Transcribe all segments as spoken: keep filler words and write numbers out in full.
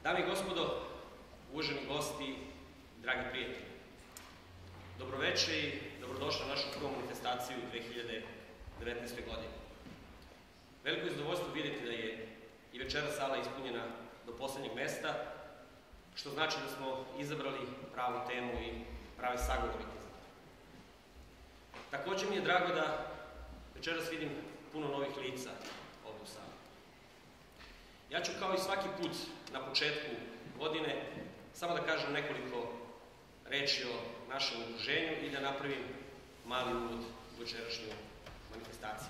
Dame i gospodo, uvaženi gosti, dragi prijatelji, dobroveče i dobrodošli na našu prvu manifestaciju u dve hiljade devetnaestoj. godine. Veliko je zadovoljstvo vidjeti da je i večera sala ispunjena do poslednjeg mesta, što znači da smo izabrali pravu temu i prave sagovornike za to. Takođe mi je drago da večeras vidim puno novih lica ovde u sali. Ja ću kao i svaki put na početku godine samo da kažem nekoliko reči o našem udruženju i da napravim mali uvod u večerašnju manifestaciju.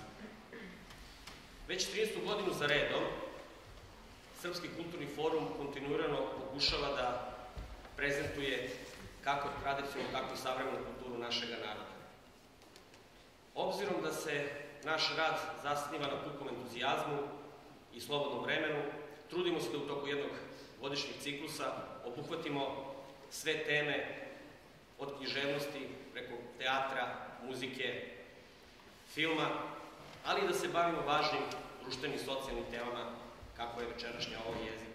Već trinaestu godinu za redom Srpski kulturni forum kontinuirano pokušava da prezentuje kako tradicionalnu, tako i savremenu kulturu našeg naroda. Obzirom da se naš rad zasniva na pukom entuzijazmu i slobodnom vremenu, trudimo se da u toku jednog godišnjeg ciklusa obuhvatimo sve teme od književnosti preko teatra, muzike, filma, ali i da se bavimo važnim društvenim i socijalnim temama kako je večerašnja ovo jezik.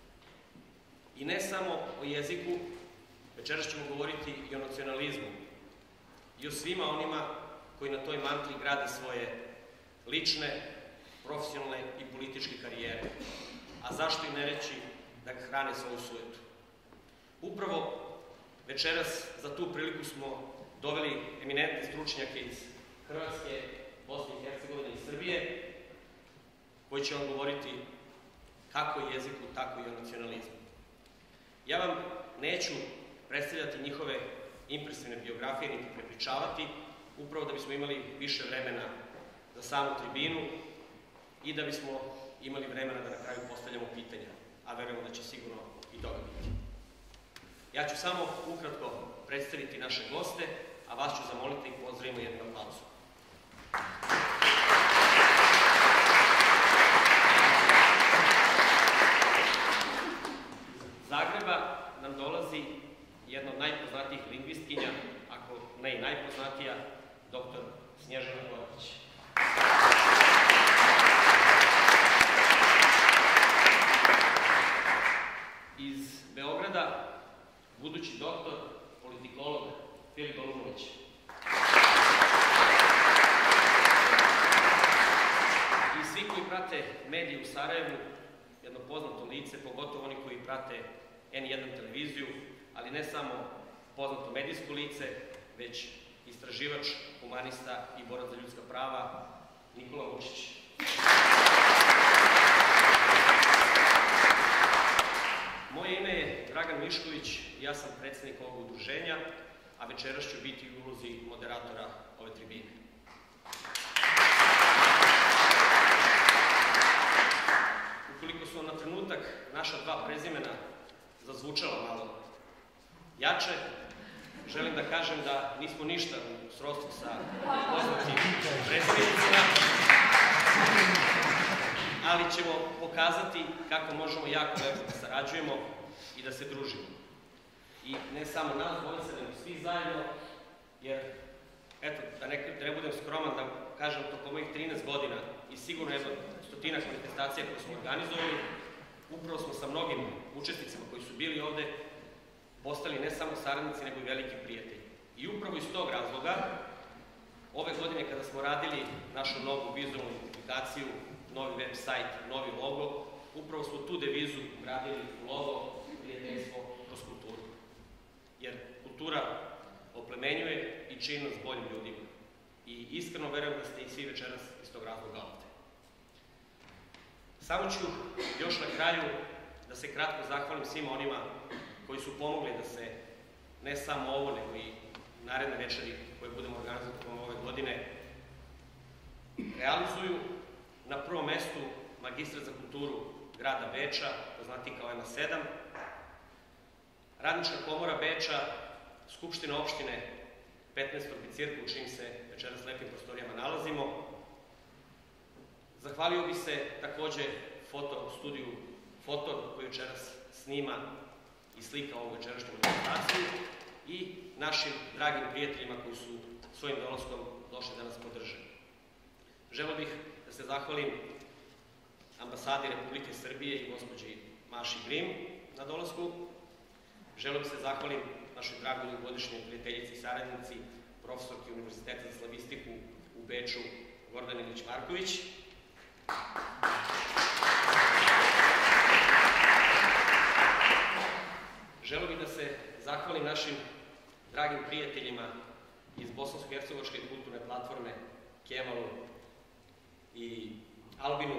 I ne samo o jeziku, večeras ćemo govoriti i o nacionalizmu i o svima onima koji na toj mantli grade svoje lične, profesionalne i političke karijere. A zašto i ne reći da hrane svoju sujetu. Upravo večeras za tu priliku smo doveli eminentne stručnjake iz Hrvatske, Bosne i Hercegovine i Srbije, koji će vam govoriti kako o jeziku, tako i o nacionalizmu. Ja vam neću predstavljati njihove impresivne biografije, niti prepričavati, upravo da bismo imali više vremena za samu tribinu i da bismo imali vremena da na kraju postavljamo pitanja, a verujemo da će sigurno i toga biti. Ja ću samo ukratko predstaviti naše goste, a vas ću zamoliti i pozdravimo jednom aplauzom. Iz Zagreba nam dolazi jedna od najpoznatijih lingvistkinja, ako ne i najpoznatija, doktor Snježana Kovačić. Iz Beograda budući doktor, politikolog Filip Golubović. I svi koji prate medije u Sarajevu, jedno poznato lice, pogotovo oni koji prate en jedan televiziju, ali ne samo poznato medijsko lice, već istraživač, humanista i borac za ljudska prava, Nikola Vučić. Moje ime je Dragan Mišković i ja sam predsednik ovog udruženja, a večeras ću biti u ulozi moderatora ove tribine. Ukoliko su na trenutak naša dva prezimena zazvučala malo jače, želim da kažem da nismo ništa u srodstvu sa poznatim prezimenicima, ali ćemo pokazati kako možemo jako lepo da sarađujemo i da se družimo. I ne samo nas dvojica, nego svi zajedno, jer, eto, da ne budem skroman da kažem, tokom ovih trinaest godina i sigurno jedno stotinak manifestacija koje smo organizovali, upravo smo sa mnogim učesnicima koji su bili ovde postali ne samo saradnici, nego i veliki prijatelji. I upravo iz tog razloga, ove godine kada smo radili našu novu vizualnu identifikaciju, novi web sajt, novi logo, upravo smo tu devizu ugradili u logo prijateljstvo kroz kulturu. Jer kultura oplemenjuje i čini nas boljim ljudima. I iskreno verujem da ste i svi večeras iz tog razloga ovde. Samo ću još na kraju da se kratko zahvalim svima onima koji su pomogli da se ne samo ovo, nego i naredne večeri koje budemo organizovati ove godine realizuju. Na prvom mestu magistrat za kulturu grada Beča, poznati kao M A sedam, Radnička komora Beča, Skupština opštine petnaestog cirka u čijim se večeras lepim prostorijama nalazimo. Zahvalio bi se takođe foto studiju Fotor koji večeras snima i slika ovu večerašnju manifestaciju i našim dragim prijateljima koji su svojim dolaskom došli da nas podrže. Želeo bih da se zahvalim ambasadi Republike Srbije i gospođi Maši Grim na dolasku. Želio bih se zahvalim našoj dragoj dugogodišnjoj prijateljici i saradnici, profesorki Univerziteta za slavistiku u Beču, Gordani Ilić-Marković. Želio bih da se zahvalim našim dragim prijateljima iz Bosansko-hercegovačke kulturne platforme, Kemalu i Albinu.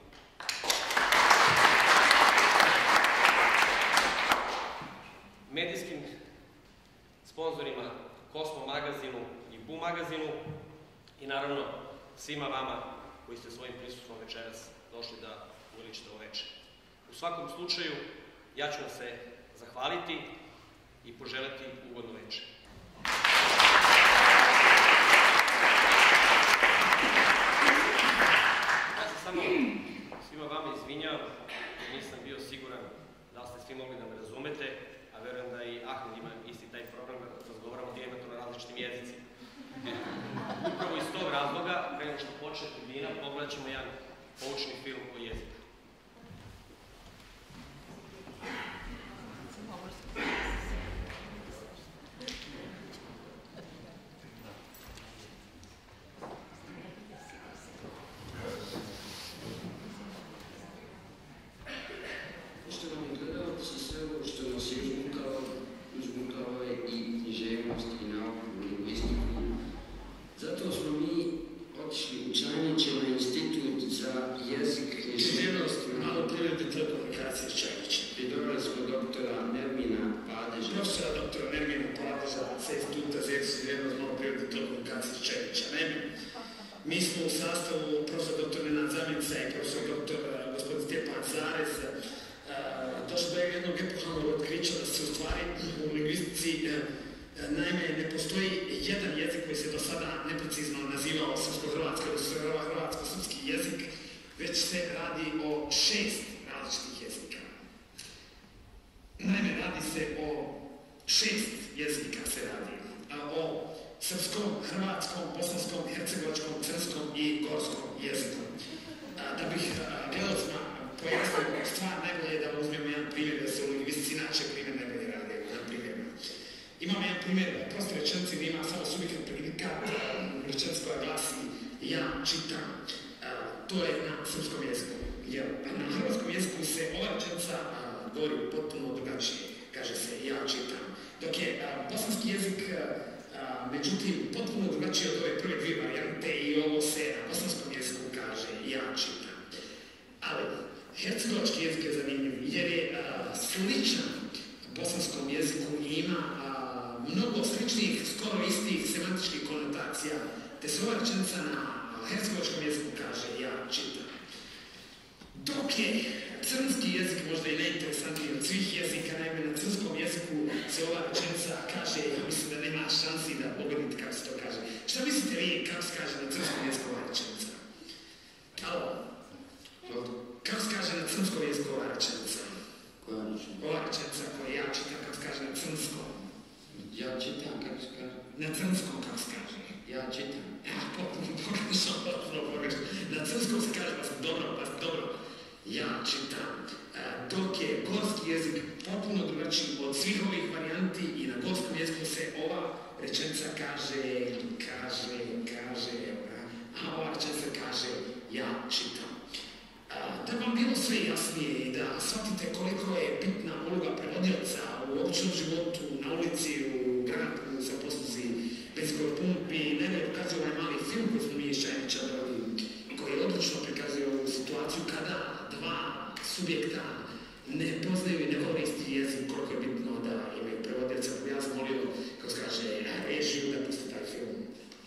Medijskim sponzorima Kosmo magazinu i Bu magazinu i naravno svima vama koji ste svojim prisustvom večeras došli da uveličite ovo večer. U svakom slučaju, ja ću vam se zahvaliti i poželeti ugodnu večer. Ja se samo svima vama izvinjavam, nisam bio siguran da li ste svi mogli da me razumete, a verujem da i Ahmed ima isti taj program da razgovaramo dijametralno na različitim jezicima. Upravo iz tog razloga, prema što počne tribina, pogledat ćemo jedan poučni film o jeziku. Mi smo u sastavu profesor doktor Nenad Zameca i profesor doktor gospodin Stjepan Zarez došli do jednog epohalnog otkrića da se u stvari u lingvistici naime ne postoji jedan jezik koji se do sada neprecizno nazivao srpsko-hrvatski ili hrvatsko-srpski jezik, već se radi o šest različitih jezika. Naime, radi se o šest jezika se radi. O srpskom, hrvatskom, bosanskom, hercegovačkom, crnskom i gorskom jeziku. Da bih gledalcima pojasnio stvar, najbolje je da uzmemo jedan primjer, da se u lingvistici inače primjer najbolje radi na primjerima. Imam jedan primjer, prosto rečenici gdje ima samo subjekat predikat, rečenica koja glasi ja čitam. To je na srpskom jeziku. Na hrvatskom jeziku se ova rečenica govori potpuno drugačije. Kaže se ja čitam. Dok je bosanski jezik međutim, potpuno drugačije od ove prve dvije varijante i ovo se na bosanskom jeziku kaže ja čitam. Ali, hercegovački jezik je zanimljiv jer je a, sličan bosanskom jeziku i ima a, mnogo sličnih, skoro istih semantičkih konotacija, te se ova rečenica na hercegovačkom jeziku kaže ja čitam. Dok je crnski jezik možda i najinteresantniji od svih jezika, naime na crnskom jeziku se ova rečenica kaže, ja mislim da nema šansi da pogodite kako se to kaže. Šta mislite vi kako se kaže na crnskom jeziku ova rečenica? Alo? Kako se kaže na crnskom jeziku ova rečenica? Koja rečenica? Ova rečenica koju ja čitam kako se kaže na crnskom. Ja čitam kako se kaže? Na crnskom kako se kaže? Ja čitam. Ja, potpuno pogrešno, potpuno pogrešno. Na crnskom se kaže, pa sam dobro, pa sam dobro. Ja čitam. Dok je gorski jezik potpuno drugačiji od svih ovih varijanti i na gorskom jeziku se ova rečenica kaže, kaže, kaže, a ova rečenica kaže ja čitam. Da vam bilo sve jasnije i da shvatite koliko je bitna uloga prevodioca u običnom životu, na ulici, u gradu, za posluzi, benzinskoj pumpi, najbolje pokazuje ovaj mali film koji smo mi iz Čajnića dali, koji odlično prikazuje ovu situaciju kada dva subjekta ne poznaju i ne govore isti jezik, koliko je bitno da imaju prevodioca. Ja sam molio, kako se kaže, režiju da pusti taj film.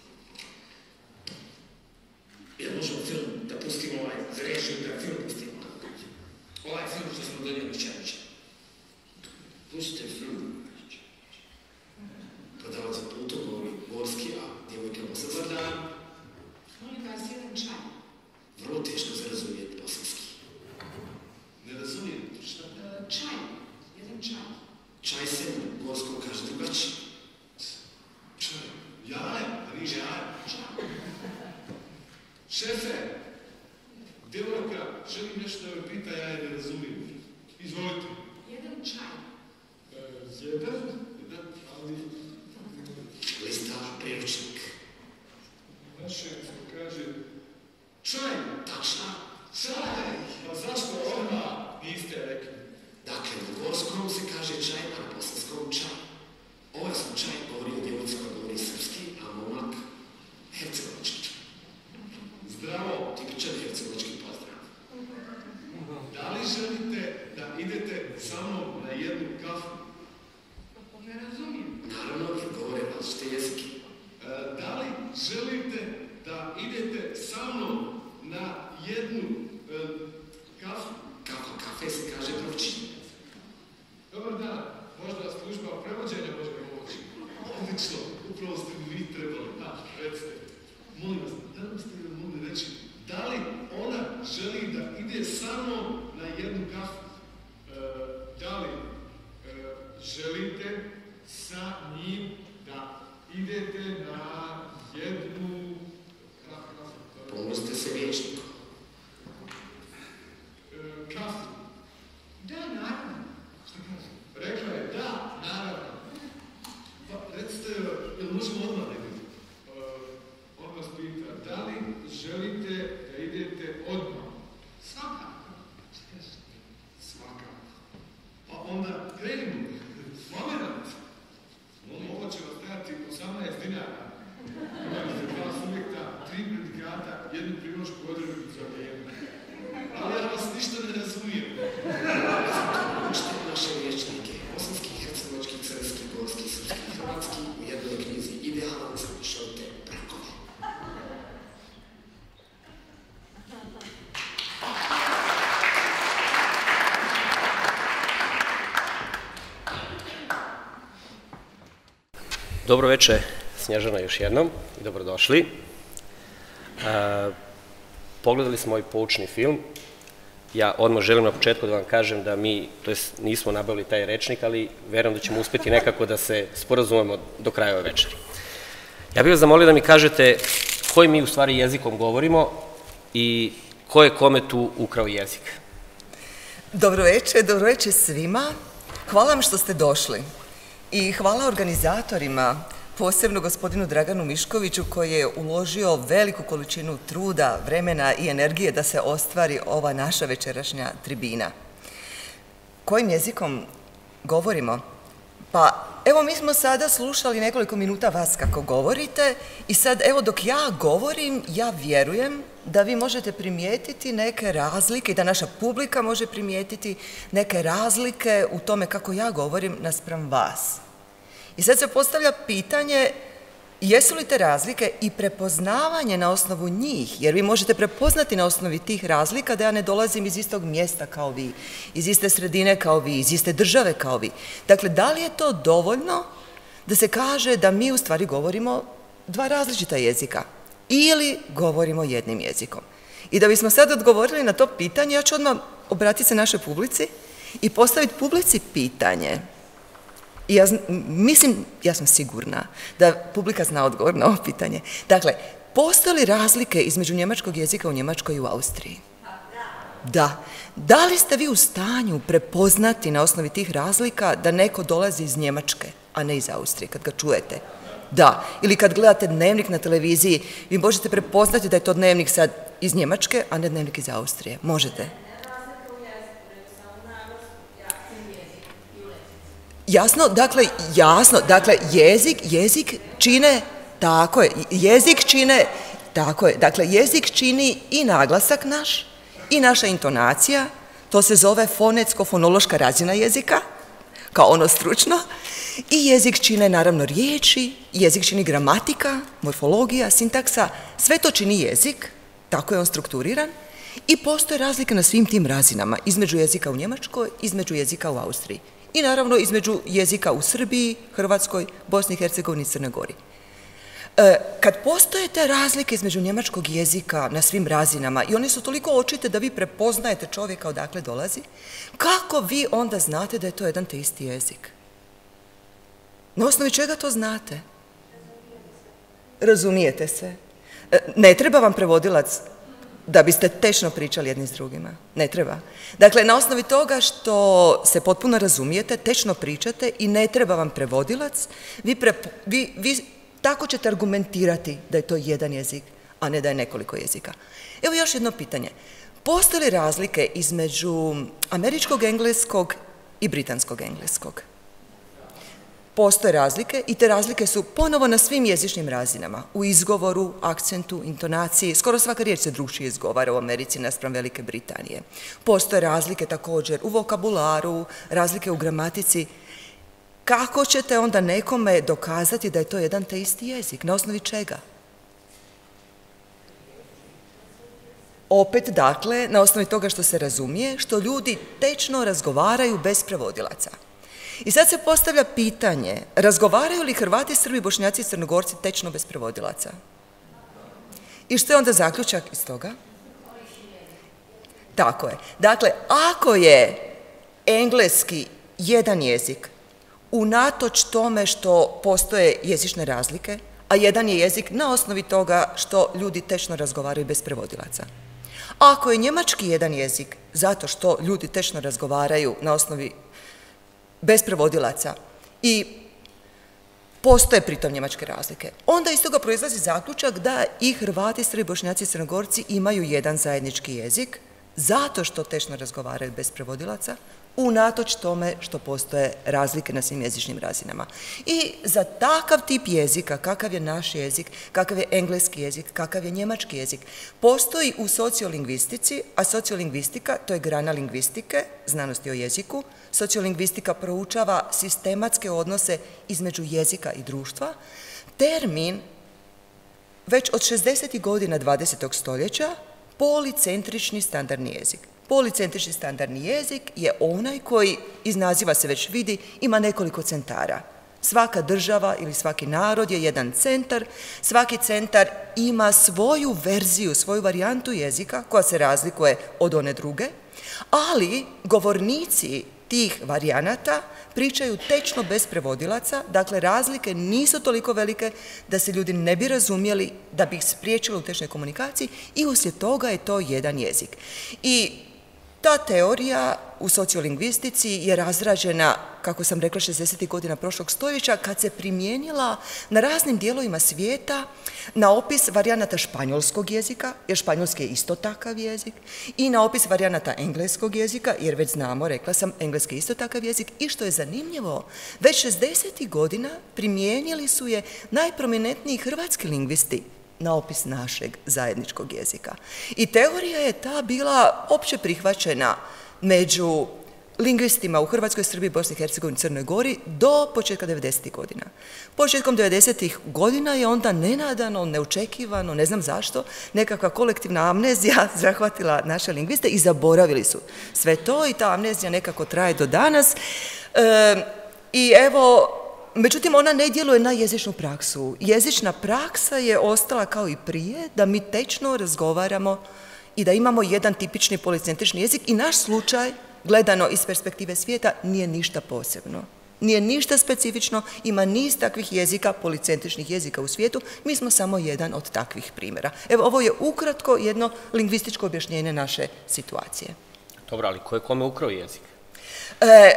Jer možemo film da pustimo ovaj, za režiju da film pustimo. Ovaj film što smo donijeli iz Čajnića. Pustite film. Prodavac za puto govori gorski, a djevojka bosanski. Dobar dan. Molim vas jedan čaj. Vrlo teško se razumijeti bosanski. Ne razumijem, šta? Čaj, jedan čaj. Čaj se u gorskom kaže drugačije. Čaj. Jaje, riž jaje. Čaj. Šefe, djevojka, želim nešto da me pita, ja je ne razumijem. Izvolite. Jedan čaj. Jedan? Jedan, ali... Lista priručnik. Naše se kaže... Čaj! Tačno. Čaj! Pa zašto odmah niste rekli? Dakle, u gorskom se kaže čaj, a na bosanskom čaj. Ovaj slučaj govori o djevojci koja govori srpski, a momak hercegovački. Zdravo! Tipičan hercegovački pozdrav. Da li želite da idete sa mnom na jednu kafu? Ne razumijem. Naravno, jer govore različite jezike. E, da li želite da idete sa mnom na jednu e, kafu? Kafa, kafe se kaže pročinje. Dobar dan, možda služba prevođenja može pomoći. Odlično, upravo ste mi vi trebali. Da, recite. Molim vas, da li ste joj mogli reći da li ona želi da ide sa mnom na jednu kafu? E, da li e, želite sa njim da idete na jednu kafu? kafu Pomozite se vječnikom. e, kafu. Da, naravno. Šta kaže? Rekla je da, naravno. Pa recite, jel možemo odmah nekako? Uh, on vas pita, da li želite da idete odmah? Svakako. Svakako. Pa onda krenimo. Moment. Ovo će vas trajati osamnaest dinara. Imali ste dva subjekta, tri predikata, jednu prilošku odredbu za vrijeme. Ali ja vas ništa ne razumijem. Učite naše vječnike, bosanski, hercegovački, crnski, gorski, srpski i hrvatski u jednoj knjizi idealan za šolte brakove. Dobro večer, Snježana još jednom i dobrodošli. E, pogledali smo ovaj poučni film. Ja odmah želim na početku da vam kažem da mi, to jest nismo nabavili taj rečnik, ali verujem da ćemo uspjeti nekako da se sporazumemo do kraja ove večeri. Ja bih vas zamolio da mi kažete kojim mi u stvari jezikom govorimo i ko je kome tu ukrao jezik. Dobro večer, dobro večer svima. Hvala vam što ste došli. I hvala organizatorima, posebno gospodinu Draganu Miškoviću koji je uložio veliku količinu truda, vremena i energije da se ostvari ova naša večerašnja tribina. Kojim jezikom govorimo? Pa evo mi smo sada slušali nekoliko minuta vas kako govorite i sad evo dok ja govorim, ja vjerujem da vi možete primijetiti neke razlike i da naša publika može primijetiti neke razlike u tome kako ja govorim naspram vas. I sad se postavlja pitanje jesu li te razlike i prepoznavanje na osnovu njih, jer vi možete prepoznati na osnovi tih razlika da ja ne dolazim iz istog mjesta kao vi, iz iste sredine kao vi, iz iste države kao vi. Dakle, da li je to dovoljno da se kaže da mi u stvari govorimo dva različita jezika ili govorimo jednim jezikom? I da bismo sad odgovorili na to pitanje, ja ću odmah obratiti se našoj publici i postaviti publici pitanje. I ja mislim, ja sam sigurna da publika zna odgovor na ovo pitanje. Dakle, postoje li razlike između njemačkog jezika u Njemačkoj i u Austriji? Da. Da li ste vi u stanju prepoznati na osnovi tih razlika da neko dolazi iz Njemačke, a ne iz Austrije, kad ga čujete? Da. Ili kad gledate dnevnik na televiziji, vi možete prepoznati da je to dnevnik sad iz Njemačke, a ne dnevnik iz Austrije. Možete? Jasno, dakle, jasno, dakle, jezik, jezik čine, tako je, jezik čine, tako je, dakle, jezik čini i naglasak naš, i naša intonacija, to se zove fonetsko-fonološka razina jezika, kao ono stručno, i jezik čine, naravno, riječi, jezik čini gramatika, morfologija, sintaksa, sve to čini jezik, tako je on strukturiran, i postoje razlike na svim tim razinama, između jezika u Njemačkoj, između jezika u Austriji. I naravno između jezika u Srbiji, Hrvatskoj, Bosni i Hercegovini i Crnoj Gori. E, kad postoje te razlike između njemačkog jezika na svim razinama i one su toliko očite da vi prepoznajete čovjeka odakle dolazi, kako vi onda znate da je to jedan te isti jezik? Na osnovi čega to znate? Razumijete se. E, ne treba vam prevodilac. da biste tečno pričali jedni s drugima. Ne treba. Dakle, na osnovi toga što se potpuno razumijete, tečno pričate i ne treba vam prevodilac, vi, pre, vi, vi tako ćete argumentirati da je to jedan jezik, a ne da je nekoliko jezika. Evo još jedno pitanje. Postoje li razlike između američkog engleskog i britanskog engleskog? Postoje razlike i te razlike su ponovo na svim jezičnim razinama. U izgovoru, akcentu, intonaciji, skoro svaka riječ se drukčije izgovara u Americi naspram Velike Britanije. Postoje razlike također u vokabularu, razlike u gramatici. Kako ćete onda nekome dokazati da je to jedan te isti jezik? Na osnovi čega? Opet, dakle, na osnovi toga što se razumije, što ljudi tečno razgovaraju bez prevodilaca. I sad se postavlja pitanje, razgovaraju li Hrvati, Srbi, Bošnjaci i Crnogorci tečno bez prevodilaca? I što je onda zaključak iz toga? Tako je. Dakle, ako je engleski jedan jezik, unatoč tome što postoje jezične razlike, a jedan je jezik na osnovi toga što ljudi tečno razgovaraju bez prevodilaca. Ako je njemački jedan jezik, zato što ljudi tečno razgovaraju na osnovi bez prevodilaca i postoje pritom njemačke razlike, onda iz toga proizlazi zaključak da i Hrvati, Srbi, Bošnjaci i Crnogorci imaju jedan zajednički jezik zato što tečno razgovaraju bez prevodilaca, unatoč tome što postoje razlike na svim jezičnim razinama. I za takav tip jezika, kakav je naš jezik, kakav je engleski jezik, kakav je njemački jezik, postoji u sociolingvistici, a sociolingvistika, to je grana lingvistike, znanosti o jeziku, sociolingvistika proučava sistematske odnose između jezika i društva, termin već od šezdesetih godina dvadesetog stoljeća policentrični standardni jezik. Policentrični standardni jezik je onaj koji, iz naziva se već vidi, ima nekoliko centara. Svaka država ili svaki narod je jedan centar, svaki centar ima svoju verziju, svoju varijantu jezika koja se razlikuje od one druge, ali govornici tih varijanata pričaju tečno bez prevodilaca, dakle razlike nisu toliko velike da se ljudi ne bi razumjeli, da bi ih spriječilo u tečnoj komunikaciji i uslijed toga je to jedan jezik. I ta teorija u sociolingvistici je razrađena, kako sam rekla, šezdesetih godina prošlog stoljeća, kad se primijenila na raznim dijelovima svijeta na opis varijanata španjolskog jezika, jer španjolski je isto takav jezik, i na opis varijanata engleskog jezika, jer već znamo, rekla sam, engleski je isto takav jezik, i što je zanimljivo, već šezdesetih godina primijenili su je najprominentniji hrvatski lingvisti na opis našeg zajedničkog jezika. I teorija je ta bila opće prihvaćena među lingvistima u Hrvatskoj, Srbiji, Bosni i Hercegovini, Crnoj Gori do početka devedesetih godina. Početkom devedesetih godina je onda nenadano, neočekivano, ne znam zašto, nekakva kolektivna amnezija zahvatila naše lingviste i zaboravili su sve to i ta amnezija nekako traje do danas. E, I evo, međutim, ona ne djeluje na jezičnu praksu. Jezična praksa je ostala kao i prije, da mi tečno razgovaramo i da imamo jedan tipični policentrični jezik i naš slučaj, gledano iz perspektive svijeta, nije ništa posebno. Nije ništa specifično, ima niz takvih jezika, policentričnih jezika u svijetu, mi smo samo jedan od takvih primjera. Evo, ovo je ukratko jedno lingvističko objašnjenje naše situacije. Dobro, ali ko je kome ukrao jezik? E,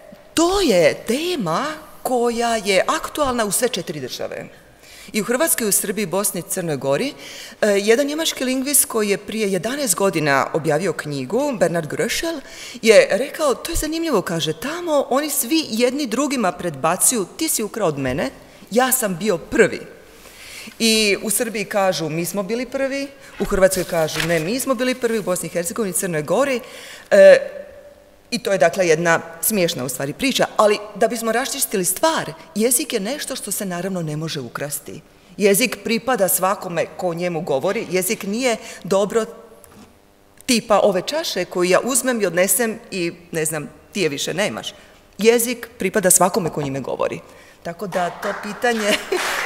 to je tema koja je aktualna u sve četiri države. I u Hrvatskoj, u Srbiji, Bosni i Crnoj Gori. Jedan njemački lingvist koji je prije jedanaest godina objavio knjigu, Bernhard Gröschel, je rekao, to je zanimljivo, kaže, tamo oni svi jedni drugima predbacuju, ti si ukrao od mene, ja sam bio prvi. I u Srbiji kažu, mi smo bili prvi, u Hrvatskoj kažu, ne, mi smo bili prvi, u Bosni i Hercegovini, Crnoj Gori. E, I to je dakle jedna smiješna u stvari priča, ali da bismo raščistili stvar, jezik je nešto što se naravno ne može ukrasti. Jezik pripada svakome ko o njemu govori, jezik nije dobro tipa ove čaše koju ja uzmem i odnesem i ne znam, ti je više nemaš. Jezik pripada svakome ko njime govori. Tako da to pitanje...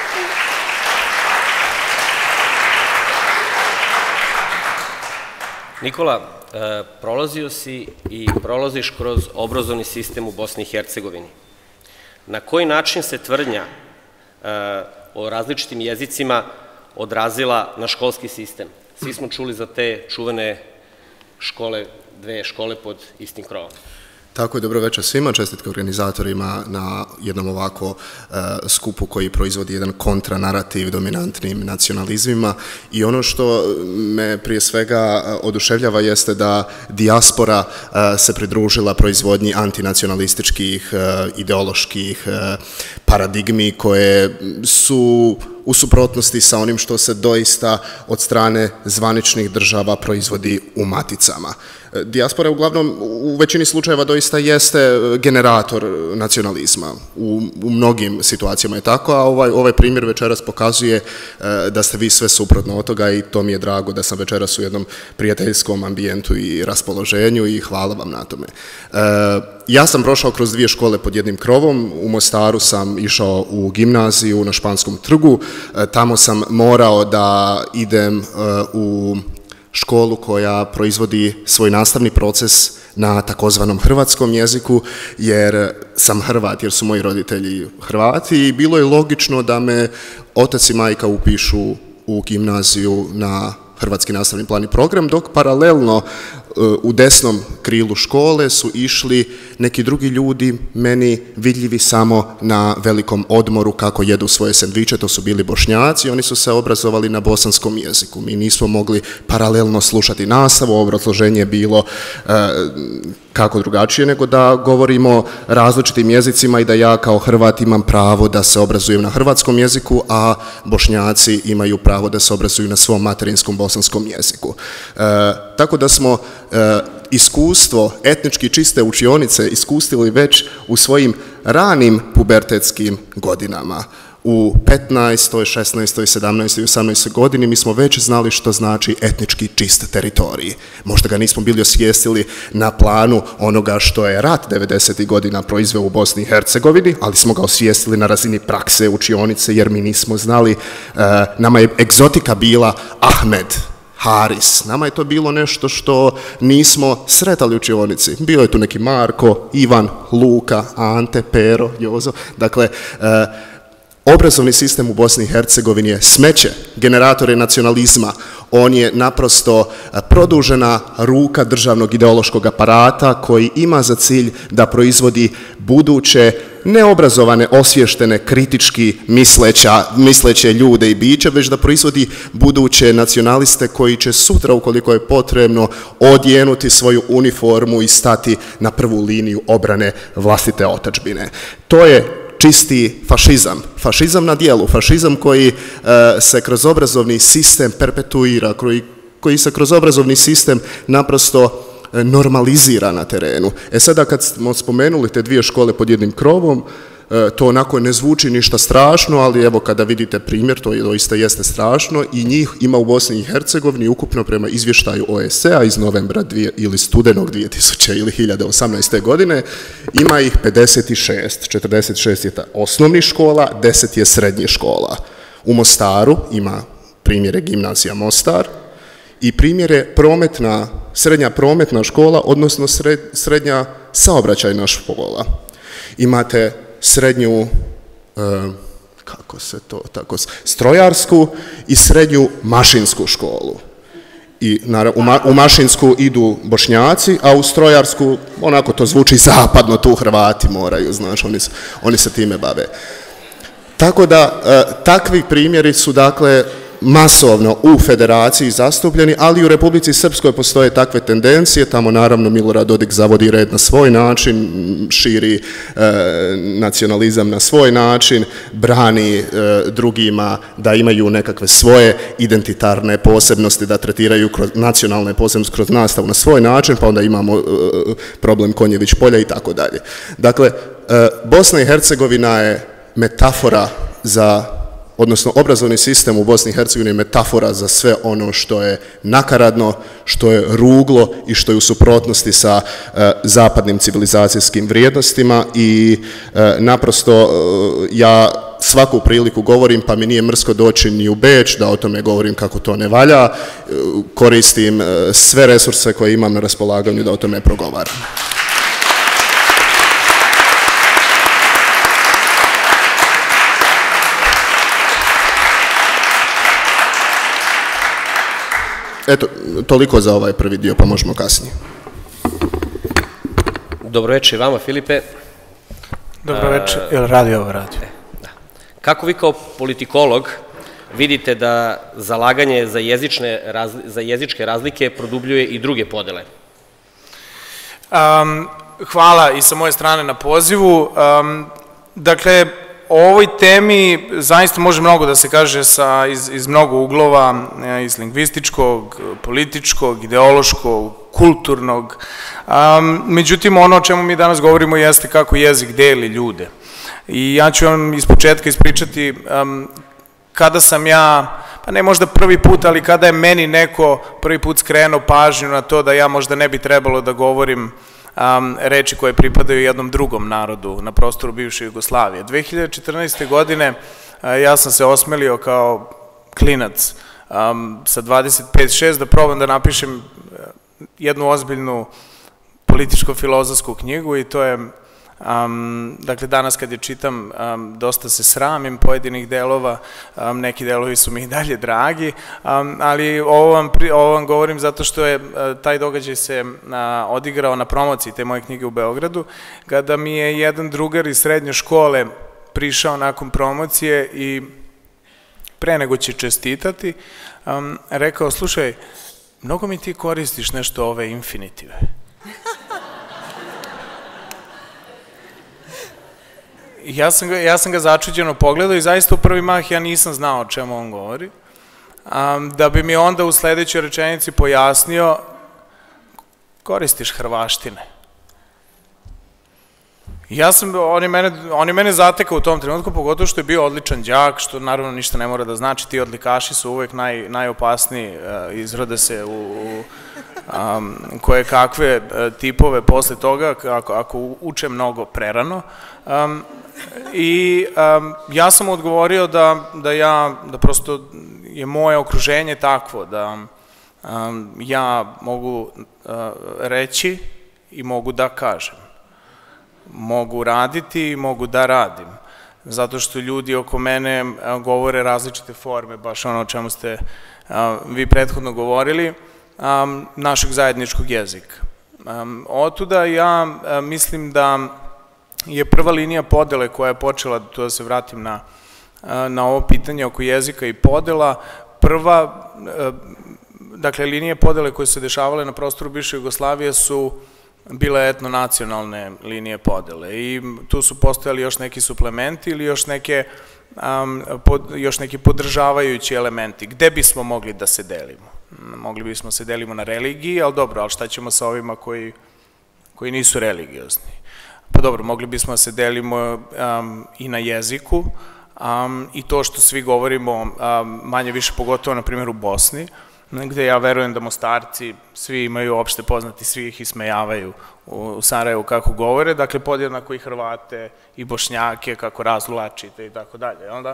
Nikola, e, prolazio si i prolaziš kroz obrazovni sistem u Bosni i Hercegovini. Na koji način se tvrdnja e, o različitim jezicima odrazila na školski sistem? Svi smo čuli za te čuvene škole, dve škole pod istim krovom. Tako je, dobro večer svima, čestitke organizatorima na jednom ovako uh, skupu koji proizvodi jedan kontranarativ dominantnim nacionalizmima i ono što me prije svega oduševljava jeste da dijaspora uh, se pridružila proizvodnji antinacionalističkih, uh, ideoloških uh, paradigmi koje su u suprotnosti sa onim što se doista od strane zvaničnih država proizvodi u maticama. Dijaspora uglavnom u većini slučajeva doista jeste generator nacionalizma. U, u mnogim situacijama je tako, a ovaj, ovaj primjer večeras pokazuje e, da ste vi sve suprotno od toga i to mi je drago da sam večeras u jednom prijateljskom ambijentu i raspoloženju i hvala vam na tome. E, ja sam prošao kroz dvije škole pod jednim krovom, u Mostaru sam išao u gimnaziju na Španskom trgu, e, tamo sam morao da idem e, u školu koja proizvodi svoj nastavni proces na takozvanom hrvatskom jeziku, jer sam Hrvat, jer su moji roditelji Hrvati i bilo je logično da me otac i majka upišu u gimnaziju na hrvatski nastavni plan i program, dok paralelno u desnom krilu škole su išli neki drugi ljudi, meni vidljivi samo na velikom odmoru kako jedu svoje sendviče, to su bili Bošnjaci, oni su se obrazovali na bosanskom jeziku. Mi nismo mogli paralelno slušati nastavu, obrazloženje je bilo e, kako drugačije nego da govorimo različitim jezicima i da ja kao Hrvat imam pravo da se obrazujem na hrvatskom jeziku, a Bošnjaci imaju pravo da se obrazuju na svom materinskom bosanskom jeziku. E, tako da smo e, iskustvo etnički čiste učionice iskustili već u svojim ranim pubertetskim godinama. U petnaestoj, šesnaestoj, sedamnaestoj i osamnaestoj godini mi smo već znali što znači etnički čist teritorij. Možda ga nismo bili osvijestili na planu onoga što je rat devedesetih godina proizveo u Bosni i Hercegovini, ali smo ga osvijestili na razini prakse učionice jer mi nismo znali, uh, nama je egzotika bila Ahmed, Haris. Nama je to bilo nešto što nismo sretali u učionici. Bio je tu neki Marko, Ivan, Luka, Ante, Pero, Jozo. Dakle, uh, obrazovni sistem u Bosni i Hercegovini je smeće, generator je nacionalizma, on je naprosto produžena ruka državnog ideološkog aparata koji ima za cilj da proizvodi buduće neobrazovane, osvještene, kritički misleća, misleće ljude i biće, već da proizvodi buduće nacionaliste koji će sutra, ukoliko je potrebno, odjenuti svoju uniformu i stati na prvu liniju obrane vlastite otadžbine. To je čisti fašizam, fašizam na dijelu, fašizam koji uh, se kroz obrazovni sistem perpetuira, koji, koji se kroz obrazovni sistem naprosto normalizira na terenu. E sada kad smo spomenuli te dvije škole pod jednim krovom, to onako ne zvuči ništa strašno, ali evo kada vidite primjer, to je doista jeste strašno i njih ima u Bosni i Hercegovini ukupno prema izvještaju O E S E-a iz novembra dvije, ili studenog dvije tisuće ili hiljade osamnaeste. godine, ima ih pedeset šest, četrdeset šest je ta osnovnih škola, deset je srednjih škola. U Mostaru ima primjere gimnazija Mostar i primjere prometna, srednja prometna škola, odnosno sred, srednja saobraćajna škola. Imate srednju, e, kako se to tako, strojarsku i srednju mašinsku školu. I naravno, u, ma, u mašinsku idu Bošnjaci, a u strojarsku, onako to zvuči zapadno, tu Hrvati moraju, znaš, oni, oni se time bave. Tako da, e, takvi primjeri su, dakle, masovno u federaciji zastupljeni, ali i u Republici Srpskoj postoje takve tendencije, tamo naravno Milorad Dodik zavodi red na svoj način, širi e, nacionalizam na svoj način, brani e, drugima da imaju nekakve svoje identitarne posebnosti, da tretiraju kroz nacionalne posebnosti kroz nastavu na svoj način, pa onda imamo e, problem Konjević polja i tako dalje. Dakle, e, Bosna i Hercegovina je metafora za, odnosno obrazovni sistem u Bosni i Hercegovini je metafora za sve ono što je nakaradno, što je ruglo i što je u suprotnosti sa uh, zapadnim civilizacijskim vrijednostima i uh, naprosto uh, ja svaku priliku govorim, pa mi nije mrsko doći ni u Beč da o tome govorim kako to ne valja, uh, koristim uh, sve resurse koje imam na raspolaganju da o tome progovaram. Eto, toliko za ovaj prvi dio, pa možemo kasnije. Dobro večer i vama, Filipe. Dobro večer, jel radi ovo radio? Da. Kako vi kao politikolog vidite da zalaganje za, jezične, za jezičke razlike produbljuje i druge podele? Um, hvala i sa moje strane na pozivu. Um, dakle, o ovoj temi zaista može mnogo da se kaže sa, iz, iz mnogo uglova, iz lingvističkog, političkog, ideološkog, kulturnog. Um, međutim, ono o čemu mi danas govorimo jeste kako jezik deli ljude. I ja ću vam iz početka ispričati um, kada sam ja, pa ne možda prvi put, ali kada je meni neko prvi put skrenuo pažnju na to da ja možda ne bi trebalo da govorim um, reči koje pripadaju jednom drugom narodu na prostoru bivše Jugoslavije. dve hiljade četrnaeste. godine uh, ja sam se osmelio kao klinac um, sa dvadeset pet šest da probam da napišem uh, jednu ozbiljnu političko-filozofsku knjigu i to je Um, dakle, danas kad je čitam, um, dosta se sramim pojedinih delova, um, neki delovi su mi i dalje dragi, um, ali ovo vam, ovo vam govorim zato što je uh, taj događaj se uh, odigrao na promociji te moje knjige u Beogradu, kada mi je jedan drugar iz srednje škole prišao nakon promocije i pre nego će čestitati, um, rekao, slušaj, mnogo mi ti koristiš nešto ove infinitive. Ja sam, ga, ja sam ga začuđeno pogledao i zaista u prvi mah ja nisam znao o čemu on govori. Um, da bi mi onda u sledećoj rečenici pojasnio, koristiš hrvaštine. Ja sam, on je mene, on je mene zatekao u tom trenutku, pogotovo što je bio odličan đak, što naravno ništa ne mora da znači, ti odlikaši su uvek naj, najopasniji, uh, izrode se u, u um, koje kakve uh, tipove posle toga, ako, ako uče mnogo prerano. Um, I um, ja sam odgovorio da, da ja, da prosto je moje okruženje takvo, da um, ja mogu uh, reći i mogu da kažem. Mogu raditi i mogu da radim. Zato što ljudi oko mene uh, govore različite forme, baš ono o čemu ste uh, vi prethodno govorili, um, našeg zajedničkog jezika. Um, otuda ja uh, mislim da je prva linija podele koja je počela, tu da se vratim na, na ovo pitanje oko jezika i podela, prva, dakle, linije podele koje su se dešavale na prostoru bivše Jugoslavije su bile etno-nacionalne linije podele i tu su postojali još neki suplementi ili još neke, um, pod, još neki podržavajući elementi. Gde bismo mogli da se delimo? Mogli bismo se delimo na religiji, ali dobro, ali šta ćemo sa ovima koji, koji nisu religiozni? Pa dobro, mogli bismo da se delimo um, i na jeziku um, i to što svi govorimo um, manje više, pogotovo na primjer u Bosni, gde ja verujem da Mostarci svi imaju opšte poznati, svi ih ismejavaju u, u Sarajevu kako govore, dakle podjednako i Hrvate i Bošnjake kako razvlačite i tako dalje. Onda,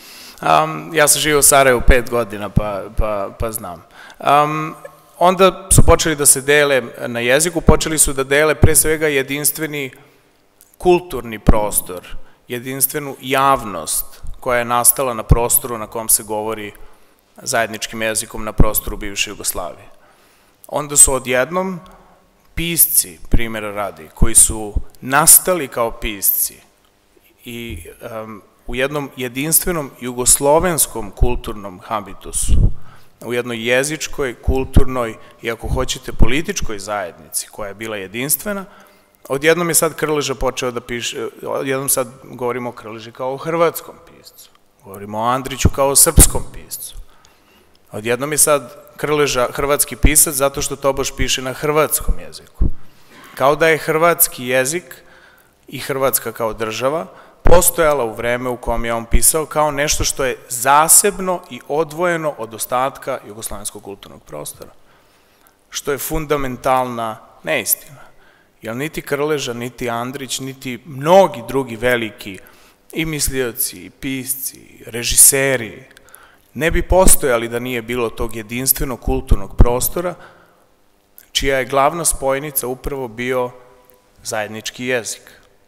um, ja sam živio u Sarajevu pet godina pa, pa, pa znam. Um, onda su počeli da se dele na jeziku, počeli su da dele pre svega jedinstveni kulturni prostor, jedinstvenu javnost koja je nastala na prostoru na kom se govori zajedničkim jezikom na prostoru bivše Jugoslavije. Onda su odjednom pisci, primjera radi, koji su nastali kao pisci i um, u jednom jedinstvenom jugoslovenskom kulturnom habitusu, u jednoj jezičkoj, kulturnoj i ako hoćete političkoj zajednici koja je bila jedinstvena, odjednom je sad Krleža počeo da piše, odjednom sad govorimo o Krleži kao o hrvatskom piscu, govorimo o Andriću kao o srpskom piscu. Odjednom je sad Krleža hrvatski pisac zato što tobož piše na hrvatskom jeziku. Kao da je hrvatski jezik i Hrvatska kao država postojala u vreme u kom je on pisao kao nešto što je zasebno i odvojeno od ostatka jugoslovenskog kulturnog prostora. Što je fundamentalna neistina. Jer niti Krleža, niti Andrić, niti mnogi drugi veliki i mislioci, i pisci, i režiseri ne bi postojali da nije bilo tog jedinstvenog kulturnog prostora čija je glavna spojnica upravo bio zajednički jezik.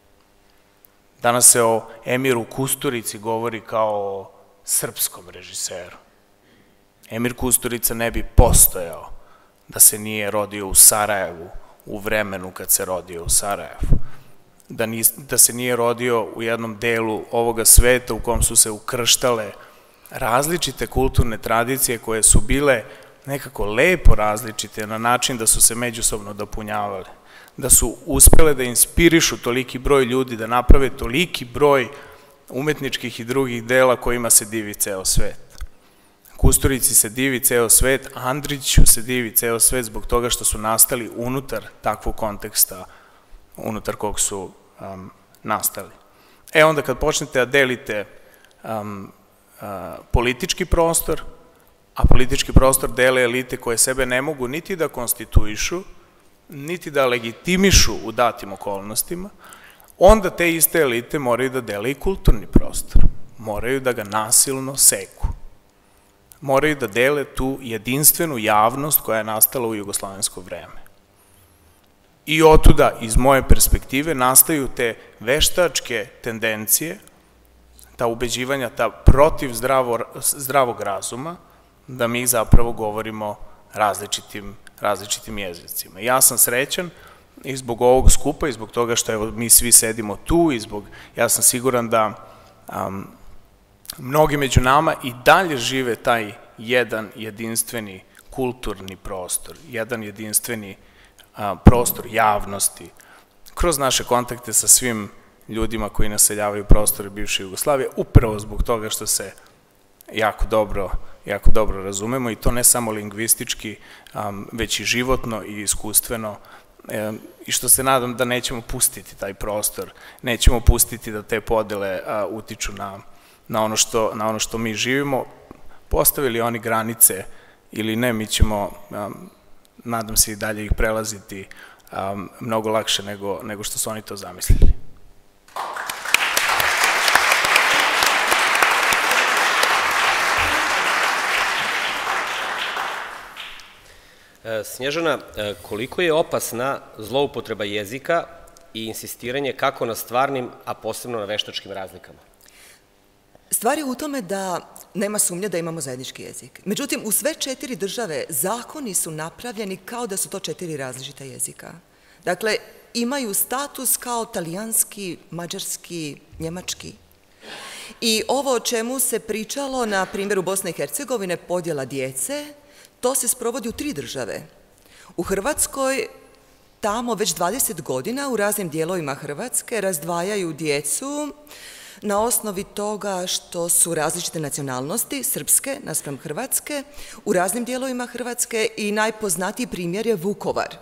Danas se o Emiru Kusturici govori kao o srpskom režiseru. Emir Kusturica ne bi postojao da se nije rodio u Sarajevu u vremenu kad se rodio u Sarajevu. Da, nis, da se nije rodio u jednom delu ovoga sveta u kom su se ukrštale različite kulturne tradicije koje su bile nekako lepo različite na način da su se međusobno dopunjavale, da su uspele da inspirišu toliki broj ljudi, da naprave toliki broj umetničkih i drugih dela kojima se divi ceo svet. Kusturici se divi ceo svet, Andriću se divi ceo svet zbog toga što su nastali unutar takvog konteksta unutar kog su um, nastali. E onda kad počnete da delite um, uh, politički prostor, a politički prostor dele elite koje sebe ne mogu niti da konstituišu, niti da legitimišu u datim okolnostima, onda te iste elite moraju da dele i kulturni prostor. Moraju da ga nasilno seku. Moraju da dele tu jedinstvenu javnost koja je nastala u jugoslovensko vreme. I otuda, iz moje perspektive, nastaju te veštačke tendencije, ta ubeđivanja, ta protiv zdravo, zdravog razuma, da mi zapravo govorimo različitim, različitim jezicima. Ja sam srećan i zbog ovog skupa i zbog toga što evo, mi svi sedimo tu i zbog, ja sam siguran da um, mnogi među nama i dalje žive taj jedan jedinstveni kulturni prostor, jedan jedinstveni a, prostor javnosti, kroz naše kontakte sa svim ljudima koji naseljavaju prostore bivše Jugoslavije, upravo zbog toga što se jako dobro, jako dobro razumemo i to ne samo lingvistički, um, već i životno i iskustveno, e, i što se nadam da nećemo pustiti taj prostor, nećemo pustiti da te podele a, utiču na, na, ono što, na ono što mi živimo. Postavili oni granice ili ne, mi ćemo, um, nadam se i dalje ih prelaziti um, mnogo lakše nego, nego što su oni to zamislili. Snježana, koliko je opasna zloupotreba jezika i insistiranje kako na stvarnim, a posebno na veštačkim razlikama? Stvar je u tome da nema sumnje da imamo zajednički jezik. Međutim, u sve četiri države zakoni su napravljeni kao da su to četiri različita jezika. Dakle, imaju status kao talijanski, mađarski, njemački. I ovo o čemu se pričalo na primjeru Bosne i Hercegovine, podjela djece, to se sprovodi u tri države. U Hrvatskoj, tamo već dvadeset godina u raznim dijelovima Hrvatske razdvajaju djecu na osnovi toga što su različite nacionalnosti, srpske naspram Hrvatske, u raznim dijelovima Hrvatske i najpoznatiji primjer je Vukovar.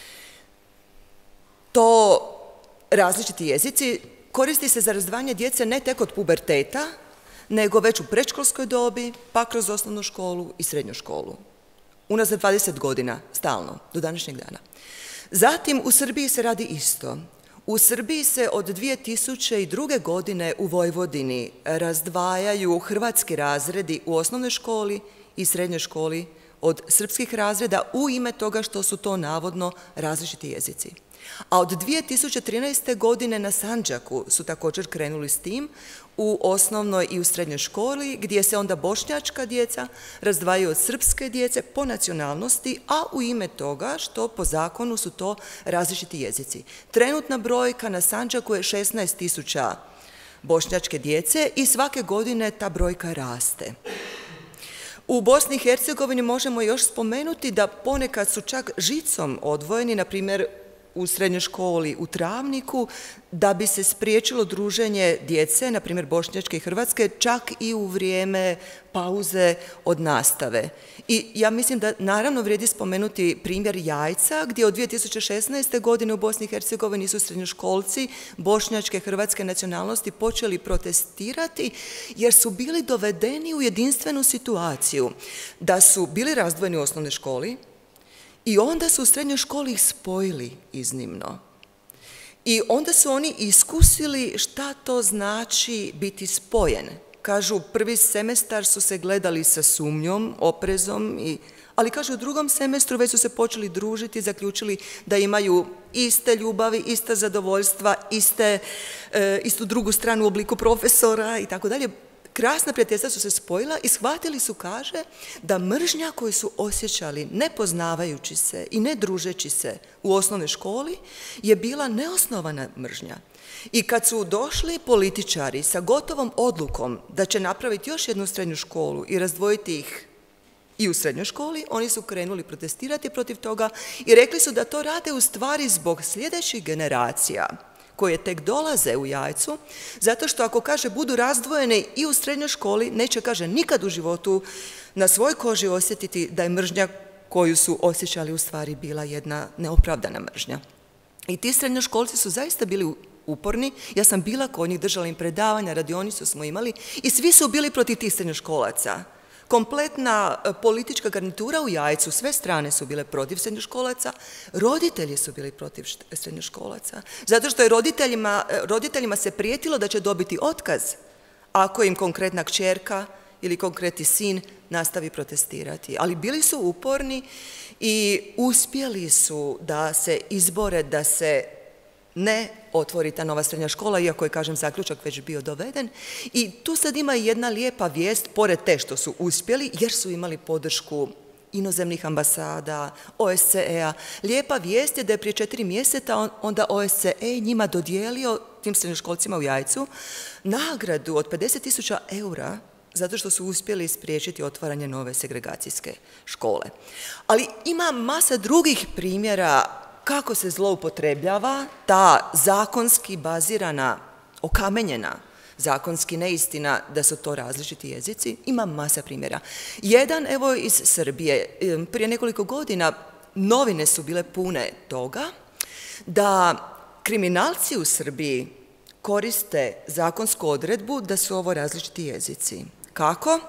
To različiti jezici koristi se za razdvajanje djece ne tek od puberteta, nego već u predškolskoj dobi, pa kroz osnovnu školu i srednju školu. Unazad dvadeset godina, stalno, do današnjeg dana. Zatim, u Srbiji se radi isto. U Srbiji se od dvije tisuće druge. godine u Vojvodini razdvajaju hrvatski razredi u osnovnoj školi i srednjoj školi od srpskih razreda u ime toga što su to navodno različiti jezici. A od dvije tisuće trinaeste. godine na Sandžaku su također krenuli s tim u osnovnoj i u srednjoj školi, gdje se onda bošnjačka djeca razdvajaju od srpske djece po nacionalnosti, a u ime toga što po zakonu su to različiti jezici. Trenutna brojka na Sandžaku je šesnaest tisuća bošnjačke djece i svake godine ta brojka raste. U Bosni i Hercegovini možemo još spomenuti da ponekad su čak žicom odvojeni, na primjer u srednjoj školi u Travniku, da bi se spriječilo druženje djece, na primjer bošnjačke i hrvatske, čak i u vrijeme pauze od nastave. I ja mislim da naravno vrijedi spomenuti primjer Jajca, gdje od dvije tisuće šesnaeste. godine u Bosni i Hercegovini su srednjoškolci bošnjačke hrvatske nacionalnosti počeli protestirati jer su bili dovedeni u jedinstvenu situaciju da su bili razdvojeni u osnovnoj školi, i onda su u srednjoj školi ih spojili iznimno. I onda su oni iskusili šta to znači biti spojen. Kažu, prvi semestar su se gledali sa sumnjom, oprezom, i, ali kažu u drugom semestru već su se počeli družiti, zaključili da imaju iste ljubavi, ista zadovoljstva, iste, e, istu drugu stranu u obliku profesora i tako dalje. krasna prijateljstva su se spojila i shvatili su, kaže, da mržnja koju su osjećali ne poznavajući se i ne družeći se u osnovnoj školi je bila neosnovana mržnja. I kad su došli političari sa gotovom odlukom da će napraviti još jednu srednju školu i razdvojiti ih i u srednjoj školi, oni su krenuli protestirati protiv toga i rekli su da to rade u stvari zbog sljedećih generacija koje tek dolaze u Jajcu, zato što ako, kaže, budu razdvojene i u srednjoj školi, neće, kaže, nikad u životu na svojoj koži osjetiti da je mržnja koju su osjećali u stvari bila jedna neopravdana mržnja. I ti srednjoškolci su zaista bili uporni, ja sam bila kod njih, držala im predavanja, radionicu smo imali i svi su bili protiv tih srednjoškolaca. Kompletna politička garnitura u Jajcu, sve strane su bile protiv srednjoškolaca, roditelji su bili protiv srednjoškolaca, zato što je roditeljima, roditeljima se prijetilo da će dobiti otkaz ako im konkretna kćerka ili konkretni sin nastavi protestirati. Ali bili su uporni i uspjeli su da se izbore, da se ne otvori ta nova srednja škola, iako je, kažem, zaključak već bio doveden. I tu sad ima jedna lijepa vijest, pored te što su uspjeli, jer su imali podršku inozemnih ambasada, O S C E-a. Lijepa vijest je da je prije četiri mjeseca onda O S C E njima dodijelio, tim srednjoškolcima u Jajcu, nagradu od pedeset tisuća eura zato što su uspjeli spriječiti otvaranje nove segregacijske škole. Ali ima masa drugih primjera kako se zloupotrebljava ta zakonski bazirana, okamenjena zakonski neistina da su to različiti jezici. Ima masa primjera. Jedan, evo, iz Srbije. Prije nekoliko godina novine su bile pune toga da kriminalci u Srbiji koriste zakonsku odredbu da su ovo različiti jezici. Kako?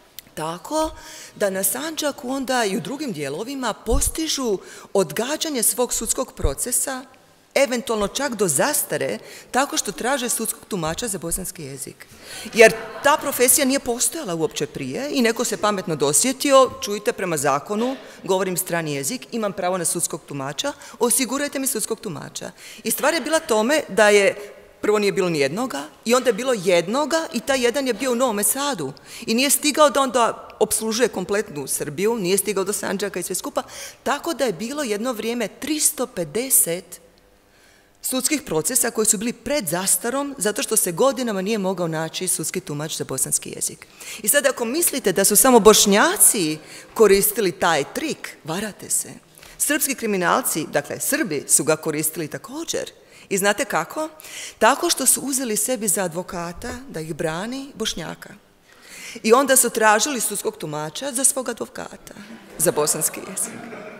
Tako da na Sandžaku onda i u drugim dijelovima postižu odgađanje svog sudskog procesa, eventualno čak do zastare, tako što traže sudskog tumača za bosanski jezik. Jer ta profesija nije postojala uopće prije i neko se pametno dosjetio, čujte, prema zakonu, govorim strani jezik, imam pravo na sudskog tumača, osigurajte mi sudskog tumača. I stvar je bila tome da je prvo nije bilo ni jednoga i onda je bilo jednoga i taj jedan je bio u Novome Sadu i nije stigao da onda opslužuje kompletnu Srbiju, nije stigao do Sandžaka i sve skupa, tako da je bilo jedno vrijeme tristo pedeset sudskih procesa koji su bili pred zastarom zato što se godinama nije mogao naći sudski tumač za bosanski jezik. I sad ako mislite da su samo Bošnjaci koristili taj trik, varate se. Srpski kriminalci, dakle Srbi, su ga koristili također. I znate kako? Tako što su uzeli sebi za advokata da ih brani Bošnjaka. I onda su tražili sudskog tumača za svog advokata, za bosanski jezik.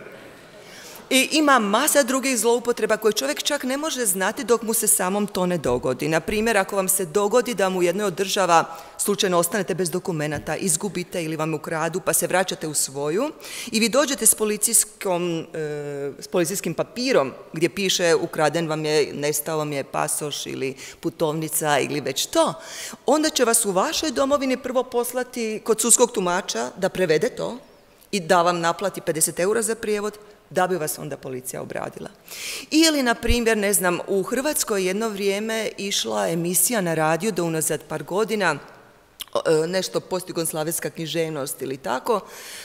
I ima masa drugih zloupotreba koje čovjek čak ne može znati dok mu se samom to ne dogodi. Na primjer, ako vam se dogodi da mu u jednoj od država slučajno ostanete bez dokumenata, izgubite ili vam ukradu pa se vraćate u svoju i vi dođete s, policijskom, e, s policijskim papirom gdje piše ukraden vam je, nestao vam je pasoš ili putovnica ili već to, onda će vas u vašoj domovini prvo poslati kod sudskog tumača da prevede to i da vam naplati pedeset eura za prijevod, da bi vas onda policija obradila. Ili, na primjer, ne znam, u Hrvatskoj jedno vrijeme išla emisija na radiju do unazad par godina, nešto postjugoslavenska književnost ili tako,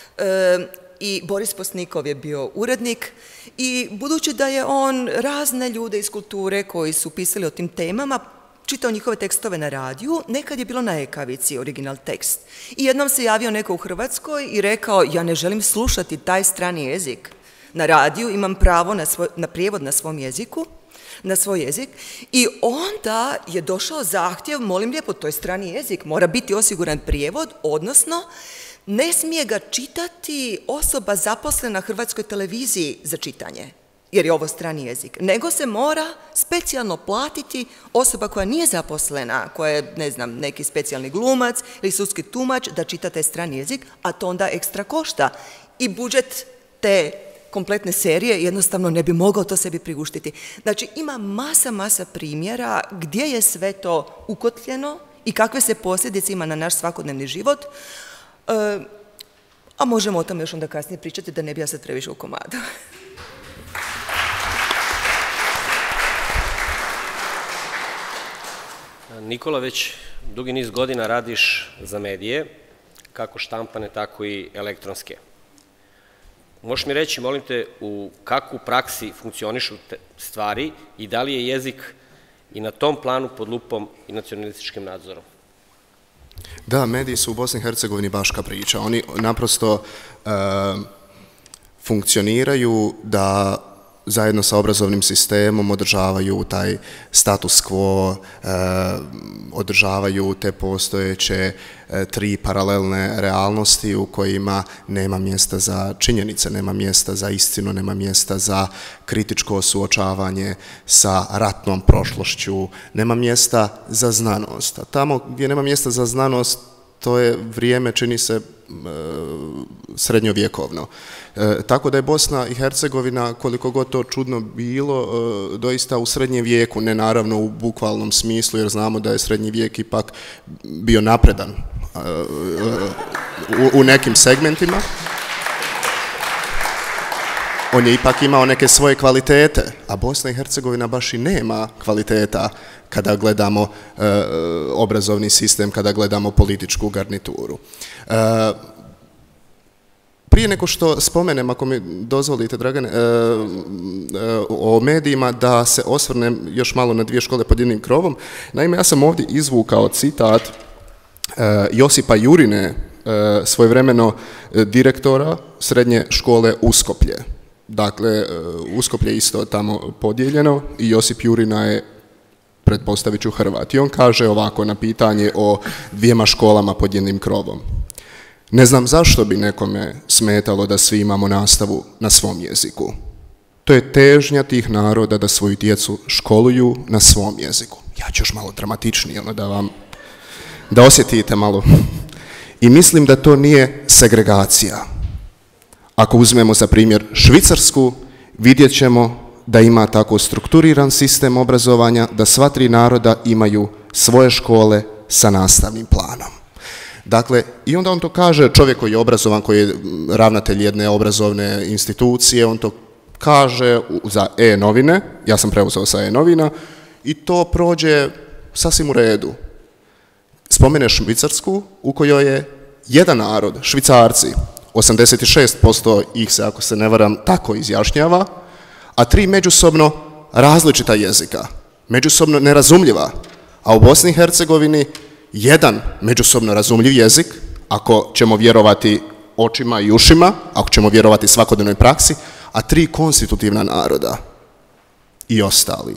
i Boris Posnikov je bio urednik i budući da je on razne ljude iz kulture koji su pisali o tim temama, čitao njihove tekstove na radiju, nekad je bilo na ekavici original tekst. I jednom se javio neko u Hrvatskoj i rekao, ja ne želim slušati taj strani jezik na radiju, imam pravo na, svoj, na prijevod na svom jeziku, na svoj jezik, i onda je došao zahtjev, molim lijepo, to je strani jezik, mora biti osiguran prijevod, odnosno ne smije ga čitati osoba zaposlena na Hrvatskoj televiziji za čitanje, jer je ovo strani jezik, nego se mora specijalno platiti osoba koja nije zaposlena, koja je, ne znam, neki specijalni glumac ili sudski tumač da čita taj strani jezik, a to onda ekstra košta. I budžet te kompletne serije jednostavno ne bi mogao to sebi priuštiti. Znači, ima masa, masa primjera gdje je sve to ukotljeno i kakve se posljedice ima na naš svakodnevni život, e, a možemo o tome još onda kasnije pričati da ne bi ja sad previše u komadu. Nikola, već dugi niz godina radiš za medije, kako štampane, tako i elektronske. Možeš mi reći, molim te, u kakvu praksi funkcionišu stvari i da li je jezik i na tom planu pod lupom i nacionalističkim nadzorom? Da, mediji su u Bosni i Hercegovini baška priča. Oni naprosto e, funkcioniraju da zajedno sa obrazovnim sistemom održavaju taj status quo, e, održavaju te postojeće e, tri paralelne realnosti u kojima nema mjesta za činjenice, nema mjesta za istinu, nema mjesta za kritičko suočavanje sa ratnom prošlošću, nema mjesta za znanost. A tamo gdje nema mjesta za znanost, to je vrijeme, čini se, srednjovjekovno. E, tako da je Bosna i Hercegovina, koliko god to čudno bilo, e, doista u srednjem vijeku, ne naravno u bukvalnom smislu, jer znamo da je srednji vijek ipak bio napredan e, u, u nekim segmentima. On je ipak imao neke svoje kvalitete, a Bosna i Hercegovina baš i nema kvaliteta kada gledamo e, obrazovni sistem, kada gledamo političku garnituru. E, prije nego što spomenem, ako mi dozvolite, Dragane, e, e, o medijima, da se osvrnem još malo na dvije škole pod jednim krovom. Naime, ja sam ovdje izvukao citat e, Josipa Jurine, e, svojevremeno direktora srednje škole Uskoplje. Dakle, Uskoplje je isto tamo podijeljeno i Josip Jurina je, pretpostavit ću, Hrvat. I on kaže ovako na pitanje o dvijema školama pod jednim krovom. Ne znam zašto bi nekome smetalo da svi imamo nastavu na svom jeziku. To je težnja tih naroda da svoju djecu školuju na svom jeziku. Ja ću još malo dramatičnije, da vam, da osjetite malo. I mislim da to nije segregacija. Ako uzmemo za primjer Švicarsku, vidjet ćemo da ima tako strukturiran sistem obrazovanja da sva tri naroda imaju svoje škole sa nastavnim planom. Dakle, i onda on to kaže, čovjek koji je obrazovan, koji je ravnatelj jedne obrazovne institucije, on to kaže za e-novine, ja sam preuzeo sa e-novina, i to prođe sasvim u redu. Spomene Švicarsku, u kojoj je jedan narod, Švicarci, osamdeset šest posto ih se, ako se ne varam, tako izjašnjava, a tri međusobno različita jezika, međusobno nerazumljiva. A u Bosni i Hercegovini jedan međusobno razumljiv jezik, ako ćemo vjerovati očima i ušima, ako ćemo vjerovati svakodnevnoj praksi, a tri konstitutivna naroda i ostali.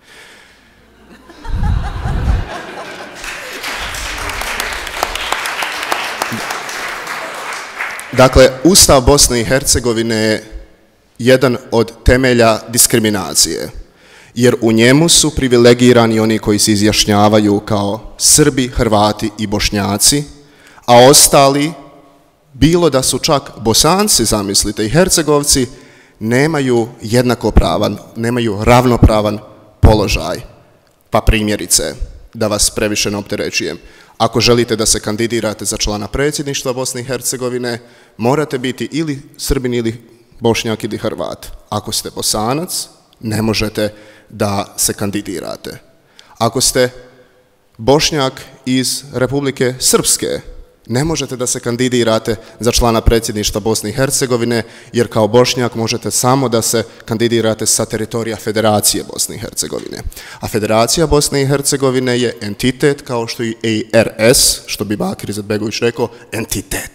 Dakle, Ustav Bosne i Hercegovine je jedan od temelja diskriminacije, jer u njemu su privilegirani oni koji se izjašnjavaju kao Srbi, Hrvati i Bošnjaci, a ostali, bilo da su čak Bosanci, zamislite, i Hercegovci, nemaju jednakopravan, nemaju ravnopravan položaj. Pa primjerice, da vas previše ne opterećujem, ako želite da se kandidirate za člana predsjedništva Bosne i Hercegovine, morate biti ili Srbin ili Bošnjak ili Hrvat. Ako ste Bosanac, ne možete da se kandidirate. Ako ste Bošnjak iz Republike Srpske, ne možete da se kandidirate za člana predsjedništva Bosne i Hercegovine, jer kao Bošnjak možete samo da se kandidirate sa teritorija Federacije Bosne i Hercegovine. A Federacija Bosne i Hercegovine je entitet, kao što i R S, što bi Bakir Izetbegović rekao, entitet.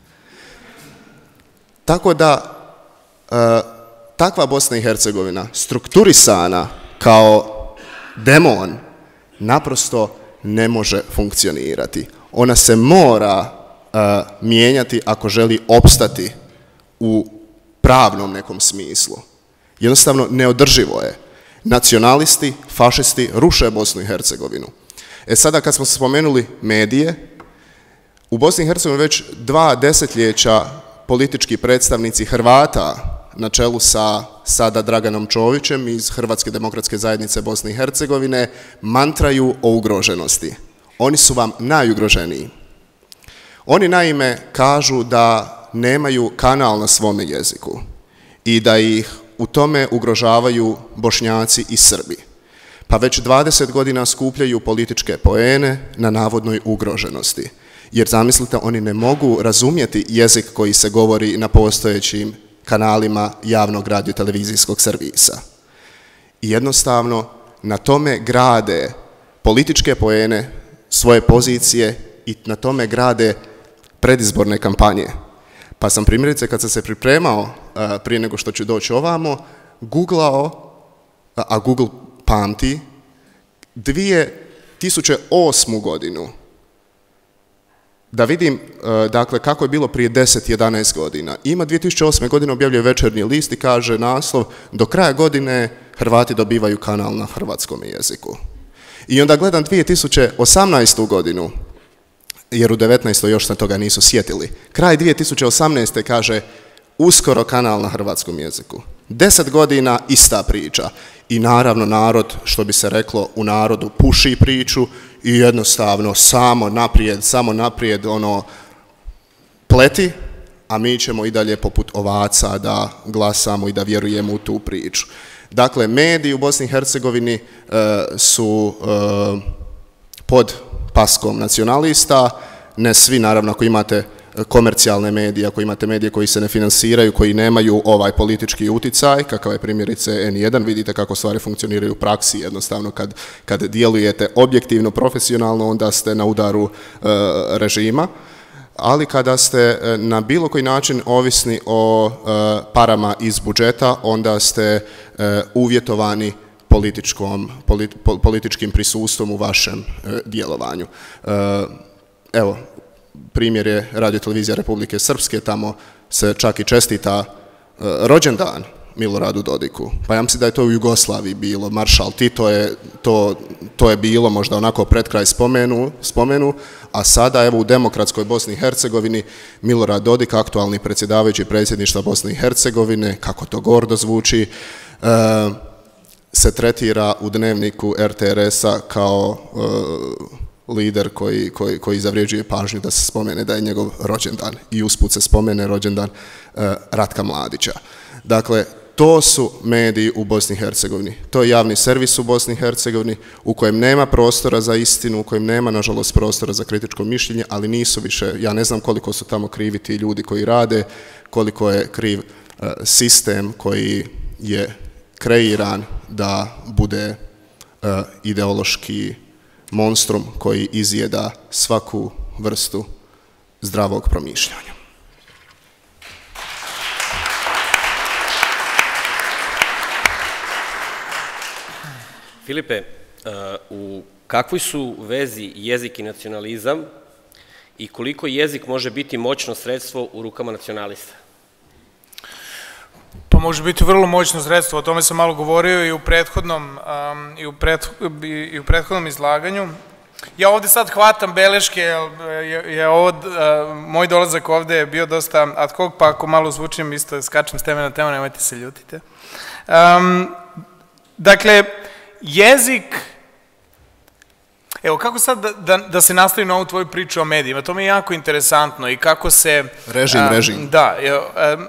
Tako da, e, takva Bosna i Hercegovina, strukturisana kao demon, naprosto ne može funkcionirati. Ona se mora uh, mijenjati ako želi opstati u pravnom nekom smislu. Jednostavno neodrživo je. Nacionalisti, fašisti ruše Bosnu i Hercegovinu. E sada kad smo spomenuli medije, u Bosni i Hercegovini već dva desetljeća politički predstavnici Hrvata na čelu sa sada Draganom Čovićem iz Hrvatske demokratske zajednice Bosne i Hercegovine mantraju o ugroženosti. Oni su vam najugroženiji. Oni naime kažu da nemaju kanal na svome jeziku i da ih u tome ugrožavaju Bošnjaci i Srbi. Pa već dvadeset godina skupljaju političke poene na navodnoj ugroženosti. Jer zamislite, oni ne mogu razumjeti jezik koji se govori na postojećim kanalima javnog radio-televizijskog servisa. I jednostavno na tome grade političke poene, svoje pozicije i na tome grade predizborne kampanje. Pa sam primjerice kad sam se pripremao prije nego što ću doći ovamo, googlao, a Google pamti, dvije tisuće osmu godinu. Da vidim, dakle, kako je bilo prije deset jedanaest godina. Ima dvije tisuće osme godine objavljuje Večernji list i kaže naslov: do kraja godine Hrvati dobivaju kanal na hrvatskom jeziku. I onda gledam dvije tisuće osamnaestu godinu, jer u devetnaestoj još se toga nisu sjetili. Kraj dvije tisuće osamnaeste kaže uskoro kanal na hrvatskom jeziku. Deset godina ista priča. I naravno narod, što bi se reklo u narodu, puši priču i jednostavno samo naprijed, samo naprijed ono pleti, a mi ćemo i dalje poput ovaca da glasamo i da vjerujemo u tu priču. Dakle, mediji u Bosni i Hercegovini e, su e, pod paskom nacionalista, ne svi naravno, ako imate komercijalne medije, ako imate medije koji se ne finansiraju, koji nemaju ovaj politički uticaj, kakav je primjerice en jedan, vidite kako stvari funkcioniraju u praksi, jednostavno kad, kad djelujete objektivno, profesionalno, onda ste na udaru e, režima, ali kada ste na bilo koji način ovisni o e, parama iz budžeta, onda ste e, uvjetovani političkom, polit, političkim prisustvom u vašem e, djelovanju. E, evo, primjer je Radio-televizija Republike Srpske, tamo se čak i čestita uh, rođendan Miloradu Dodiku. Pa ja mislim da je to u Jugoslaviji bilo, maršal Tito je, to, to je bilo možda onako pred kraj spomenu, spomenu, a sada evo u demokratskoj Bosni i Hercegovini Milorad Dodik, aktualni predsjedavajući predsjedništva Bosne i Hercegovine, kako to gordo zvuči, uh, se tretira u dnevniku er te er esa kao uh, lider koji, koji, koji zavređuje pažnju da se spomene da je njegov rođendan i usput se spomene rođendan uh, Ratka Mladića. Dakle, to su mediji u Bosni i Hercegovini. To je javni servis u Bosni i Hercegovini u kojem nema prostora za istinu, u kojem nema, nažalost, prostora za kritičko mišljenje, ali nisu više, ja ne znam koliko su tamo krivi ti ljudi koji rade, koliko je kriv uh, sistem koji je kreiran da bude uh, ideološki monstrum koji izjeda svaku vrstu zdravog promišljanja. Filipe, u kakvoj su vezi jezik i nacionalizam i koliko jezik može biti moćno sredstvo u rukama nacionalista? Pa može biti vrlo moćno sredstvo, o tome sam malo govorio i u prethodnom, um, i, u pret, i u prethodnom izlaganju. Ja ovde sad hvatam beleške, je, je ovo, uh, moj dolazak ovde je bio dosta ad hoc, pa ako malo zvučim, isto skačem s teme na temu, nemojte se ljutite. Um, dakle, jezik, evo kako sad da, da, da se nastavim na ovu tvoju priču o medijima, to mi je jako interesantno i kako se... Režim, um, režim. Da, um,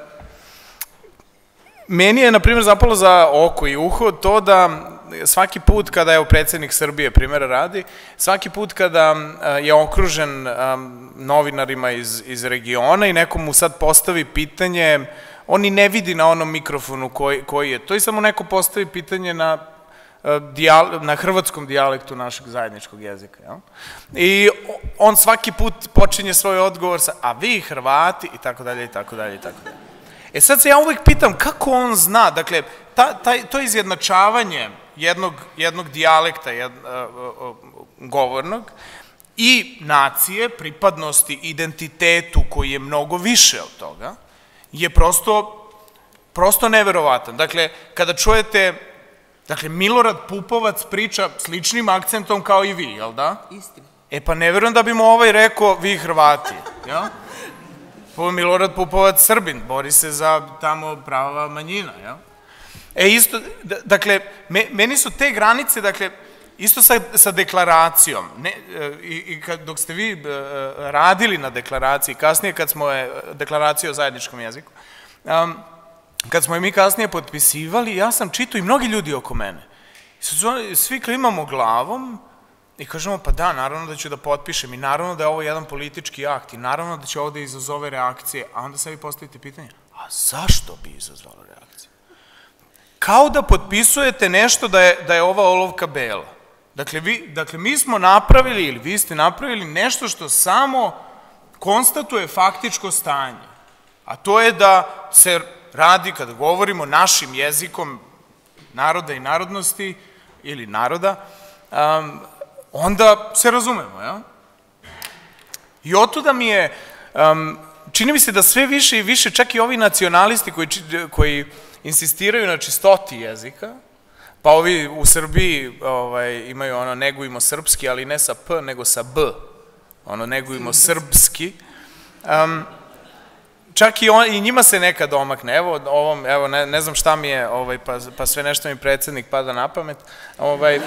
meni je, na primjer, zapalo za oko i uho to da svaki put kada, evo, predsjednik Srbije, primjera radi, svaki put kada je okružen um, novinarima iz, iz regiona i neko mu sad postavi pitanje, on i ne vidi na onom mikrofonu koji, koji je to i samo neko postavi pitanje na, dijal, na hrvatskom dijalektu našeg zajedničkog jezika. Jel? I on svaki put počinje svoj odgovor sa, a vi Hrvati, i tako dalje, i tako dalje, i tako dalje. E sad se ja uvijek pitam kako on zna, dakle, ta, taj, to izjednačavanje jednog, jednog dijalekta jed, uh, uh, govornog i nacije, pripadnosti, identitetu koji je mnogo više od toga, je prosto, prosto neverovatan. Dakle, kada čujete, dakle, Milorad Pupovac priča sličnim akcentom kao i vi, jel da? Istina. E pa ne verujem da bi mu ovaj rekao, vi Hrvati, jel? Milorad Pupovac Srbin, bori se za tamo prava manjina, jel? E isto, dakle, me, meni su te granice, dakle, isto sa, sa deklaracijom, ne, i, i kad, dok ste vi radili na deklaraciji, kasnije kad smo je, deklaraciju o zajedničkom jeziku, um, kad smo je mi kasnije potpisivali, ja sam čitao i mnogi ljudi oko mene, Svi klimamo glavom i kažemo, pa da, naravno da ću da potpišem i naravno da je ovo jedan politički akt i naravno da će ovo da izazove reakcije, a onda sebi postavite pitanje, a zašto bi izazvalo reakcije? Kao da potpisujete nešto da je, da je ova olovka bela. Dakle, vi, dakle, mi smo napravili, ili vi ste napravili nešto što samo konstatuje faktičko stanje. A to je da se radi, kada govorimo našim jezikom naroda i narodnosti, ili naroda, um, onda se razumemo, ja? I otuda mi je, um, čini mi se da sve više i više, čak i ovi nacionalisti koji, koji insistiraju na čistoti jezika, pa ovi u Srbiji ovaj, imaju ono, negujemo srpski, ali ne sa P, nego sa B, ono, negujemo srpski, um, čak i, on, i njima se nekad omakne, evo, ovom, evo ne, ne znam šta mi je, ovaj, pa, pa sve nešto mi predsednik pada na pamet, ovaj,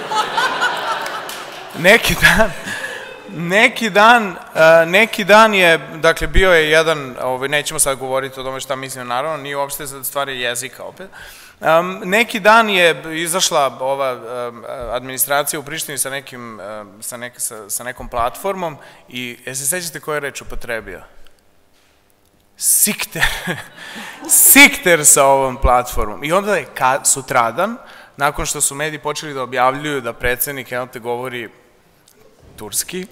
neki dan, neki dan, uh, neki dan je, dakle, bio je jedan, ovaj, nećemo sad govoriti o tome šta mislim, naravno, nije uopšte stvari jezika opet, um, neki dan je izašla ova um, administracija u Prištini sa, nekim, um, sa, nek, sa, sa nekom platformom i, je se sećate koju je reč upotrebio? Sikter, sikter sa ovom platformom. I onda je sutradan, nakon što su mediji počeli da objavljuju da predsednik, evo te, govori turski,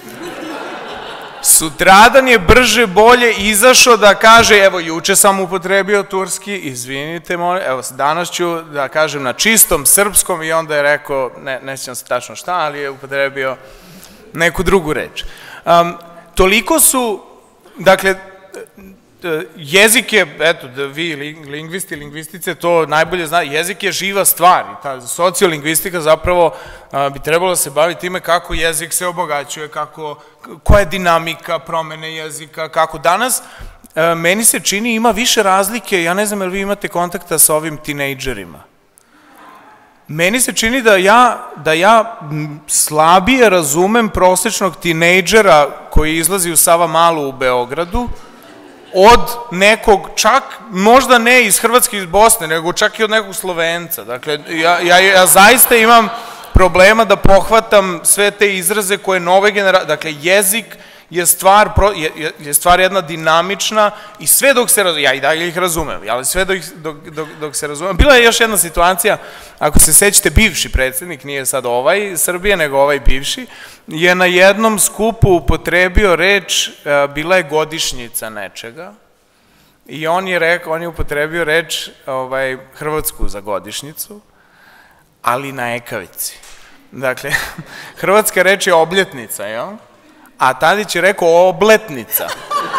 sutradan je brže bolje izašao da kaže, evo, juče sam upotrebio turski, izvinite, molim, evo, danas ću da kažem na čistom srpskom i onda je rekao, ne, ne sjećam se tačno šta, ali je upotrebio neku drugu reč. Um, toliko su, dakle, jezik je, eto, da vi lingvisti, lingvistice, to najbolje zna, jezik je živa stvar i ta sociolingvistika zapravo bi trebalo da se baviti time kako jezik se obogaćuje, kako, koja je dinamika promene jezika, kako danas, meni se čini, ima više razlike, ja ne znam jel vi imate kontakta sa ovim tinejdžerima. Meni se čini da ja, da ja slabije razumem prosečnog tinejdžera koji izlazi u Savamalu u Beogradu, od nekog, čak, možda ne iz Hrvatske, iz Bosne, nego čak i od nekog Slovenca. Dakle, ja, ja, ja zaista imam problema da pohvatam sve te izraze koje nove generacije, dakle, jezik je stvar, je, je stvar jedna dinamična i sve dok se razumem, ja i dalje ih razumem, ali sve dok, dok, dok, dok se razumem. Bila je još jedna situacija, ako se sećate, bivši predsednik, nije sad ovaj Srbije, nego ovaj bivši, je na jednom skupu upotrebio reč, bila je godišnjica nečega, i on je rekao, on je upotrebio reč ovaj, hrvatsku za godišnjicu, ali na ekavici. Dakle, hrvatska reč je obljetnica, jel? A Tadić je rekao obletnica.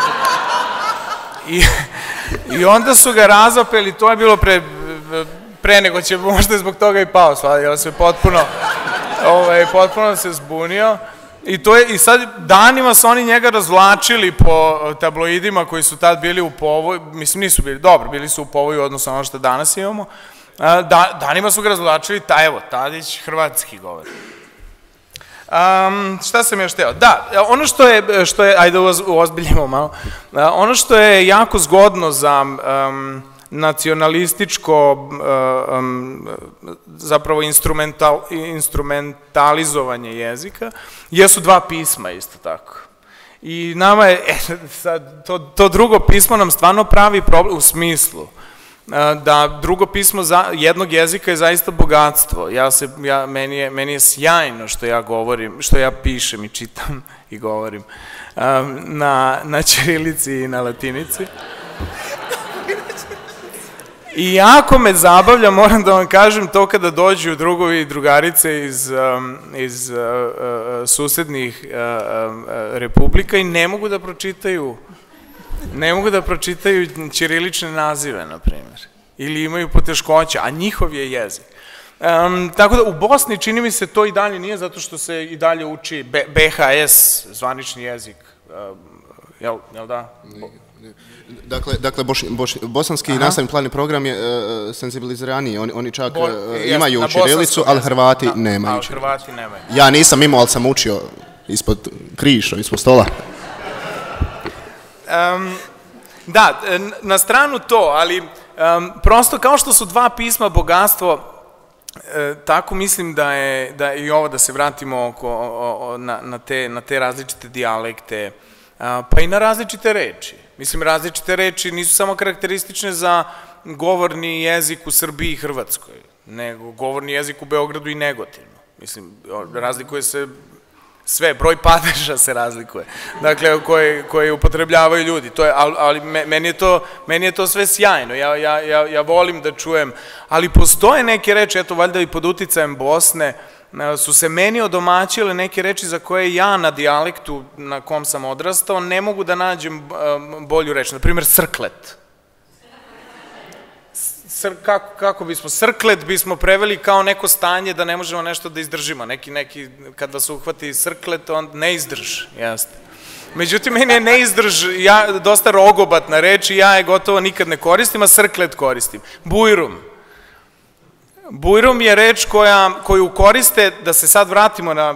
I, i onda su ga razapeli, to je bilo pre, pre nego će možda zbog toga i pao, jer se potpuno, ovaj, potpuno se zbunio. I, to je, I sad danima su oni njega razvlačili po tabloidima koji su tad bili u povoju, mislim nisu bili, dobro, bili su u povoju odnosno ono što danas imamo. Da, danima su ga razvlačili, ta, evo, Tadić hrvatski govori. Um, šta sam još teo? Da, ono što je, što je ajde uozbiljimo malo, ono što je jako zgodno za um, nacionalističko um, zapravo instrumental, instrumentalizovanje jezika, jesu dva pisma isto tako. I nama je, e, sad, to, to drugo pismo nam stvarno pravi problem u smislu da drugo pismo za, jednog jezika je zaista bogatstvo. Ja se, ja, meni, je, meni je sjajno što ja govorim, što ja pišem i čitam i govorim um, na, na ćirilici i na latinici. I jako me zabavlja, moram da vam kažem, to kada dođu drugovi i drugarice iz, um, iz uh, uh, susednih uh, uh, republika i ne mogu da pročitaju ne mogu da pročitaju ćirilične nazive, na primjer, ili imaju poteškoća, a njihov je jezik. Um, tako da u Bosni čini mi se to i dalje nije, zato što se i dalje uči B H S, zvanični jezik, um, jel, jel da? Bo... Dakle, dakle boš, boš, bosanski Aha. nastavni plan i program je uh, senzibiliziraniji, oni, oni čak Bo, uh, imaju jes, ćirilicu, ali Hrvati na, nemaju ali Hrvati nemaju. Ja nisam imao, ali sam učio ispod kriša, ispod stola. Um, da, na stranu to, ali um, prosto kao što su dva pisma bogatstvo, tako mislim da je, da i ovo, da se vratimo oko, o, o, na, na, te, na te različite dijalekte, a, pa i na različite reči. Mislim, različite reči nisu samo karakteristične za govorni jezik u Srbiji i Hrvatskoj, nego govorni jezik u Beogradu i Negotinu. Mislim, razlikuje se sve, broj padeža se razlikuje, dakle, koje, koje upotrebljavaju ljudi, to je, ali, ali meni, je to, meni je to sve sjajno, ja, ja, ja, ja volim da čujem, ali postoje neke reči, eto, valjda i pod uticajem Bosne, su se meni odomaćile neke reči za koje ja na dijalektu na kom sam odrastao ne mogu da nađem bolju reč, na primjer srklet. Sr, kako, kako bismo, srklet bismo preveli kao neko stanje da ne možemo nešto da izdržimo, neki, neki, kad vas uhvati srklet, on ne izdrž, jeste. Međutim, meni je ne izdrž, ja, dosta rogobatna reč i ja je gotovo nikad ne koristim, a srklet koristim. Bujrum. Bujrum je reč koja, koju koriste, da se sad vratimo na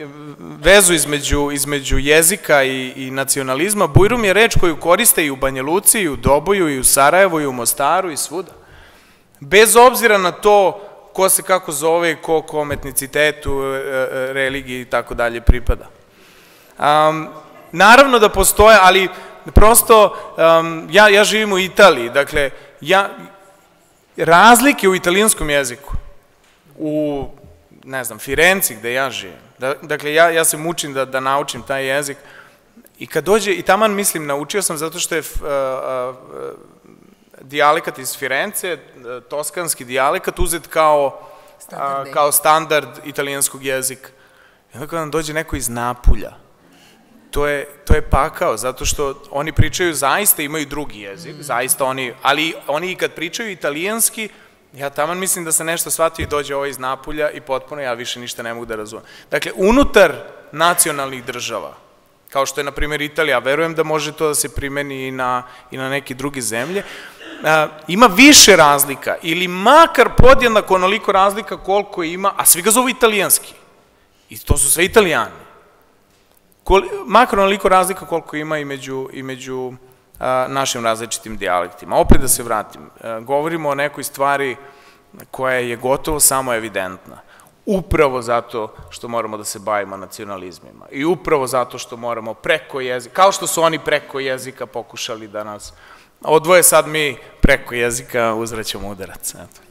vezu između, između jezika i, i nacionalizma, bujrum je reč koju koriste i u Banja Luci, i u Doboju, i u Sarajevu, i u Mostaru, i svuda. Bez obzira na to ko se kako zove, ko kom etnicitetu, religiji i tako dalje pripada. Um, naravno da postoje, ali prosto um, ja, ja živim u Italiji, dakle, ja, razlike u italijanskom jeziku, u, ne znam, Firenci gde ja živim, da, dakle, ja, ja se mučim da, da naučim taj jezik i kad dođe, i taman mislim, naučio sam zato što je uh, uh, dijalekat iz Firence, toskanski dijalekat, uzet kao, a, kao standard italijanskog jezika. I onda kad nam dođe neko iz Napulja, to je, to je pakao, zato što oni pričaju zaista, imaju drugi jezik, mm. zaista oni, ali oni i kad pričaju italijanski, ja taman mislim da se nešto shvatio i dođe ovo iz Napulja i potpuno ja više ništa ne mogu da razumem. Dakle, unutar nacionalnih država, kao što je, na primjer, Italija, verujem da može to da se primeni i na, i na neke druge zemlje, a, ima više razlika, ili makar podjednako onoliko razlika koliko ima, a svi ga zovu italijanski, i to su sve Italijani. Kol, makar onoliko razlika koliko ima i među, i među a, našim različitim dijalektima. Opet da se vratim, a, govorimo o nekoj stvari koja je gotovo samo evidentna. Upravo zato što moramo da se bavimo nacionalizmima i upravo zato što moramo preko jezika, kao što su oni preko jezika pokušali da nas odvoje, sad mi preko jezika uzvraćamo udarac. Eto.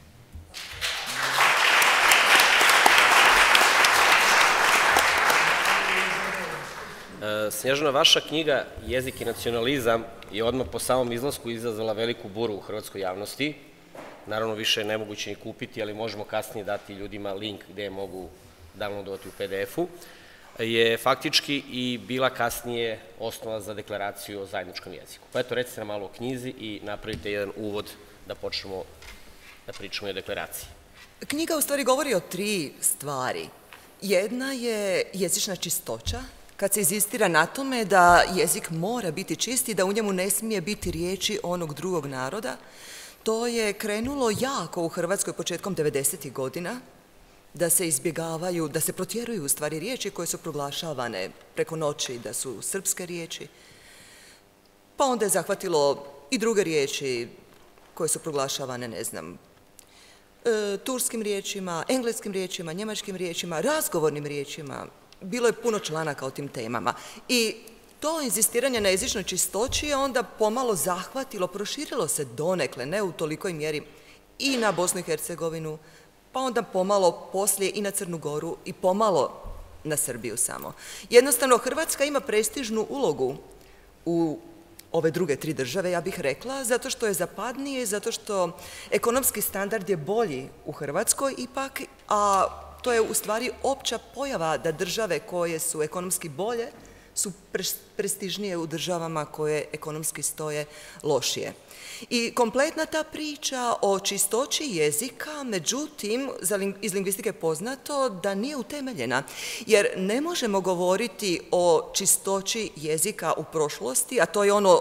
Snježana, vaša knjiga Jezik i nacionalizam je odmah po samom izlasku izazvala veliku buru u hrvatskoj javnosti. Naravno, više je nemoguće ni kupiti, ali možemo kasnije dati ljudima link gde je mogu downloadovati u P D F-u. Je faktički i bila kasnije osnova za deklaraciju o zajedničkom jeziku. Pa eto, recite nam malo o knjizi i napravite jedan uvod da počnemo da pričamo o deklaraciji. Knjiga u stvari govori o tri stvari. Jedna je jezična čistoća, kad se inzistira na tome da jezik mora biti čist i da u njemu ne smije biti riječi onog drugog naroda. To je krenulo jako u Hrvatskoj početkom devedesetih godina, da se izbjegavaju, da se protjeruju u stvari riječi koje su proglašavane preko noći da su srpske riječi, pa onda je zahvatilo i druge riječi koje su proglašavane, ne znam, e, turskim riječima, engleskim riječima, njemačkim riječima, razgovornim riječima. Bilo je puno članaka o tim temama i to inzistiranje na jezičnoj čistoći je onda pomalo zahvatilo, proširilo se donekle, ne u tolikoj mjeri, i na Bosnu i Hercegovinu, pa onda pomalo poslije i na Crnu Goru i pomalo na Srbiju samo. Jednostavno, Hrvatska ima prestižnu ulogu u ove druge tri države, ja bih rekla, zato što je zapadnije, zato što ekonomski standard je bolji u Hrvatskoj ipak, a to je u stvari opća pojava da države koje su ekonomski bolje su prestižnije u državama koje ekonomski stoje lošije. I kompletna ta priča o čistoći jezika, međutim, iz lingvistike je poznato da nije utemeljena, jer ne možemo govoriti o čistoći jezika u prošlosti, a to je ono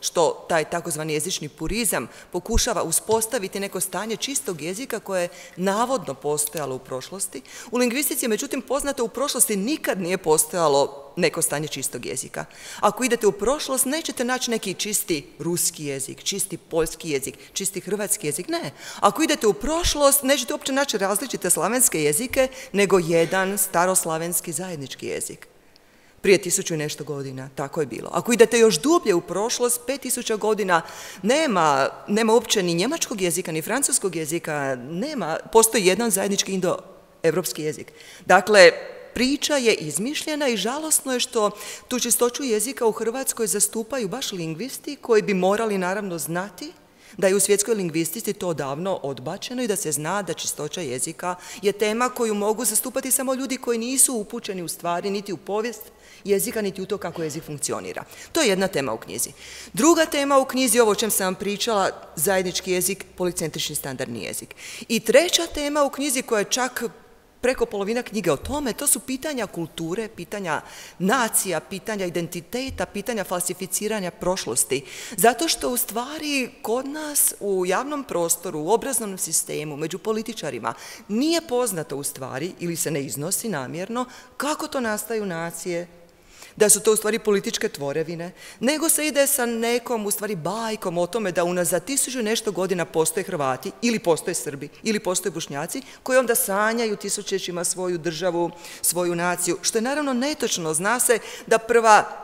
što taj takozvani jezični purizam pokušava uspostaviti neko stanje čistog jezika koje je navodno postojalo u prošlosti. U lingvistici je međutim poznato u prošlosti nikad nije postojalo neko stanje čistog jezika. Ako idete u prošlost, nećete naći neki čisti ruski jezik, čisti poljski jezik, čisti hrvatski jezik, ne. Ako idete u prošlost, nećete uopće naći različite slavenske jezike, nego jedan staroslavenski zajednički jezik. Prije tisuću i nešto godina, tako je bilo. Ako idete još dublje u prošlost, pet tisuća godina, nema, nema uopće ni njemačkog jezika, ni francuskog jezika, nema, postoji jedan zajednički indoevropski jezik. Dakle, priča je izmišljena i žalosno je što tu čistoću jezika u Hrvatskoj zastupaju baš lingvisti koji bi morali naravno znati da je u svjetskoj lingvistici to davno odbačeno i da se zna da čistoća jezika je tema koju mogu zastupati samo ljudi koji nisu upućeni u stvari niti u povijest jezika, niti u to kako jezik funkcionira. To je jedna tema u knjizi. Druga tema u knjizi, ovo o čem sam vam pričala, zajednički jezik, policentrični standardni jezik. I treća tema u knjizi koja je čak preko polovina knjige o tome, to su pitanja kulture, pitanja nacija, pitanja identiteta, pitanja falsificiranja prošlosti. Zato što u stvari kod nas u javnom prostoru, u obrazovnom sistemu, među političarima, nije poznato u stvari, ili se ne iznosi namjerno, kako to nastaju nacije, da su to u stvari političke tvorevine, nego se ide sa nekom u stvari bajkom o tome da unazad tisuću nešto godina postoje Hrvati, ili postoje Srbi, ili postoje Bošnjaci, koji onda sanjaju tisućećima svoju državu, svoju naciju, što je naravno netočno. Zna se da prva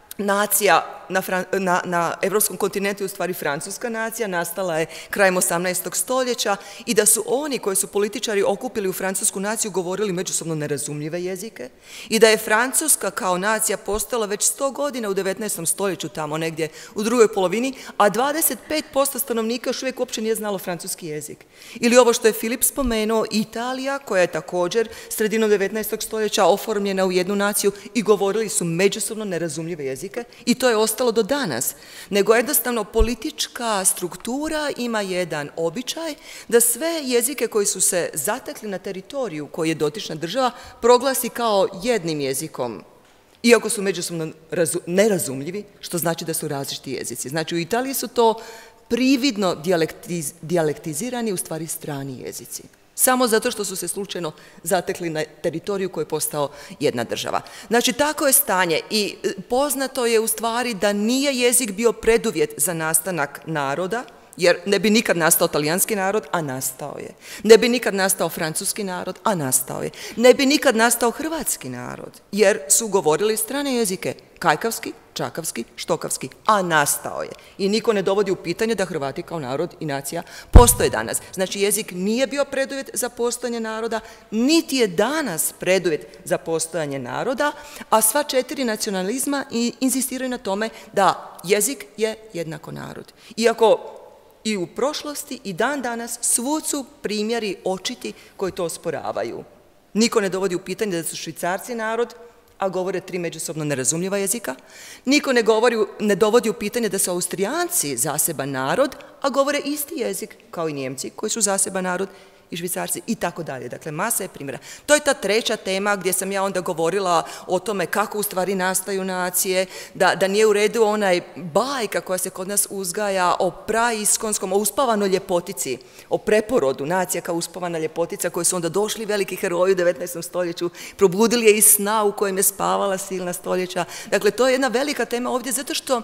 nacija na, na, na evropskom kontinentu je u stvari francuska nacija, nastala je krajem osamnaestog stoljeća i da su oni koji su političari okupili u francusku naciju govorili međusobno nerazumljive jezike i da je Francuska kao nacija postojala već sto godina u devetnaestom stoljeću tamo negdje u drugoj polovini, a dvadeset pet posto stanovnika još uvijek uopće nije znalo francuski jezik. Ili ovo što je Filip spomenuo, Italija, koja je također sredinom devetnaestog stoljeća oformljena u jednu naciju i govorili su međusobno nerazumljive jezike i to je ostalo do danas, nego jednostavno politička struktura ima jedan običaj da sve jezike koji su se zatekli na teritoriju koji je dotična država proglasi kao jednim jezikom, iako su međusobno nerazumljivi, što znači da su različiti jezici. Znači u Italiji su to prividno dijalektiz, dijalektizirani, u stvari strani jezici. Samo zato što su se slučajno zatekli na teritoriju koji je postao jedna država. Znači, tako je stanje i poznato je u stvari da nije jezik bio preduvjet za nastanak naroda, jer ne bi nikad nastao talijanski narod, a nastao je. Ne bi nikad nastao francuski narod, a nastao je. Ne bi nikad nastao hrvatski narod, jer su govorili strane jezike, kajkavski, čakavski, štokavski, a nastao je. I niko ne dovodi u pitanje da Hrvati kao narod i nacija postoje danas. Znači, jezik nije bio preduvjet za postojanje naroda, niti je danas preduvjet za postojanje naroda, a sva četiri nacionalizma inzistiraju na tome da jezik je jednako narod. Iako i u prošlosti i dan danas svud su primjeri očiti koji to osporavaju. Niko ne dovodi u pitanje da su Švicarci narod, a govore tri međusobno nerazumljiva jezika. Niko ne, govori, ne dovodi u pitanje da su Austrijanci zaseban narod, a govore isti jezik kao i Nijemci koji su zaseban narod i Švicarci i tako dalje. Dakle, masa je primjera. To je ta treća tema gdje sam ja onda govorila o tome kako u stvari nastaju nacije, da, da nije u redu onaj bajka koja se kod nas uzgaja o praiskonskom, o uspavanoj ljepotici, o preporodu nacija kao uspavana ljepotica koji su onda došli veliki heroji u devetnaestom stoljeću, probudili je iz sna u kojem je spavala silna stoljeća. Dakle, to je jedna velika tema ovdje zato što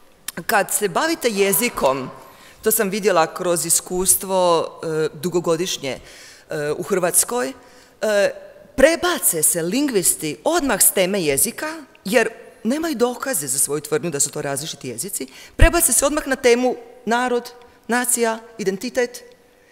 kad se bavite jezikom, to sam vidjela kroz iskustvo e, dugogodišnje e, u Hrvatskoj, e, prebace se lingvisti odmah s teme jezika, jer nemaju dokaze za svoju tvrdnju da su to različiti jezici, prebace se odmah na temu narod, nacija, identitet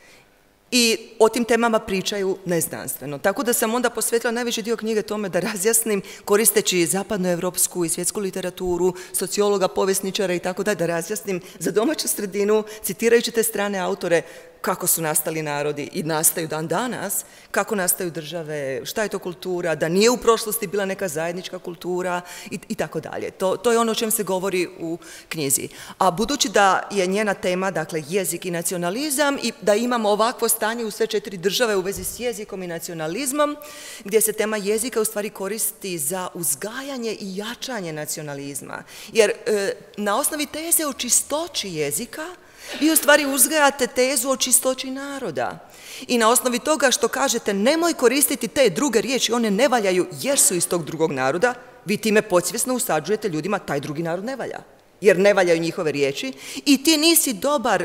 i o tim temama pričaju neznanstveno. Tako da sam onda posvetila najveći dio knjige tome da razjasnim, koristeći zapadnoevropsku i svjetsku literaturu, sociologa, povjesničara i tako da, da razjasnim za domaću sredinu, citirajući te strane autore, kako su nastali narodi i nastaju dan danas, kako nastaju države, šta je to kultura, da nije u prošlosti bila neka zajednička kultura i, i tako dalje. To, to je ono o čem se govori u knjizi. A budući da je njena tema, dakle, jezik i nacionalizam i da imamo ovakvo stanje u sve četiri države u vezi s jezikom i nacionalizmom, gdje se tema jezika u stvari koristi za uzgajanje i jačanje nacionalizma. Jer e, na osnovi teze o čistoći jezika vi u stvari uzgajate tezu o čistoći naroda. I na osnovi toga što kažete nemoj koristiti te druge riječi, one ne valjaju jer su iz tog drugog naroda, vi time podsvjesno usađujete ljudima taj drugi narod ne valja. Jer ne valjaju njihove riječi i ti nisi dobar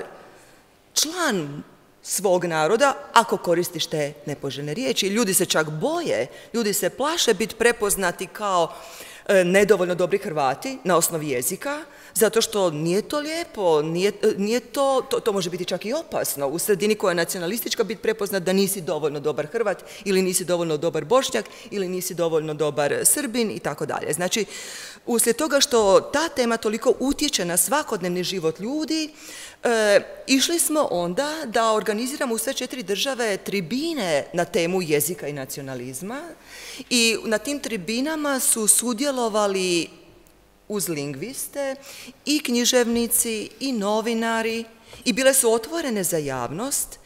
član svog naroda ako koristiš te nepoželjne riječi. Ljudi se čak boje, ljudi se plaše biti prepoznati kao e, nedovoljno dobri Hrvati na osnovi jezika, zato što nije to lijepo, nije, nije to, to, to može biti čak i opasno. U sredini koja je nacionalistička biti prepoznat da nisi dovoljno dobar Hrvat ili nisi dovoljno dobar Bošnjak ili nisi dovoljno dobar Srbin i tako dalje. Znači, uslijed toga što ta tema toliko utječe na svakodnevni život ljudi, e, išli smo onda da organiziramo u sve četiri države tribine na temu jezika i nacionalizma i na tim tribinama su sudjelovali uz lingviste i književnici i novinari i bile su otvorene za javnost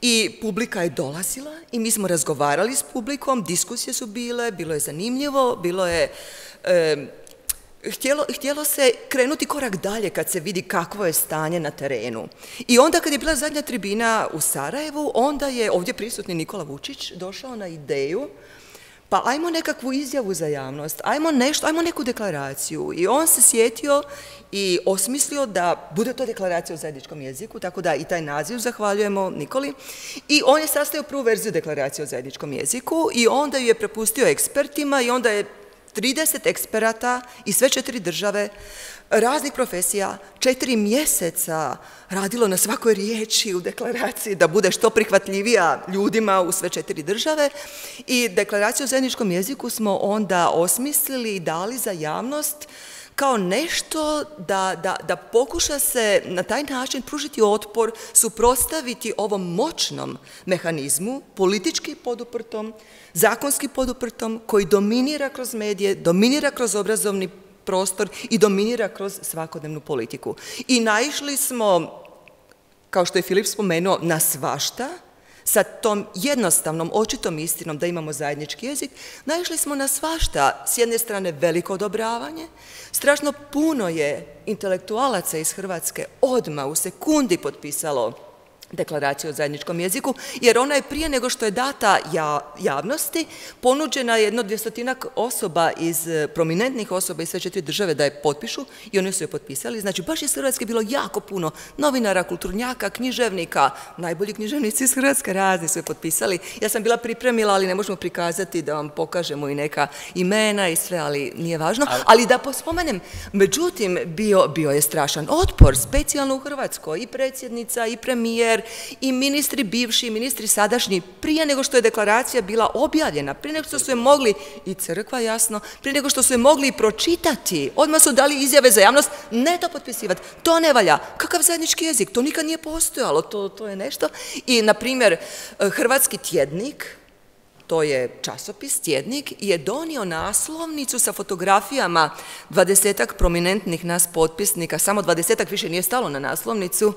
i publika je dolazila i mi smo razgovarali s publikom, diskusije su bile, bilo je zanimljivo, bilo je... E, Htjelo, htjelo se krenuti korak dalje kad se vidi kakvo je stanje na terenu. I onda kad je bila zadnja tribina u Sarajevu, onda je ovdje prisutni Nikola Vučić došao na ideju pa ajmo nekakvu izjavu za javnost, ajmo nešto, ajmo neku deklaraciju. I on se sjetio i osmislio da bude to deklaracija o zajedničkom jeziku, tako da i taj naziv zahvaljujemo Nikoli. I on je sastavio prvu verziju deklaracije o zajedničkom jeziku i onda ju je prepustio ekspertima i onda je trideset eksperata iz sve četiri države, raznih profesija, četiri mjeseca radilo na svakoj riječi u deklaraciji da bude što prihvatljivija ljudima u sve četiri države i deklaraciju o zajedničkom jeziku smo onda osmislili i dali za javnost kao nešto da, da, da pokuša se na taj način pružiti otpor, suprotstaviti ovom moćnom mehanizmu, politički poduprtom, zakonski poduprtom, koji dominira kroz medije, dominira kroz obrazovni prostor i dominira kroz svakodnevnu politiku. I naišli smo, kao što je Filip spomenuo, na svašta, sa tom jednostavnom, očitom istinom da imamo zajednički jezik, naišli smo na svašta. S jedne strane veliko odobravanje, strašno puno je intelektualaca iz Hrvatske odmah u sekundi potpisalo deklaraciju o zajedničkom jeziku, jer ona je prije nego što je data javnosti ponuđena jedno dvjestotinak osoba iz prominentnih osoba iz sve četiri države da je potpišu i oni su je potpisali. Znači, baš iz Hrvatske bilo jako puno novinara, kulturnjaka, književnika, najbolji književnici iz Hrvatske razni su je potpisali. Ja sam bila pripremila, ali ne možemo prikazati da vam pokažemo i neka imena i sve, ali nije važno. Ali da pospomenem, međutim, bio, bio je strašan otpor, specijalno u Hrvatskoj, i predsjednica, i premijer, i ministri bivši, i ministri sadašnji, prije nego što je deklaracija bila objavljena, prije nego što su je mogli, i crkva jasno, prije nego što su je mogli pročitati, odmah su dali izjave za javnost, ne to potpisivati, to ne valja. Kakav zajednički jezik? To nikad nije postojalo, to, to je nešto. I, na primjer, Hrvatski tjednik, to je časopis, tjednik, je donio naslovnicu sa fotografijama dvadesetak prominentnih nas potpisnika, samo dvadesetak više nije stalo na naslovnicu,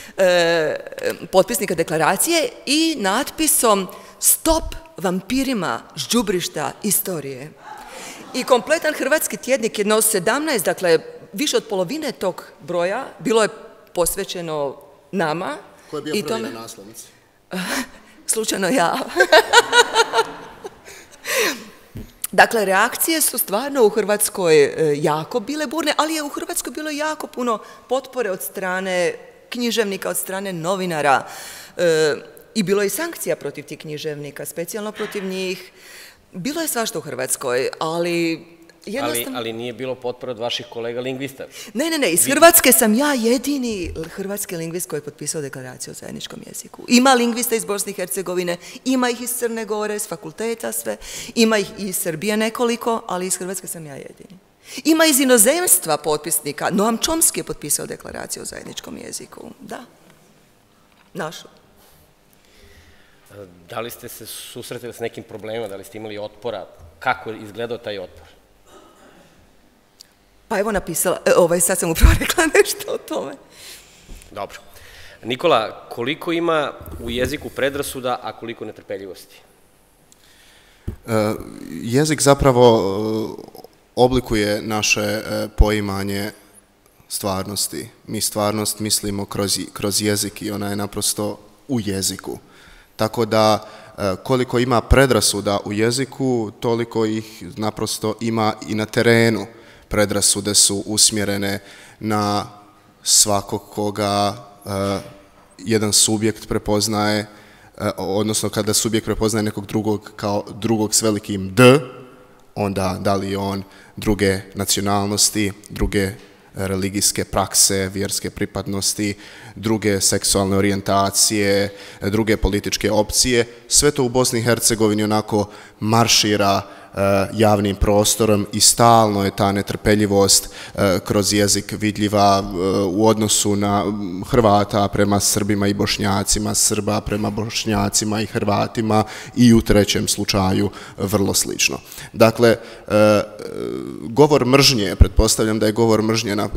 e, potpisnika deklaracije i natpisom Stop vampirima s đubrišta istorije. I kompletan Hrvatski tjednik, jedno od sedamnaest, dakle više od polovine tog broja, bilo je posvećeno nama. Ko je bio prvi tome... na naslovnici? Slučajno ja. Dakle, reakcije su stvarno u Hrvatskoj jako bile burne, ali je u Hrvatskoj bilo jako puno potpore od strane književnika, od strane novinara e, i bilo je i sankcija protiv tih književnika, specijalno protiv njih. Bilo je svašta u Hrvatskoj, ali... Ali, ali nije bilo potpore od vaših kolega lingvista. Ne, ne, ne, iz Hrvatske sam ja jedini hrvatski lingvist koji je potpisao deklaraciju o zajedničkom jeziku. Ima lingvista iz Bosne i Hercegovine, ima ih iz Crne Gore, s fakulteta sve, ima ih iz Srbije nekoliko, ali iz Hrvatske sam ja jedini. Ima iz inozemstva potpisnika, Noam Chomsky je potpisao deklaraciju o zajedničkom jeziku, da, našu. Da li ste se susretili s nekim problemima, da li ste imali otpora, kako je izgledao taj otpor? Pa evo napisala, ovaj, sad sam upravo rekla nešto o tome. Dobro. Nikola, koliko ima u jeziku predrasuda, a koliko netrpeljivosti? Jezik zapravo oblikuje naše poimanje stvarnosti. Mi stvarnost mislimo kroz, kroz jezik i ona je naprosto u jeziku. Tako da koliko ima predrasuda u jeziku, toliko ih naprosto ima i na terenu. Predrasude su usmjerene na svakog koga jedan subjekt prepoznaje, odnosno kada subjekt prepoznaje nekog drugog kao drugog s velikim D, onda da li je on druge nacionalnosti, druge religijske prakse, vjerske pripadnosti, druge seksualne orijentacije, druge političke opcije, sve to u Bosni i Hercegovini onako maršira javnim prostorom i stalno je ta netrpeljivost kroz jezik vidljiva u odnosu na Hrvata prema Srbima i Bošnjacima, Srba prema Bošnjacima i Hrvatima i u trećem slučaju vrlo slično. Dakle, govor mržnje, pretpostavljam da je govor mržnje na,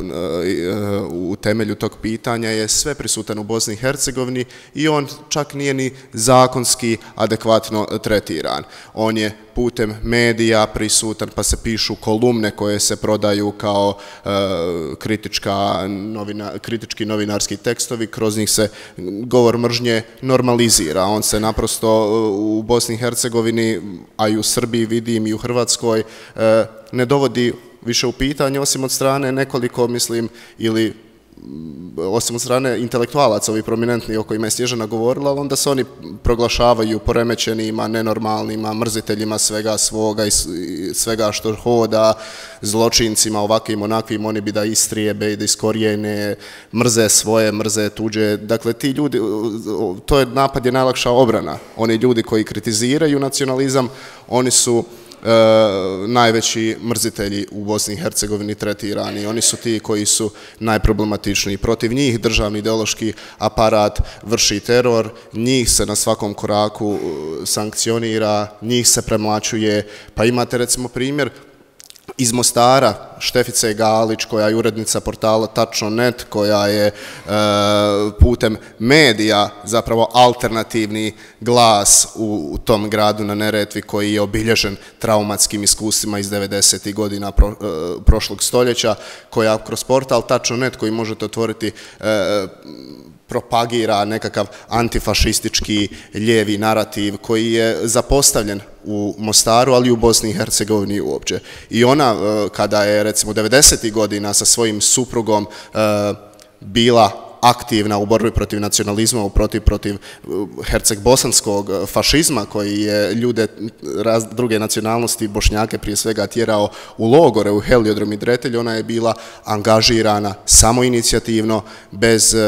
u temelju tog pitanja, je sve prisutan u Bosni i Hercegovini i on čak nije ni zakonski adekvatno tretiran. On je putem medija prisutan, pa se pišu kolumne koje se prodaju kao e, kritička novina, kritički novinarski tekstovi, kroz njih se govor mržnje normalizira. On se naprosto u Bosni i Hercegovini, a i u Srbiji vidim i u Hrvatskoj, e, ne dovodi više u pitanje, osim od strane nekoliko, mislim, ili osim od strane intelektualaca, ovi prominentni o kojima je Snježana govorila, ali onda se oni proglašavaju poremećenima, nenormalnima, mrziteljima svega svoga i svega što hoda, zločincima ovakvim, onakvim, oni bi da istrijebe i da iskorijene, mrze svoje, mrze tuđe. Dakle, ti ljudi, to je napad je najlakša obrana. Oni ljudi koji kritiziraju nacionalizam, oni su E, najveći mrzitelji u Bosni i Hercegovini tretirani. Oni su ti koji su najproblematičniji. Protiv njih državni ideološki aparat vrši teror, njih se na svakom koraku sankcionira, njih se premlaćuje. Pa imate recimo primjer iz Mostara, Štefice Galić, koja je urednica portala tačno net net, koja je e, putem medija zapravo alternativni glas u, u tom gradu na Neretvi, koji je obilježen traumatskim iskustvima iz devedesetih godina pro, e, prošlog stoljeća, koja kroz portal tačno net, koji možete otvoriti, e, propagira nekakav antifašistički lijevi narativ koji je zapostavljen u Mostaru, ali i u Bosni i Hercegovini uopće. I ona, kada je recimo devedesetih godina sa svojim suprugom bila aktivna u borbi protiv nacionalizma, protiv, protiv herceg-bosanskog fašizma koji je ljude raz, druge nacionalnosti, Bošnjake prije svega, tjerao u logore, u Heliodrom i Dretelj, ona je bila angažirana samoinicijativno, bez e,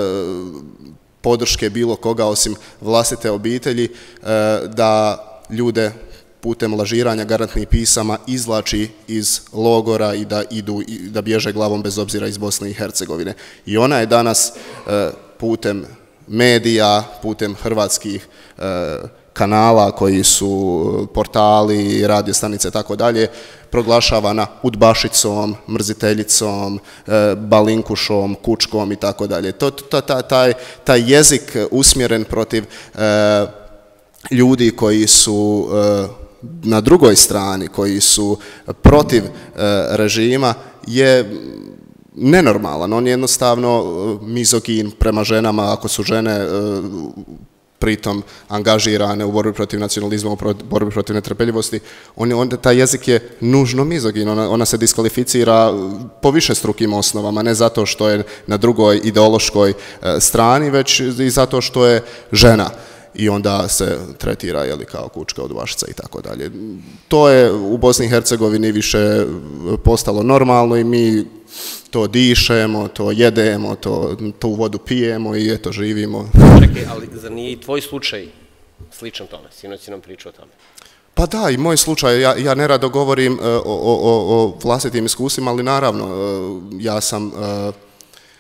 podrške bilo koga osim vlastite obitelji, e, da ljude putem lažiranja garantnih pisama izvlači iz logora i da idu, da bježe glavom bez obzira iz Bosne i Hercegovine. I ona je danas e, putem medija, putem hrvatskih e, kanala koji su portali, radio stanice i tako dalje, proglašavana udbašicom, mrziteljicom, e, balinkušom, kučkom i tako dalje. To, to, taj, taj jezik usmjeren protiv e, ljudi koji su e, na drugoj strani, koji su protiv e, režima, je nenormalan. On je jednostavno mizogin prema ženama, ako su žene e, pritom angažirane u borbi protiv nacionalizma, u borbi protiv netrpeljivosti. On, on, taj jezik je nužno mizogin, ona, ona se diskvalificira po višestrukim osnovama, ne zato što je na drugoj ideološkoj e, strani, već i zato što je žena. I onda se tretira, jeli, kao kučka od vašica i tako dalje. To je u Bosni i Hercegovini više postalo normalno i mi to dišemo, to jedemo, to, tu vodu pijemo i eto, živimo. Čekaj, ali zar nije i tvoj slučaj sličan tome? Sinoć si nam pričao o tome. Pa da, i moj slučaj, ja, ja nerado govorim o, o, o vlastitim iskustvima, ali naravno, ja sam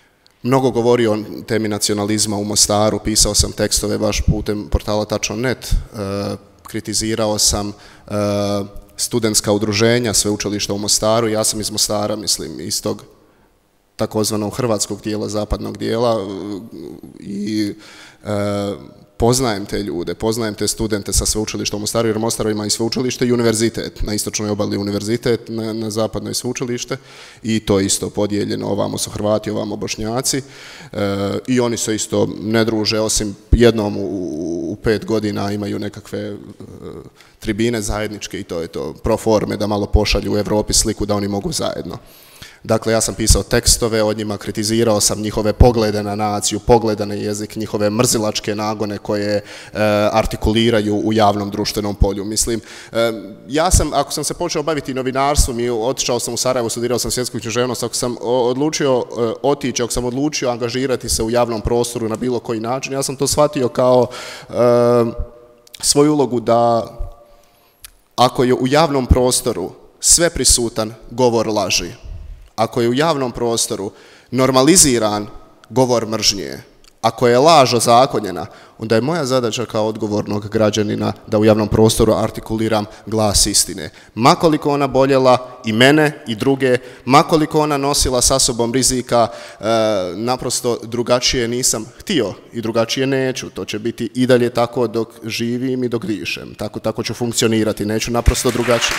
mnogo govorio o temi nacionalizma u Mostaru, pisao sam tekstove baš putem portala tačno net, e, kritizirao sam e, studentska udruženja sveučilišta u Mostaru, ja sam iz Mostara, mislim, iz tog takozvanog hrvatskog dijela, zapadnog dijela i e, poznajem te ljude, poznajem te studente sa sveučilišta u Mostaru, jer Mostar ima i sveučilište i univerzitet, na istočnoj obali univerzitet, na, na zapadnoj sveučilište i to isto podijeljeno, ovamo su Hrvati, ovamo Bošnjaci e, i oni se isto ne druže, osim jednom u, u pet godina imaju nekakve e, tribine zajedničke i to je to, pro forme, da malo pošalju u Europi sliku da oni mogu zajedno. Dakle, ja sam pisao tekstove o njima, kritizirao sam njihove poglede na naciju, poglede na jezik, njihove mrzilačke nagone koje e, artikuliraju u javnom društvenom polju. Mislim, e, ja sam, ako sam se počeo baviti novinarstvom i otišao sam u Sarajevo, studirao sam svjetsku književnost, ako sam odlučio e, otići, ako sam odlučio angažirati se u javnom prostoru na bilo koji način, ja sam to shvatio kao e, svoju ulogu da ako je u javnom prostoru sve prisutan govor laži, ako je u javnom prostoru normaliziran govor mržnje, ako je laž ozakonjena, onda je moja zadaća kao odgovornog građanina da u javnom prostoru artikuliram glas istine. Makoliko ona boljela i mene i druge, makoliko ona nosila sa sobom rizika, e, naprosto drugačije nisam htio i drugačije neću. To će biti i dalje tako dok živim i dok dišem. Tako, tako ću funkcionirati, neću naprosto drugačije.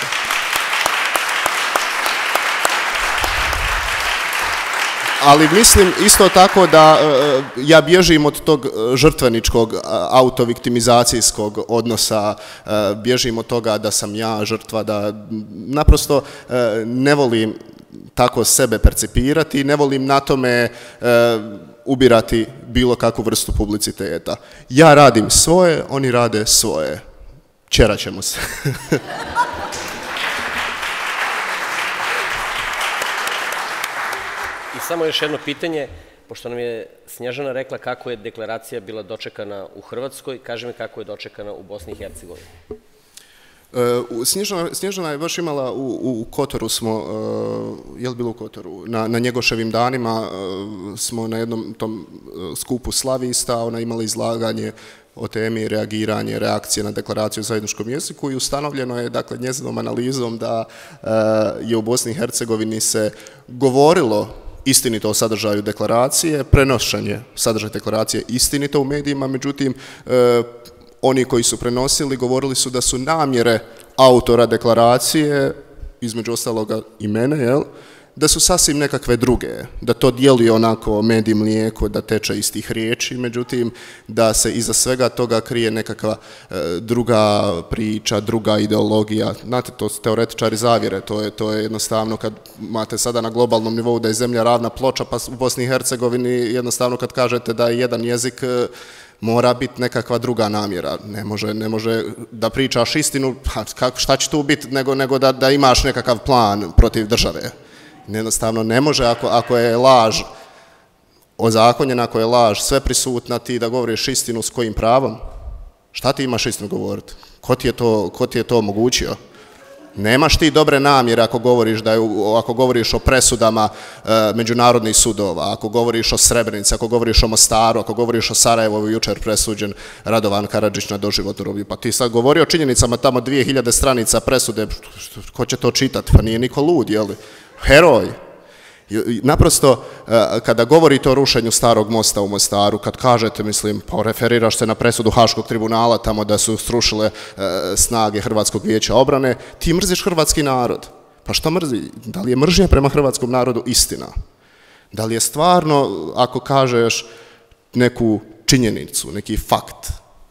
Ali mislim isto tako da uh, ja bježim od tog žrtveničkog, uh, autoviktimizacijskog odnosa, uh, bježim od toga da sam ja žrtva, da naprosto uh, ne volim tako sebe percipirati, ne volim na tome uh, ubirati bilo kakvu vrstu publiciteta. Ja radim svoje, oni rade svoje. Čerat ćemo se. Samo još jedno pitanje, pošto nam je Snježana rekla kako je deklaracija bila dočekana u Hrvatskoj, kaži mi kako je dočekana u Bosni i Hercegovini. Uh, Snježana, Snježana je baš imala, u, u Kotoru smo, uh, je li bilo u Kotoru, na, na Njegoševim danima uh, smo na jednom tom uh, skupu slavista, ona imala izlaganje o temi reagiranje, reakcije na deklaraciju o zajedničkom jeziku i ustanovljeno je, dakle, njezinom analizom da uh, je u Bosni i Hercegovini se govorilo istinito o sadržaju deklaracije, prenošenje sadržaja deklaracije istinito u medijima, međutim, e, oni koji su prenosili govorili su da su namjere autora deklaracije, između ostaloga i mene, jel, da su sasvim nekakve druge, da to djeluje onako med i mlijeko, da teče iz tih riječi, međutim, da se iza svega toga krije nekakva e, druga priča, druga ideologija. Znate, to su teoretičari zavjere, to je, to je jednostavno kad imate sada na globalnom nivou da je zemlja ravna ploča, pa u Bosni i Hercegovini jednostavno kad kažete da je jedan jezik, e, mora biti nekakva druga namjera. Ne može, ne može da pričaš istinu, pa šta će tu biti nego, nego da, da imaš nekakav plan protiv države. Jednostavno ne može, ako, ako je laž ozakonjena, ako je laž sve prisutna, ti da govoriš istinu s kojim pravom? Šta ti imaš istinu govoriti? Ko ti je to, ko ti je to omogućio? Nemaš ti dobre namjere ako govoriš, da je, ako govoriš o presudama e, međunarodnih sudova, ako govoriš o Srebrenici, ako govoriš o Mostaru, ako govoriš o Sarajevu, jučer presuđen Radovan Karadžić na doživotnu robiju. Pa ti sad govori o činjenicama tamo dvije hiljade stranica presude, ko će to čitati? Pa nije niko lud, je li? Heroj. Naprosto, kada govorite o rušenju starog mosta u Mostaru, kad kažete, mislim, pa referiraš se na presudu Haškog tribunala tamo da su srušile snage Hrvatskog vijeća obrane, ti mrziš hrvatski narod. Pa što mrzi? Da li je mržnja prema hrvatskom narodu istina? Da li je stvarno, ako kažeš neku činjenicu, neki fakt,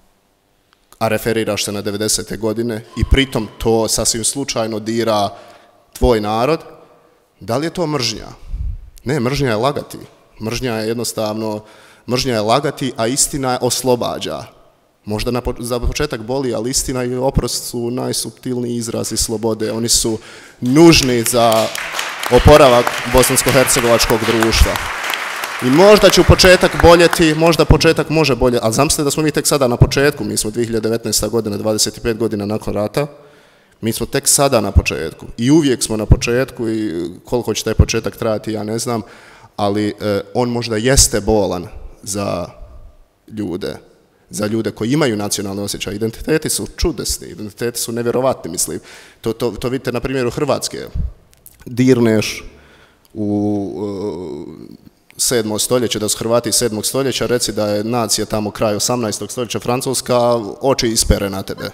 a referiraš se na devedesete godine i pritom to sasvim slučajno dira tvoj narod, da li je to mržnja? Ne, mržnja je lagati. Mržnja je jednostavno, mržnja je lagati, a istina je oslobađa. Možda na, za početak boli, ali istina i oprost su najsuptilniji izrazi slobode. Oni su nužni za oporavak bosansko-hercegovačkog društva. I možda će u početak boljeti, možda početak može bolje, ali zamislite da smo mi tek sada na početku, mi smo dvije hiljade devetnaeste. godine, dvadeset pet godina nakon rata, mi smo tek sada na početku i uvijek smo na početku i koliko će taj početak trajati, ja ne znam, ali on možda jeste bolan za ljude, za ljude koji imaju nacionalne osjećaje. Identiteti su čudesni, identiteti su nevjerovatni, mislim. To, to, to vidite na primjeru Hrvatske. Dirneš u sedmo stoljeće, da su Hrvati iz sedmog stoljeća, reci da je nacija tamo kraj osamnaestog stoljeća Francuska, oči ispere na tebe.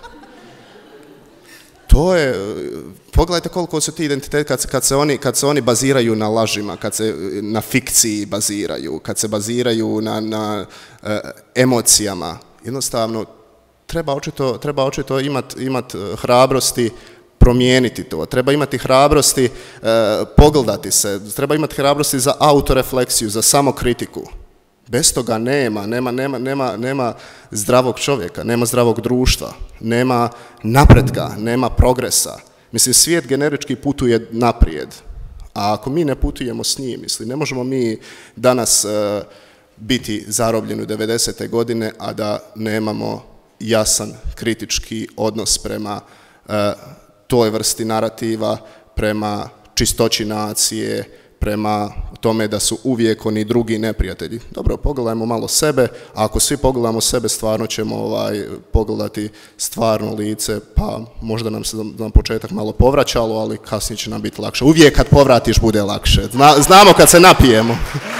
To je, pogledajte koliko su ti identiteti kad, kad, se oni, kad se oni baziraju na lažima, kad se na fikciji baziraju, kad se baziraju na, na uh, emocijama. Jednostavno, treba očito, treba očito imati imat hrabrosti promijeniti to, treba imati hrabrosti e, pogledati se, treba imati hrabrosti za autorefleksiju, za samokritiku. Bez toga nema, nema, nema, nema, nema zdravog čovjeka, nema zdravog društva, nema napretka, nema progresa. Mislim, svijet generički putuje naprijed, a ako mi ne putujemo s njim, mislim, ne možemo mi danas e, biti zarobljeni u devedesete godine, a da nemamo jasan kritički odnos prema e, toj vrsti narativa, prema čistoći nacije, prema tome da su uvijek oni drugi neprijatelji. Dobro, pogledajmo malo sebe, a ako svi pogledamo sebe, stvarno ćemo ovaj, pogledati stvarno lice, pa možda nam se na početak malo povraćalo, ali kasnije će nam biti lakše. Uvijek kad povratiš bude lakše. Zna, znamo kad se napijemo.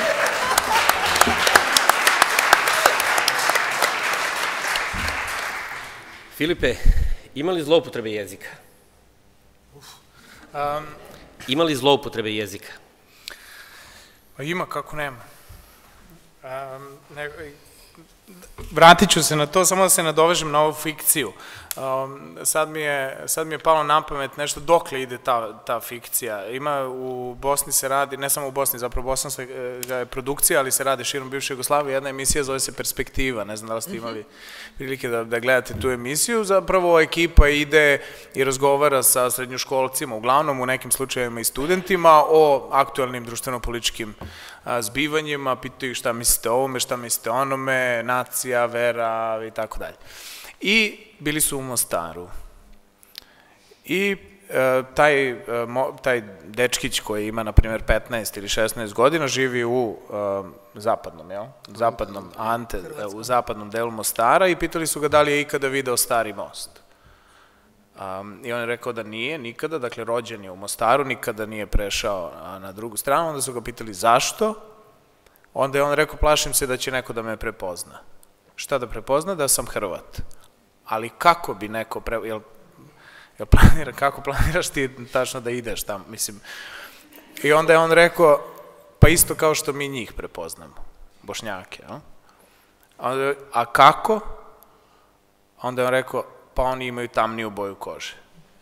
Filipe, ima li zloupotrebe jezika? Um, Ima li zloupotrebe jezika? Ima, kako nema. Um, ne, vratit ću se na to, samo da se nadovežem na ovu fikciju. Um, sad, mi je, sad mi je palo na pamet nešto dokle ide ta, ta fikcija. Ima u Bosni se radi, ne samo u Bosni, zapravo bosanska je produkcija, ali se radi širom bivše Jugoslavije, jedna emisija zove se Perspektiva, ne znam da li ste imali prilike da, da gledate tu emisiju. Zapravo ekipa ide i razgovara sa srednjoškolcima, uglavnom u nekim slučajevima i studentima, o aktualnim društveno-političkim zbivanjima, pitaju šta mislite o ovome, šta mislite o onome, nacija, vera i tako dalje. I bili su u Mostaru. I e, taj, e, mo, taj dečkić koji ima, na primjer, petnaest ili šesnaest godina, živi u e, zapadnom, jel? Zapadnom, Ante, u zapadnom delu Mostara i pitali su ga da li je ikada video Stari most. Um, I on je rekao da nije, nikada, dakle, rođen je u Mostaru, nikada nije prešao na, na drugu stranu, onda su ga pitali zašto, onda je on rekao, plašim se da će neko da me prepozna. Šta da prepozna? Da sam Hrvat. Ali kako bi neko, pre, jel, jel planira, kako planiraš ti tačno da ideš tamo, mislim. I onda je on rekao, pa isto kao što mi njih prepoznamo, Bošnjake, jel? A, a kako? Onda je on rekao, pa oni imaju tamniju boju kože.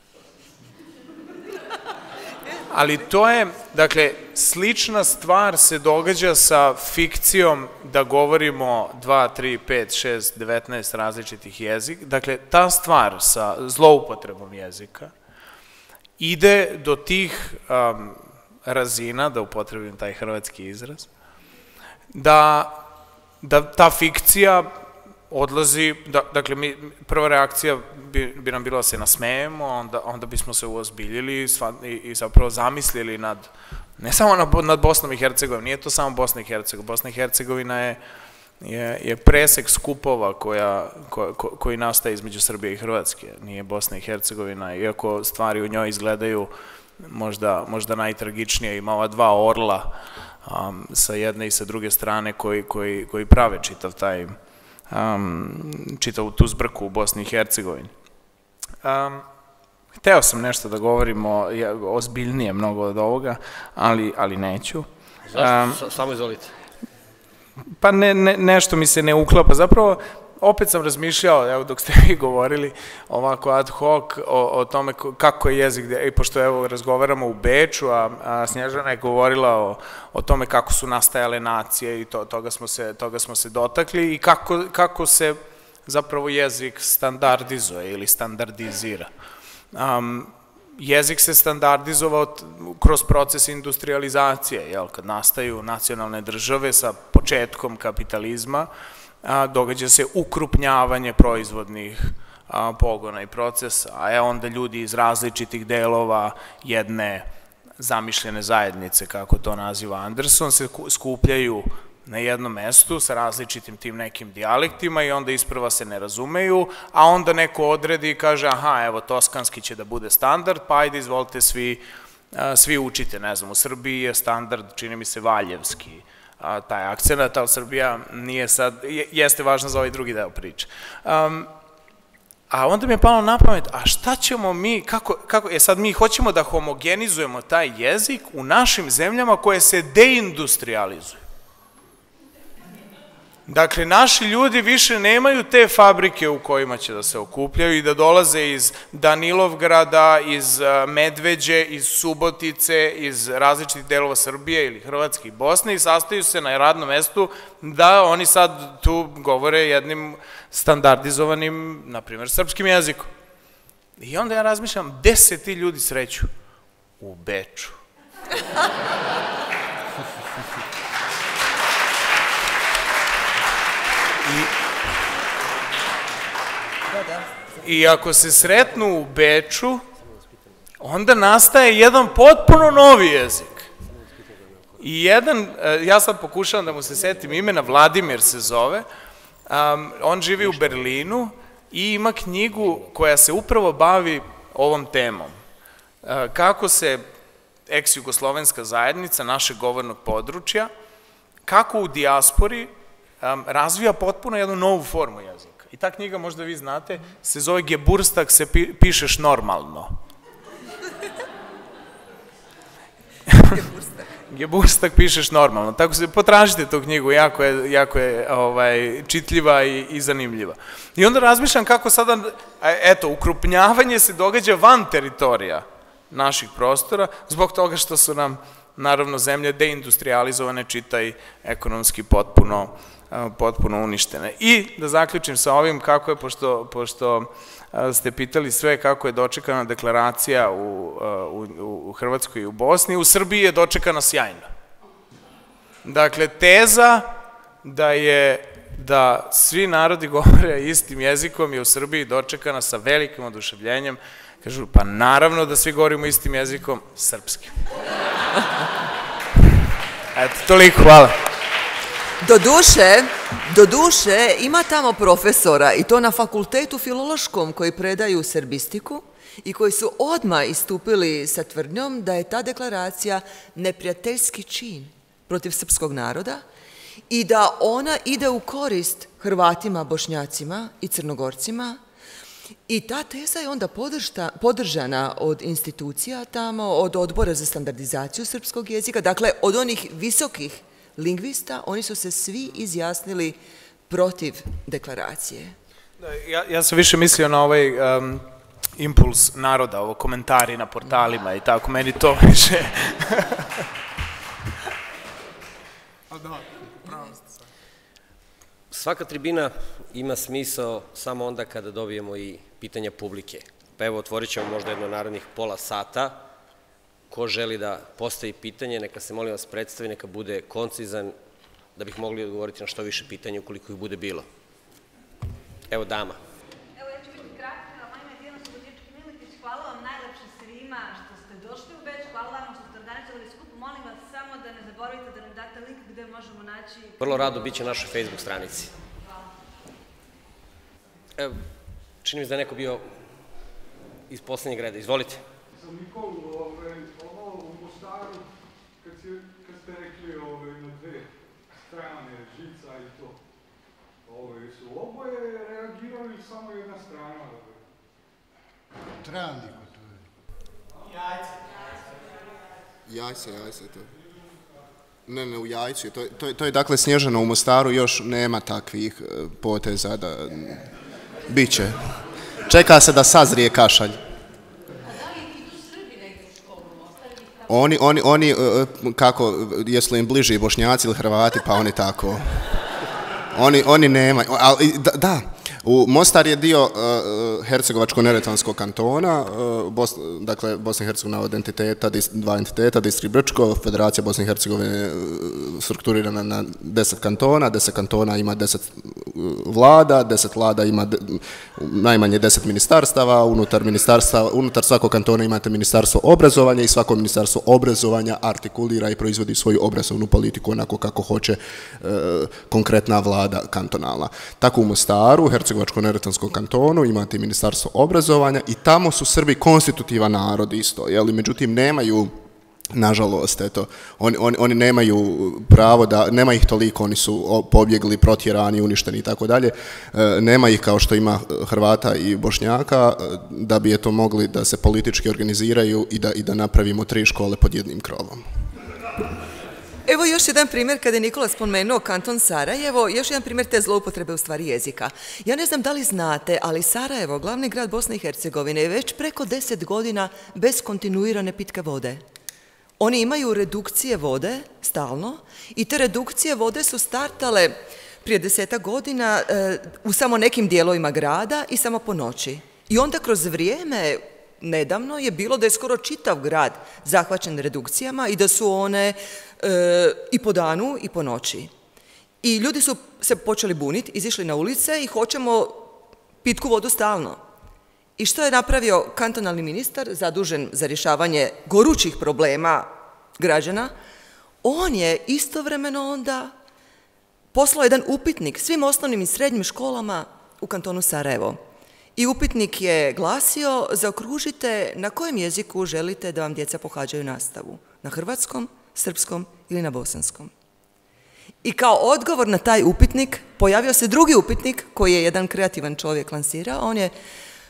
Ali to je, dakle, slična stvar se događa sa fikcijom da govorimo dva, tri, pet, šest, devetnaest različitih jezika. Dakle, ta stvar sa zloupotrebom jezika ide do tih um, razina, da upotrebim taj hrvatski izraz, da, da ta fikcija odlazi, da, dakle, mi, prva reakcija bi, bi nam bila da se nasmejemo, onda, onda bismo se uozbiljili sva, i, i zapravo zamislili nad, ne samo nad, nad Bosnom i Hercegovinom, nije to samo Bosna i Hercegovina, Bosna i Hercegovina je, je, je presek skupova koja, ko, ko, koji nastaje između Srbije i Hrvatske, nije Bosna i Hercegovina, iako stvari u njoj izgledaju možda, možda najtragičnije, ima ova dva orla um, sa jedne i sa druge strane koji, koji, koji prave čitav taj Um, čitavu tu zbrku u Bosni i Hercegovini. Um, hteo sam nešto da govorim o, ja, ozbiljnije mnogo od ovoga, ali, ali neću. Zašto? Um, Samo izvolite. Pa ne, ne, nešto mi se ne uklapa. Zapravo, opet sam razmišljao, evo dok ste vi govorili ovako ad hoc o, o tome kako je jezik, i pošto evo razgovaramo u Beču, a, a Snježana je govorila o, o tome kako su nastajale nacije i to, toga, smo se, toga smo se dotakli i kako, kako se zapravo jezik standardizuje ili standardizira. Um, jezik se standardizovao kroz proces industrializacije, jel, kad nastaju nacionalne države sa početkom kapitalizma, a, događa se ukrupnjavanje proizvodnih a, pogona i procesa, a je onda ljudi iz različitih delova jedne zamišljene zajednice, kako to naziva Anderson, se skupljaju na jednom mestu sa različitim tim nekim dijalektima i onda isprva se ne razumeju, a onda neko odredi i kaže aha, evo, toskanski će da bude standard, pa ajde, izvolite, svi, svi učite, ne znam, u Srbiji je standard, čini mi se, valjevski, taj akcenat, ali Srbija nije sad, jeste važna za ovaj drugi deo priče. A onda mi je palo na pamet, a šta ćemo mi, kako, kako, je sad mi hoćemo da homogenizujemo taj jezik u našim zemljama koje se deindustrializuju. Dakle, naši ljudi više nemaju te fabrike u kojima će da se okupljaju i da dolaze iz Danilovgrada, iz Medveđe, iz Subotice, iz različitih delova Srbije ili Hrvatske i Bosne i sastaju se na radnom mestu da oni sad tu govore jednim standardizovanim, na primjer, srpskim jezikom. I onda ja razmišljam, gde se ti ljudi sreću? U Beču. I ako se sretnu u Beču, onda nastaje jedan potpuno novi jezik. I jedan, ja sad pokušavam da mu se setim imena, Vladimir se zove, on živi u Berlinu i ima knjigu koja se upravo bavi ovom temom. Kako se ex-jugoslovenska zajednica, našeg govornog područja, kako u dijaspori razvija potpuno jednu novu formu jezika. I ta knjiga, možda vi znate, se zove Geburstak se pišeš normalno. Geburstak pišeš normalno. Tako se, potražite tu knjigu, jako je, jako je ovaj, čitljiva i, i zanimljiva. I onda razmišljam kako sada, eto, ukrupnjavanje se događa van teritorija naših prostora, zbog toga što su nam, naravno, zemlje deindustrializovane, čitaj ekonomski potpuno potpuno uništene. I da zaključim sa ovim kako je, pošto, pošto ste pitali sve kako je dočekana deklaracija u, u, u Hrvatskoj i u Bosni, u Srbiji je dočekana sjajno. Dakle, teza da je da svi narodi govore istim jezikom je u Srbiji dočekana sa velikim oduševljenjem. Kažu, pa naravno da svi govorimo istim jezikom, srpskim. Eto, toliko, hvala. Do duše, do duše ima tamo profesora i to na fakultetu filološkom koji predaju serbistiku i koji su odmah istupili sa tvrdnjom da je ta deklaracija neprijateljski čin protiv srpskog naroda i da ona ide u korist Hrvatima, Bošnjacima i Crnogorcima i ta teza je onda podržana od institucija tamo, od odbora za standardizaciju srpskog jezika, dakle od onih visokih lingvista, oni su se svi izjasnili protiv deklaracije. Ja sam više mislio na ovaj impuls naroda, ovo komentari na portalima i tako, meni to više... Svaka tribina ima smisao samo onda kada dobijemo i pitanja publike. Pa evo, otvorit ćemo možda jedno narednih pola sata. Ko želi da postavi pitanje, neka se molim vas predstavi, neka bude koncizan, da bih mogli odgovoriti na što više pitanja ukoliko ih bude bilo. Evo, dama. Evo, ja ću biti kratka, moje ime je Dijana Subotički-Miletić, hvala vam najlepše svima što ste došli u Beč, hvala vam što ste organizovali skup, molim vas samo da ne zaboravite da nam date link gde možemo naći... Vrlo rado bit će na našoj Facebook stranici. Hvala. Evo, čini mi se da je neko bio iz poslednjeg reda, izvolite. Sam Nikolu, ovo u Mostaru, kad ste rekli na dve strane, žica i to, su oboje reagirali samo jedna strana? Trebam niko to je. Jajce. Jajce, jajce to. Ne, ne, u Jajcu. To, to, to je dakle Snježano u Mostaru, još nema takvih poteza da... Biće. Čeka se da sazrije kašalj. Oni, oni, oni, kako, jesu li im bliži Bošnjaci ili Hrvati, pa oni tako. Oni, oni nemaju, ali da, U Mostar je dio uh, Hercegovačko-neretvanskog kantona, uh, Bos, dakle Bosna i Hercegovina od entiteta, dva entiteta, Distrikt Brčko, Federacija Bosne i Hercegovine strukturirana na deset kantona, deset kantona ima deset vlada, deset vlada ima de, najmanje deset ministarstava, unutar ministarstva, unutar svakog kantona imate ministarstvo obrazovanja i svako ministarstvo obrazovanja artikulira i proizvodi svoju obrazovnu politiku onako kako hoće uh, konkretna vlada kantonalna. Tako u Mostaru, u Hercegovačko-neretvanskom kantonu imate ministarstvo obrazovanja i tamo su Srbi konstitutivan narod isto, jeli? Međutim nemaju, nažalost, eto, oni, oni, oni nemaju pravo da, nema ih toliko, oni su pobjegli, protjerani, uništeni i tako dalje, nema ih kao što ima Hrvata i Bošnjaka, da bi eto mogli da se politički organiziraju i da, i da napravimo tri škole pod jednim krovom. Evo još jedan primjer, kada je Nikola spomenuo kanton Sarajevo, još jedan primjer te zloupotrebe u stvari jezika. Ja ne znam da li znate, ali Sarajevo, glavni grad Bosne i Hercegovine, je već preko deset godina bez kontinuirane pitke vode. Oni imaju redukcije vode stalno i te redukcije vode su startale prije desetak godina e, u samo nekim dijelovima grada i samo po noći. I onda kroz vrijeme nedavno je bilo da je skoro čitav grad zahvaćen redukcijama i da su one e, i po danu i po noći. I ljudi su se počeli buniti, izišli na ulice i hoćemo pitku vodu stalno. I što je napravio kantonalni ministar zadužen za rješavanje gorućih problema građana? On je istovremeno onda poslao jedan upitnik svim osnovnim i srednjim školama u kantonu Sarajevo. I upitnik je glasio: zaokružite na kojem jeziku želite da vam djeca pohađaju nastavu. Na hrvatskom, srpskom ili na bosanskom. I kao odgovor na taj upitnik pojavio se drugi upitnik koji je jedan kreativan čovjek lansirao. On je: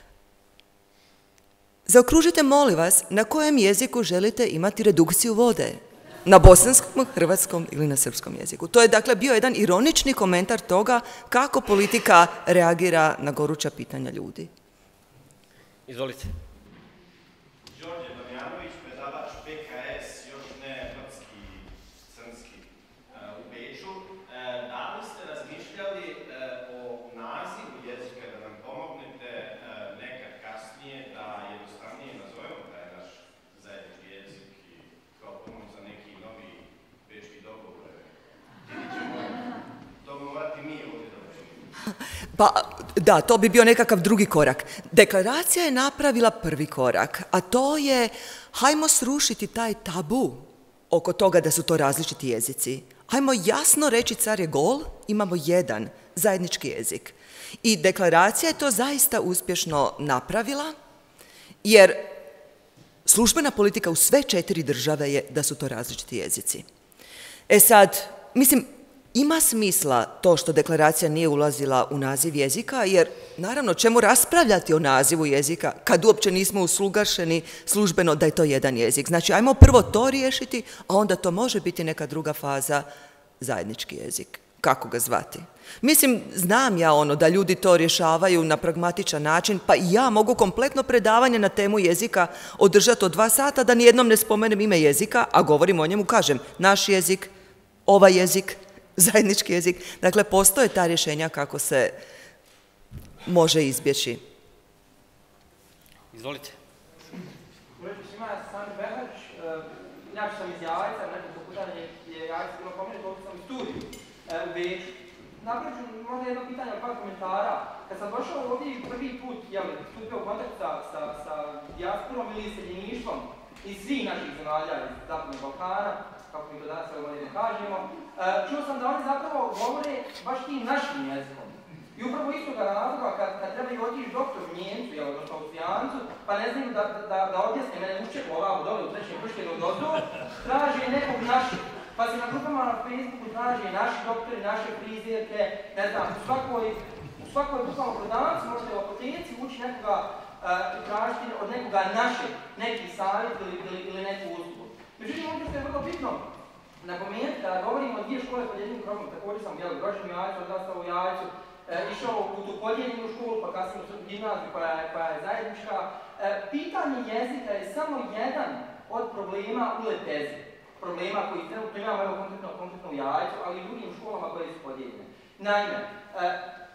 zaokružite, molim vas, na kojem jeziku želite imati redukciju vode. Na bosanskom, hrvatskom ili na srpskom jeziku. To je dakle bio jedan ironični komentar toga kako politika reagira na goruća pitanja ljudi. Izvolite. Đorđe Damjanović, predavač P K S, još ne hrvatski, crnski, u Beču. Da li ste razmišljali o nazivu jezika, da nam pomognete nekad kasnije da jednostavnije nazovemo taj naš zajednički jezik i kao pomoć za neki novi bečki dogovor? Ili ćemo to morati mi ovdje da učinimo? Pa da, to bi bio nekakav drugi korak. Deklaracija je napravila prvi korak, a to je: hajmo srušiti taj tabu oko toga da su to različiti jezici. Hajmo jasno reći, car je gol, imamo jedan zajednički jezik. I deklaracija je to zaista uspješno napravila, jer službena politika u sve četiri države je da su to različiti jezici. E sad, mislim, ima smisla to što deklaracija nije ulazila u naziv jezika, jer naravno čemu raspravljati o nazivu jezika kad uopće nismo usuglašeni službeno da je to jedan jezik. Znači, ajmo prvo to riješiti, a onda to može biti neka druga faza, zajednički jezik. Kako ga zvati? Mislim, znam ja ono da ljudi to rješavaju na pragmatičan način, pa i ja mogu kompletno predavanje na temu jezika održati od dva sata da nijednom ne spomenem ime jezika, a govorim o njemu, kažem naš jezik, ovaj jezik, zajednički jezik. Dakle, postoje ta rješenja kako se može izbjeći. Izvolite. Ureći svima, ja sam Sami Behač, inače sam iz Jajca, nekoliko puta je Jajca bilo pomenuti, ovdje sam u studiju u Beču. Napravit ću možda jedno pitanje, par komentara. Kad sam došao ovdje prvi put, jel, stupio u kontakt sa, sa, sa dijasporom ili iseljeništvom iz svih naših zemalja, iz Zapadnog Balkana, kako mi to danas ovdje ne kažemo, čuo sam da oni zapravo govore baš tim našim jezikom. I upravo iz toga razloga, kad, kad trebaju otići doktor u Njemcu, jel, odnosno Austrijancu, pa ne znaju da, da, da objasne mene učeku ovako dole u trećem prštenu od ozdo, traže nekog našeg. Pa se na grupama na Facebooku traže naši doktori, naše frizerke, ne znam, u svakoj, u svakoj bukvalno prodavnici možete u apoteci ući nekoga, uh, tražiti od nekoga našeg, neki savjet ili, ili, ili neku uslugu. Međutim, ovdje što je vrlo bitno napomenuti da govorimo o dvije škole pod jednim krovom. Također sam jel, rođen u Jajcu, odrastao u Jajcu, e, išao u tu podijeljenu školu, pa kasnije u gimnaziju koja je, koja je zajednička. E, pitanje jezika je samo jedan od problema u lepezi. Problema koji trenutno imamo, evo konkretno, konkretno u Jajcu, ali i u drugim školama koje su podijeljene. Naime, e,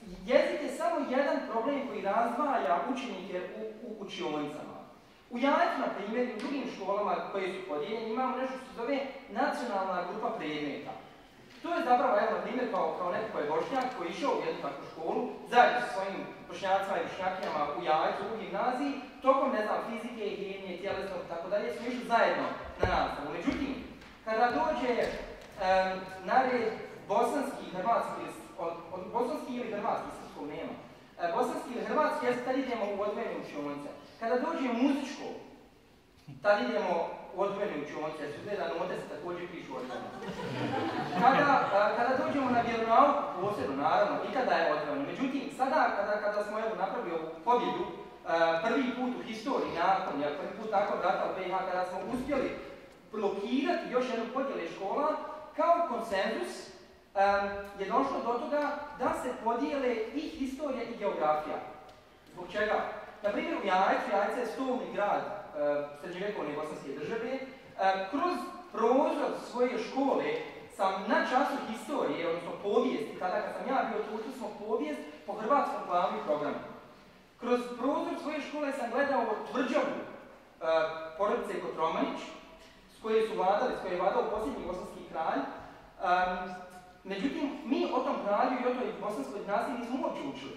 jezik je samo jedan problem koji razdvaja učenike u, u učionicama. U Jajcu, na primjer, i u drugim školama koje su podijeljene, imamo nešto što se zove nacionalna grupa predmeta. To je zapravo, evo, na primjer, kao, kao neko koji je Bošnjak koji je išao u jednu takvu školu, zajedno sa svojim Bošnjacima i Bošnjakinjama u Jajcu, u gimnaziji, tokom, ne znam, fizike, hemije, tjelesnog i tako dalje, smo išli zajedno na nastavu. Međutim, kada dođe um, na red bosanski i hrvatski, od, od bosanski ili hrvatski, srpskog nema, e, bosanski ili hrvatski, ja tad idemo u odvojene učionice. Kada dođe muzičko, tad idemo u odvojene učionice, jer su gleda note se također pišu odvojene. Kada, a, kada dođemo na vjeronauku, posebno, naravno, i kada je odvojeno. Međutim, sada, kada, kada smo evo napravili ovu pobjedu, a, prvi put u historiji, nakon, ja, prvi put nakon rata u B iH, kada smo uspjeli blokirati još jednu podjele škola, kao konsenzus um, je došlo do toga da se podijele i historija i geografija. Zbog čega? Na primjer, u Jajcu, Jajce je stolni grad uh, srednjovjekovne bosanske države, uh, kroz prozor svoje škole sam na času historije, odnosno povijesti, tada kad sam ja bio tu, učili smo povijest po hrvatskom planu i programu. Kroz prozor svoje škole sam gledao tvrđavu uh, porodice Kotromanić, s koje su vladali, s koje je vladao posljednji bosanski kralj. Um, međutim, mi o tom kralju i o toj bosanskoj dinastiji nismo uopće učili.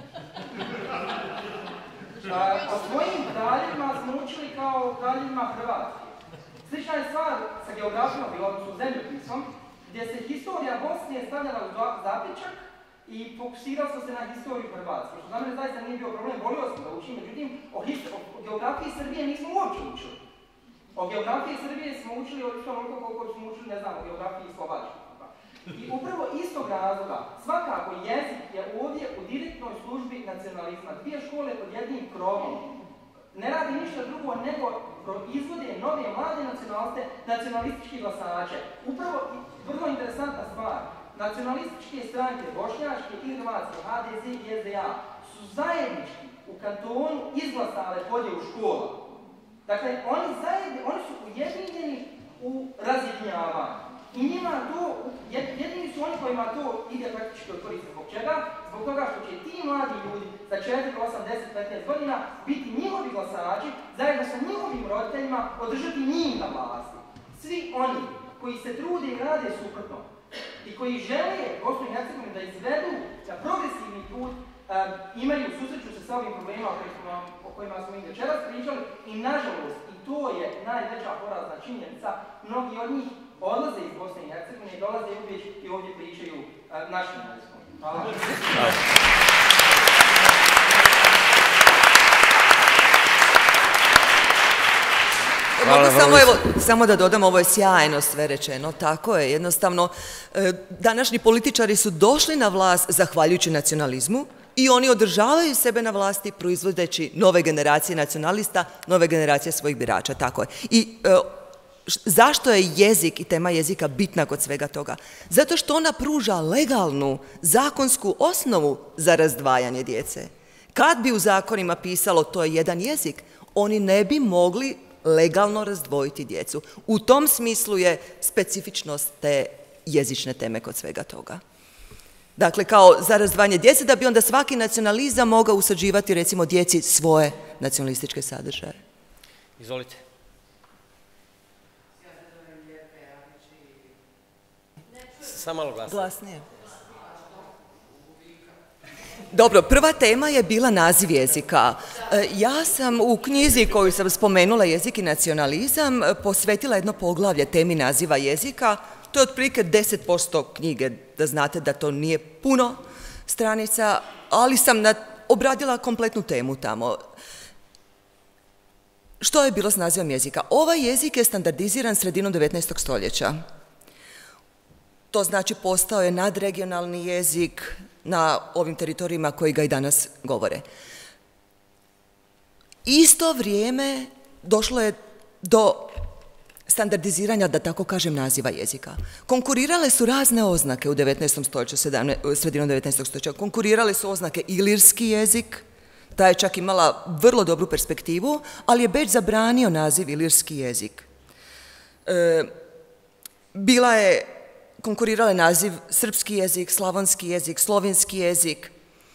Uh, o svojim kraljima smo učili kao kraljima Hrvatske. Slična je stvar sa geografijom, bilo odnosno zemljopisom, gdje se historija Bosne stavljala u zapičak i fokusirao sam se na historiju Hrvatske. Što za mene zaista nije bio problem, volio sam da učim, međutim, o, o, o geografiji Srbije nismo uopće učili. O geografiji Srbije smo učili očito onoliko koliko smo učili, ne znam, o geografiji Slovačke. I upravo istog razloga, svakako jezik je ovdje u direktnoj službi nacionalizma. Dvije škole pod jednim krovom ne radi ništa drugo nego proizvode nove mlade nacionaliste, nacionalistički glasače. Upravo, vrlo interesantna stvar, nacionalističke stranke, bošnjačke i hrvatske, H D Z i S D A, su zajednički u kantonu izglasale podjelu škola. Dakle, oni, zajedni, oni su ujedinjeni u razjedinjavanju. I njima to, jedini su oni kojima to ide praktički od koriste. Zbog čega? Zbog toga što će ti mladi ljudi za četiri, osam, deset, petnaest godina biti njihovi glasači, zajedno sa njihovim roditeljima, održati njim na vlasti. Svi oni koji se trude i rade suprotno i koji žele Bosnu i Hercegovinu da izvedu na progresivni put, um, imaju, susreću se sa ovim problemima o kojima smo i večeras pričali i nažalost, i to je najveća porazna činjenica, mnogi od njih odlaze iz Bosne i Hercegovine i dolaze uvijek i ovdje pričaju uh, našim jezikom. Hvala. Mogu samo, evo, samo da dodam, ovo je sjajno sve rečeno, tako je, jednostavno, e, današnji političari su došli na vlast zahvaljujući nacionalizmu i oni održavaju sebe na vlasti proizvodeći nove generacije nacionalista, nove generacije svojih birača, tako je. I e, zašto je jezik i tema jezika bitna kod svega toga? Zato što ona pruža legalnu, zakonsku osnovu za razdvajanje djece. Kad bi u zakonima pisalo to je jedan jezik, oni ne bi mogli legalno razdvojiti djecu. U tom smislu je specifičnost te jezične teme kod svega toga. Dakle, kao za razdvajanje djece, da bi onda svaki nacionalizam mogao usađivati, recimo, djeci svoje nacionalističke sadržaje. Izvolite. Samo malo glasnije. Glasnije. Dobro, prva tema je bila naziv jezika. Ja sam u knjizi koju sam spomenula, Jezik i nacionalizam, posvetila jedno poglavlje temi naziva jezika. To je otprilike deset posto knjige, da znate da to nije puno stranica, ali sam obradila kompletnu temu tamo. Što je bilo s nazivom jezika? Ovaj jezik je standardiziran sredinom devetnaestog stoljeća. To znači postao je nadregionalni jezik na ovim teritorijima koji ga i danas govore. Isto vrijeme došlo je do standardiziranja, da tako kažem, naziva jezika. Konkurirale su razne oznake u devetnaestom stoljeću, sredinom devetnaestog stoljeća. Konkurirale su oznake ilirski jezik, ta je čak imala vrlo dobru perspektivu, ali je Beč zabranio naziv ilirski jezik. E, bila je konkurirala naziv srpski jezik, slavonski jezik, slovenski jezik.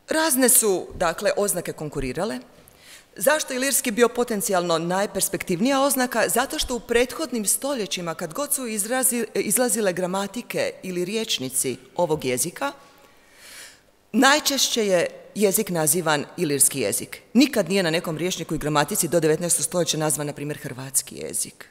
Razne su, dakle, oznake konkurirale. Zašto je ilirski bio potencijalno najperspektivnija oznaka? Zato što u prethodnim stoljećima, kad god su izrazi, izlazile gramatike ili riječnici ovog jezika, najčešće je jezik nazivan ilirski jezik. Nikad nije na nekom rječniku i gramatici do devetnaestog stoljeća nazvan, na primjer, hrvatski jezik.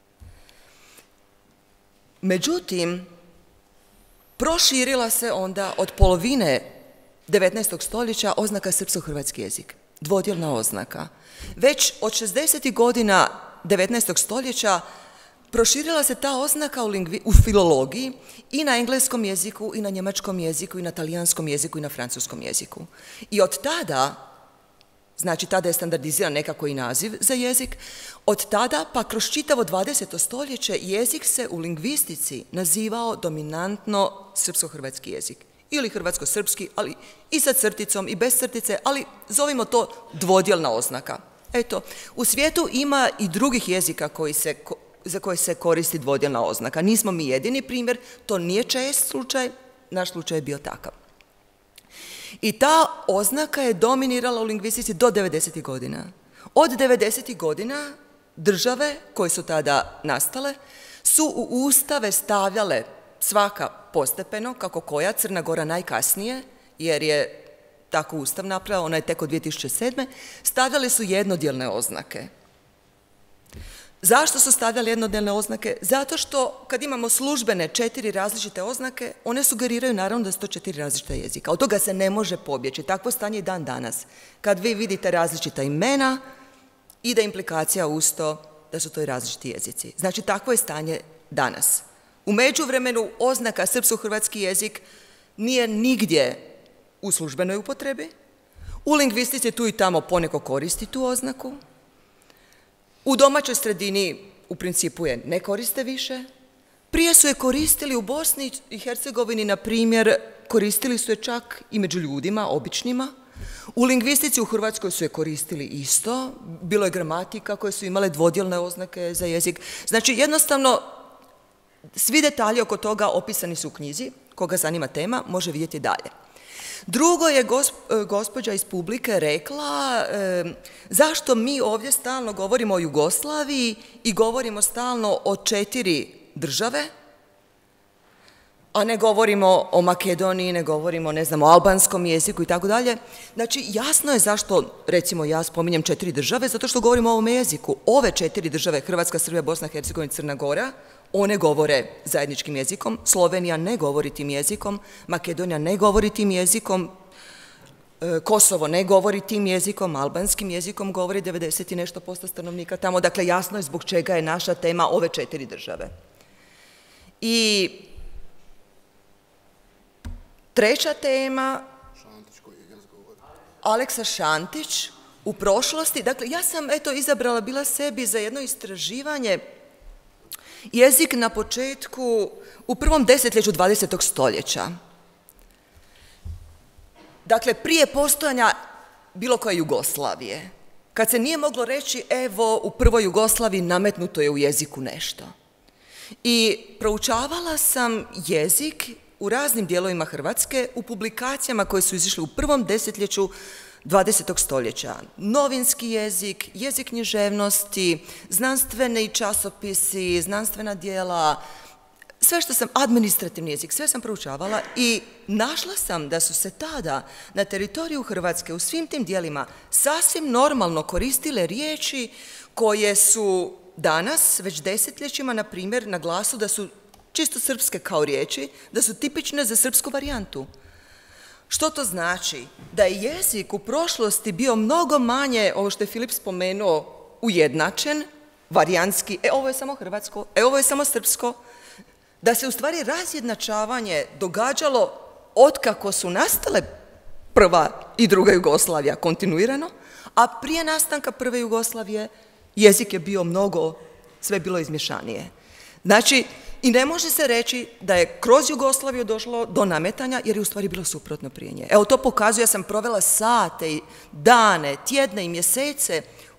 Međutim, proširila se onda od polovine devetnaestog stoljeća oznaka srpsko-hrvatski jezik. Dvodjelna oznaka. Već od šezdesetih godina devetnaestog stoljeća proširila se ta oznaka u, lingvi, u filologiji i na engleskom jeziku, i na njemačkom jeziku, i na talijanskom jeziku, i na francuskom jeziku. I od tada, znači tada je standardiziran nekako i naziv za jezik, od tada pa kroz čitavo dvadeseto stoljeće jezik se u lingvistici nazivao dominantno srpsko-hrvatski jezik. Ili hrvatsko-srpski, ali i sa crticom i bez crtice, ali zovimo to dvodjelna oznaka. Eto, u svijetu ima i drugih jezika koji se, za koje se koristi dvodjelna oznaka. Nismo mi jedini primjer, to nije čest slučaj, naš slučaj je bio takav. I ta oznaka je dominirala u lingvistici do devedesetih godina. Od devedesetih godina države koje su tada nastale su u ustave stavljale svaka postepeno, kako koja, Crna Gora najkasnije, jer je tako ustav napravila, ona je tek od dvije tisuće sedme, stavljali su jednodjelne oznake. Zašto su stavljali jednodjelne oznake? Zato što kad imamo službene četiri različite oznake, one sugeriraju naravno da su to četiri različita jezika. Od toga se ne može pobjeći. Takvo stanje i dan danas. Kad vi vidite različita imena, ide implikacija uz to da su to i različiti jezici. Znači, takvo je stanje danas. U međuvremenu oznaka srpsko-hrvatski jezik nije nigdje u službenoj upotrebi. U lingvistici tu i tamo poneko koristi tu oznaku. U domaćoj sredini u principu je ne koriste više. Prije su je koristili u Bosni i Hercegovini, na primjer, koristili su je čak i među ljudima, običnima. U lingvistici u Hrvatskoj su je koristili isto. Bilo je gramatika koje su imale dvodjelne oznake za jezik. Znači, jednostavno, svi detalji oko toga opisani su u knjizi. Koga zanima tema, može vidjeti dalje. Drugo je gospođa iz publike rekla e, zašto mi ovdje stalno govorimo o Jugoslaviji i govorimo stalno o četiri države, a ne govorimo o Makedoniji, ne govorimo, ne znam, o albanskom jeziku i tako dalje. Znači, jasno je zašto, recimo, ja spominjem četiri države, zato što govorimo o ovom jeziku. Ove četiri države, Hrvatska, Srbija, Bosna, Hercegovina i Crna Gora, one govore zajedničkim jezikom, Slovenija ne govori tim jezikom, Makedonija ne govori tim jezikom, Kosovo ne govori tim jezikom, albanskim jezikom govori devedeset i nešto posto stanovnika tamo. Dakle, jasno je zbog čega je naša tema ove četiri države. I treća tema, Aleksa Šantić, u prošlosti, dakle, ja sam, eto, izabrala bila sebi za jedno istraživanje jezik na početku, u prvom desetljeću dvadesetog stoljeća. Dakle, prije postojanja bilo koje Jugoslavije. Kad se nije moglo reći, evo, u prvoj Jugoslaviji nametnuto je u jeziku nešto. I proučavala sam jezik u raznim dijelovima Hrvatske, u publikacijama koje su izišle u prvom desetljeću dvadesetog stoljeća. Novinski jezik, jezik književnosti, znanstveni časopisi, znanstvena djela, sve što sam, administrativni jezik, sve sam proučavala i našla sam da su se tada na teritoriju Hrvatske u svim tim dijelima sasvim normalno koristile riječi koje su danas, već desetljećima, na primjer, na glasu da su čisto srpske kao riječi, da su tipične za srpsku varijantu. Što to znači? Da je jezik u prošlosti bio mnogo manje, ovo što je Filip spomenuo, ujednačen, varijantski, e ovo je samo hrvatsko, e ovo je samo srpsko, da se u stvari razjednačavanje događalo otkako su nastale prva i druga Jugoslavija kontinuirano, a prije nastanka prve Jugoslavije jezik je bio mnogo, sve bilo izmješanije. Znači, i ne može se reći da je kroz Jugoslaviju došlo do nametanja, jer je u stvari bilo suprotno prije nje. Evo, to pokazuje, ja sam provela sate, dane, tjedne i mjesece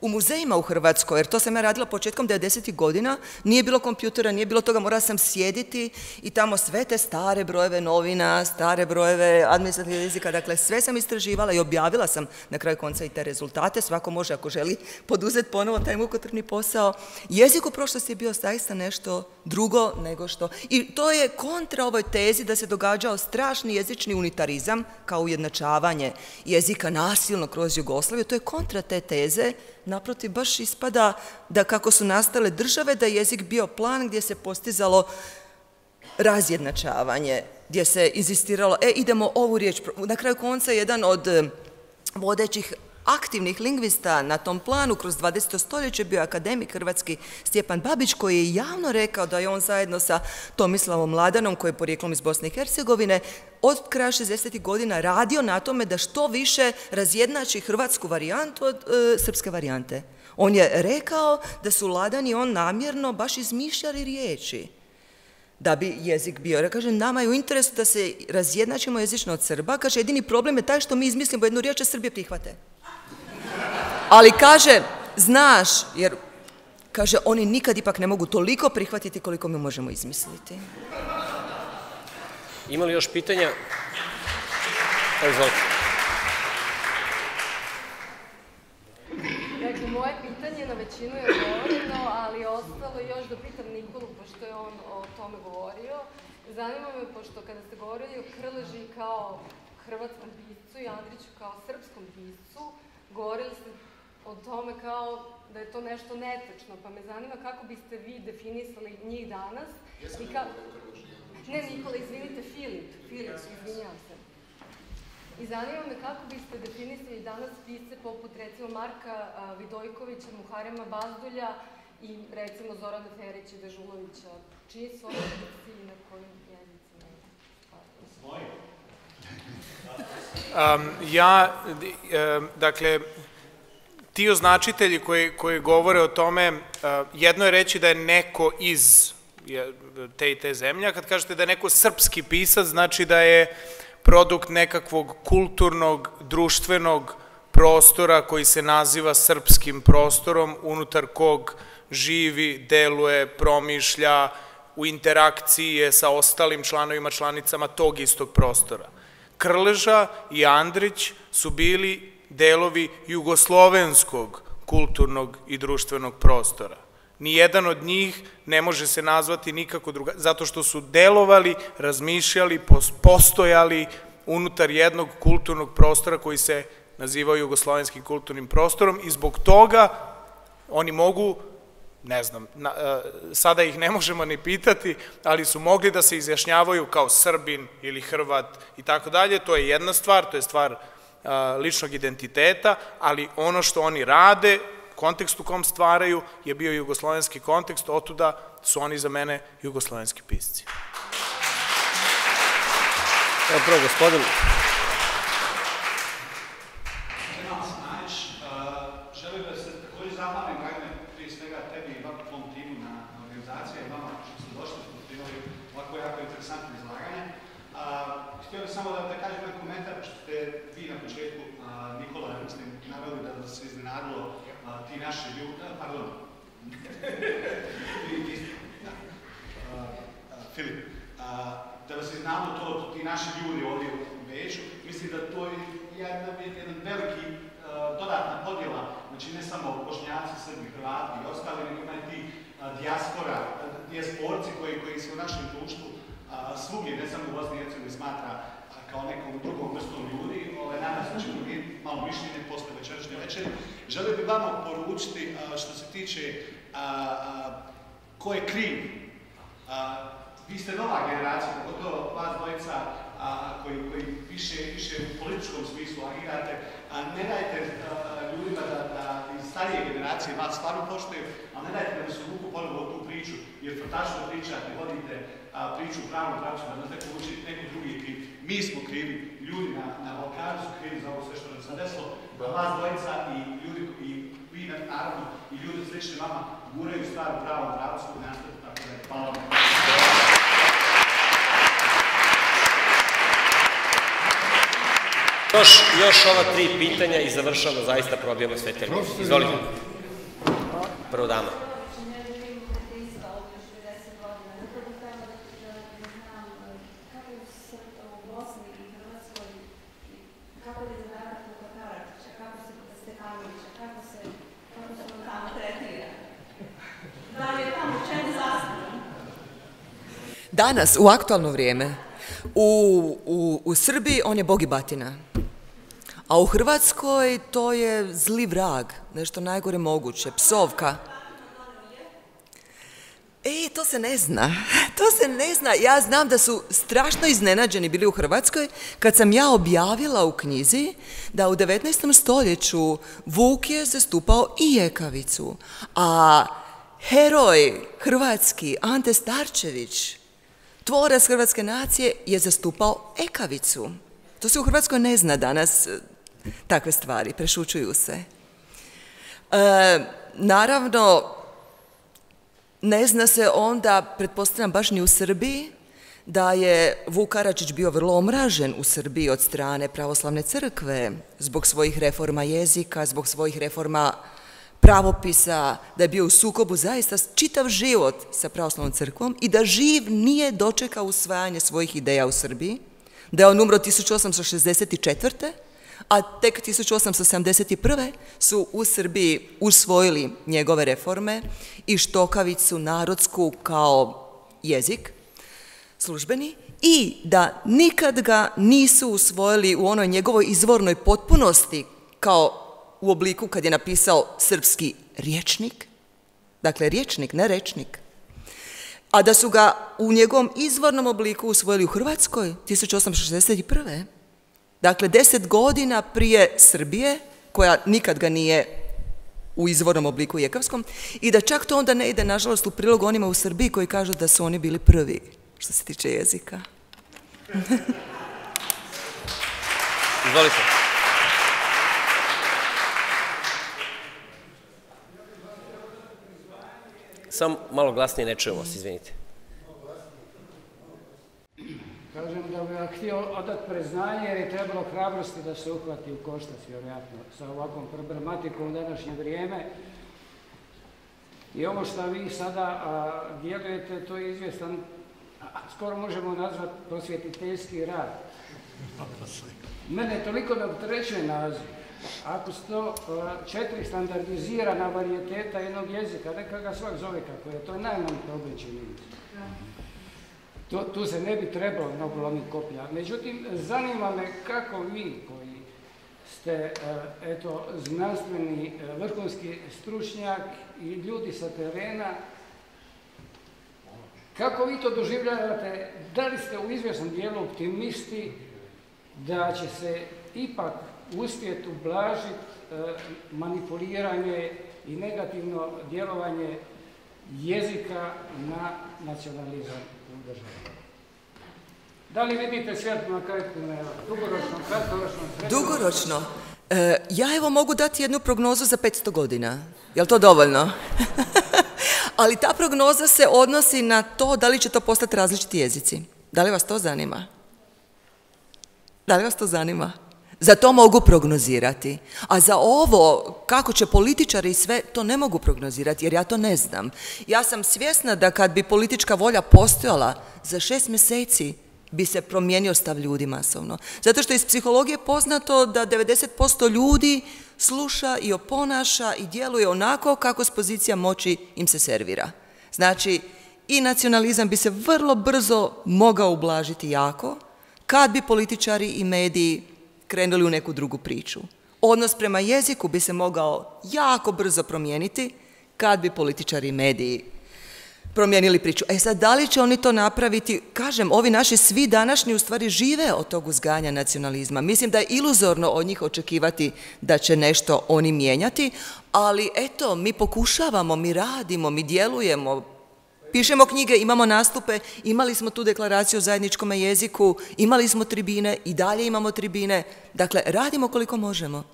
u muzejima u Hrvatskoj, jer to sam ja radila početkom devedesetih godina, nije bilo kompjutera, nije bilo toga, morala sam sjediti i tamo sve te stare brojeve novina, stare brojeve administrativnog jezika, dakle sve sam istraživala i objavila sam na kraju konca i te rezultate, svako može ako želi poduzeti ponovo taj mukotrpni posao. Jezik u prošlosti je bio zaista nešto drugo nego što... I to je kontra ovoj tezi da se događao strašni jezični unitarizam kao ujednačavanje jezika nasilno kroz Jugoslaviju, to je kontra te teze, naprotiv baš ispada da kako su nastale države, da je jezik bio plan gdje se postizalo razjednačavanje, gdje se inzistiralo, e, idemo ovu riječ, na kraju konca jedan od vodećih aktivnih lingvista na tom planu kroz dvadeseto stoljeće bio akademik hrvatski Stjepan Babić, koji je javno rekao da je on zajedno sa Tomislavom Mladanom, koji je porijeklom iz Bosne i Hercegovine, od kraja šezdesetih godina radio na tome da što više razjednači hrvatsku varijantu od e, srpske varijante. On je rekao da su Ladan i on namjerno baš izmišljali riječi da bi jezik bio. Ja kažem, nama je u interesu da se razjednačimo jezično od Srba. Kaže, jedini problem je taj što mi izmislimo jednu riječ, a Srbije prihvate. Ali kaže, znaš, jer, kaže, oni nikad ipak ne mogu toliko prihvatiti koliko mi možemo izmisliti. Ima li još pitanja? Izvolite. Dakle, moje pitanje na većinu je odgovoreno, ali ostalo još da pitam Nikolu, pošto je on o tome govorio. Zanima me, pošto kada ste govorili o Krleži kao hrvatskom piscu i Andriću kao srpskom piscu, govorili ste o tome kao da je to nešto netačno, pa me zanima kako biste vi definisali njih danas. I ka... Ne, Nikola, izvinite, Filip, Filip, izvinjam se. I zanima me kako biste definisali danas pisce poput recimo Marka Vidojkovića, Muharema Bazdulja i recimo Zorana Ferića i Dežulovića. Čiji su oni pisci i na kojim jezicima? Moji. Um, ja, um, dakle, ti označitelji koji, koji govore o tome, uh, jedno je reći da je neko iz te i te zemlje, a kad kažete da je neko srpski pisac, znači da je produkt nekakvog kulturnog, društvenog prostora koji se naziva srpskim prostorom, unutar kog živi, deluje, promišlja, u interakciji je sa ostalim članovima, članicama tog istog prostora. Krleža i Andrić su bili delovi jugoslovenskog kulturnog i društvenog prostora. Nijedan od njih ne može se nazvati nikako druga, zato što su delovali, razmišljali, postojali unutar jednog kulturnog prostora koji se nazivao jugoslovenskim kulturnim prostorom i zbog toga oni mogu, ne znam, na, sada ih ne možemo ni pitati, ali su mogli da se izjašnjavaju kao Srbin ili Hrvat i tako dalje. To je jedna stvar, to je stvar a, ličnog identiteta, ali ono što oni rade, kontekst u kom stvaraju je bio jugoslovenski kontekst, otuda su oni za mene jugoslovenski pisci. Evo prvo, gospodin. Nenad Snajić, želim da se također zahvalim, Dragane, prije svega tebi i ovako tvom timu na organizaciji i vama što ste došli, što ste imali ovako jako interesantno izlaganje. Htio bih samo da te kažem jedan komentar, što ste vi na početku, Nikola, mislim, naveli da se iznenadilo ti naši ljudi, pardon, Filip, da vas iznadilo to ti naši ljudi ovdje u Beču, mislim da to je jedan veliki dodatna podjela, znači ne samo Bošnjaci, Srbi, Hrvati i ostali, nego ima i ti dijaspora, dijasporci koji se u našem društvu svugdje, ne samo u Bosni i Hercegovini, smatra kao nekom drugom vrstom ljudi. Nadam se da ćemo mi malo mišljenje posle večerašnje večeri. Želio bih vama poručiti što se tiče ko je kriv. Vi ste nova generacija, pogotovo vas dvojica koji više u političkom smislu agirate. Ne dajte ljudima da iz starije generacije vas stvarno poštuju, ali ne dajte da se uvuku ponovo u tu priču, jer fantastično pričate, vodite priču u pravnom pravcu, da nas neko uči, neko drugi je kriv. Mi smo krivi, ljudi na Balkanu su krivi za ovo sve što nam se desilo, vas dvojica i ljudi, i vi naravno, i ljudi slični vama guraju stvar u pravom pravcu i nastavite tako da je. Hvala vam. Još, još ova tri pitanja i završamo, zaista probijamo sve termine. Izvolite. prvo dama. Danas, u aktualno vrijeme, u, u, u Srbiji on je bog i batina, a u Hrvatskoj to je zli vrag, nešto najgore moguće, psovka. E, to se ne zna, to se ne zna. Ja znam da su strašno iznenađeni bili u Hrvatskoj kad sam ja objavila u knjizi da u devetnaestom stoljeću Vuk je zastupao i jekavicu, a heroj hrvatski Ante Starčević, tvorac hrvatske nacije, je zastupao ekavicu. To se u Hrvatskoj ne zna danas, takve stvari, prešućuju se. E, naravno, ne zna se onda, pretpostavljam baš ni u Srbiji, da je Vuk Karadžić bio vrlo omražen u Srbiji od strane pravoslavne crkve zbog svojih reforma jezika, zbog svojih reforma pravopisa, da je bio u sukobu zaista čitav život sa pravoslavnom crkvom i da živ nije dočekao usvajanje svojih ideja u Srbiji, da je on umro tisuću osamsto šezdeset četvrte a tek tisuću osamsto sedamdeset prve su u Srbiji usvojili njegove reforme i štokavicu narodsku kao jezik službeni i da nikad ga nisu usvojili u onoj njegovoj izvornoj potpunosti kao u obliku kad je napisao srpski rječnik, dakle rječnik, ne rečnik, a da su ga u njegovom izvornom obliku usvojili u Hrvatskoj tisuću osamsto šezdeset prve Dakle, deset godina prije Srbije, koja nikad ga nije u izvornom obliku jekavskom, i da čak to onda ne ide, nažalost, u prilog onima u Srbiji koji kažu da su oni bili prvi što se tiče jezika. Izvolite. Samo malo glasnije, ne čujemo se, izvinite. Kažem da bih vam htio odati priznanje jer je trebalo hrabrosti da se uhvati u koštac, vjerojatno, sa ovakvom problematikom u današnje vrijeme. I ovo što vi sada djelujete, to je izvjestan, skoro možemo nazvati prosvjetiteljski rad. Mene toliko da opterećuje naziv. Ako su to četiri standardizirana varijeteta jednog jezika, neka ga svak zove kako je, to je najmanji problem činjenica. Tu se ne bi trebalo mnogo lomiti koplja. Međutim, zanima me kako vi, koji ste, eto, znanstveni, vrhunski stručnjak i ljudi sa terena, kako vi to doživljavate? Da li ste u izvjesnom dijelu optimisti da će se ipak uspjeti ublažiti manipuliranje i negativno djelovanje jezika na nacionalizam u državi? Da li vidite svjetlo na kraju tunela? Dugoročno, kratkoročno, srednjoročno? Dugoročno. E, ja evo mogu dati jednu prognozu za petsto godina. Je li to dovoljno? Ali ta prognoza se odnosi na to da li će to postati različiti jezici. Da li vas to zanima? Da li vas to zanima? Za to mogu prognozirati. A za ovo, kako će političari i sve, to ne mogu prognozirati, jer ja to ne znam. Ja sam svjesna da kad bi politička volja postojala, za šest mjeseci bi se promijenio stav ljudi masovno. Zato što iz psihologije je poznato da devedeset posto ljudi sluša i oponaša i djeluje onako kako s pozicija moći im se servira. Znači, i nacionalizam bi se vrlo brzo mogao ublažiti jako, kad bi političari i mediji krenuli u neku drugu priču. Odnos prema jeziku bi se mogao jako brzo promijeniti kad bi političari i mediji promijenili priču. E sad, da li će oni to napraviti? Kažem, ovi naši svi današnji u stvari žive od tog uzgajanja nacionalizma. Mislim da je iluzorno od njih očekivati da će nešto oni mijenjati, ali eto, mi pokušavamo, mi radimo, mi djelujemo, pišemo knjige, imamo nastupe, imali smo tu deklaraciju o zajedničkom jeziku, imali smo tribine i dalje imamo tribine. Dakle, radimo koliko možemo.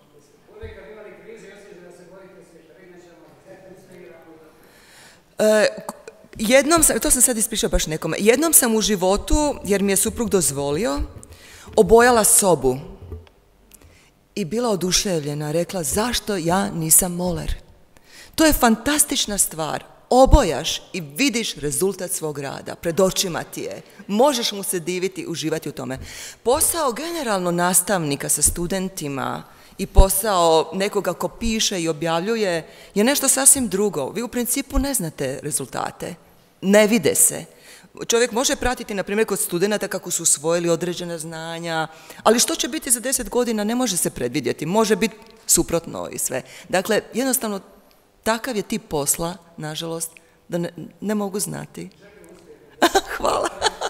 E, jednom sam, to sam sad ispričala baš nekome, jednom sam u životu, jer mi je suprug dozvolio, obojala sobu i bila oduševljena, rekla zašto ja nisam moler. To je fantastična stvar. Obojaš i vidiš rezultat svog rada. Pred očima ti je. Možeš mu se diviti, uživati u tome. Posao generalno nastavnika sa studentima i posao nekoga ko piše i objavljuje je nešto sasvim drugo. Vi u principu ne znate rezultate. Ne vide se. Čovjek može pratiti, na primjer, kod studenata kako su usvojili određena znanja, ali što će biti za deset godina ne može se predvidjeti. Može biti suprotno i sve. Dakle, jednostavno, takav je tip posla, nažalost, da ne, ne mogu znati. Hvala.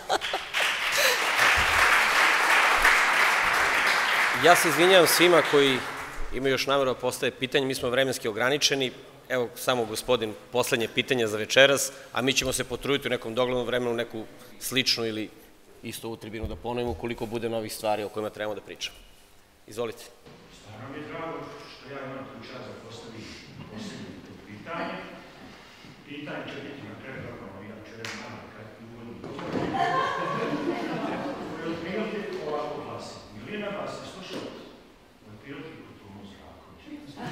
Ja se izvinjavam svima koji imaju još namjeru da postave pitanje, mi smo vremenski ograničeni, evo samo gospodin poslednje pitanje za večeras, a mi ćemo se potruditi u nekom doglednom vremenu neku sličnu ili isto ovu tribinu da ponovimo koliko bude novih stvari o kojima trebamo da pričamo. Izvolite. Stvarno mi je drago što ja imam tu čast da postavim posljednje pitanje. Pitanje će biti na kraju toga, ja ću reći malo kratki uvodni govor. Otprilike ovako glasi. Milina vas je slušala otprilike kod Tomu Zrakovića.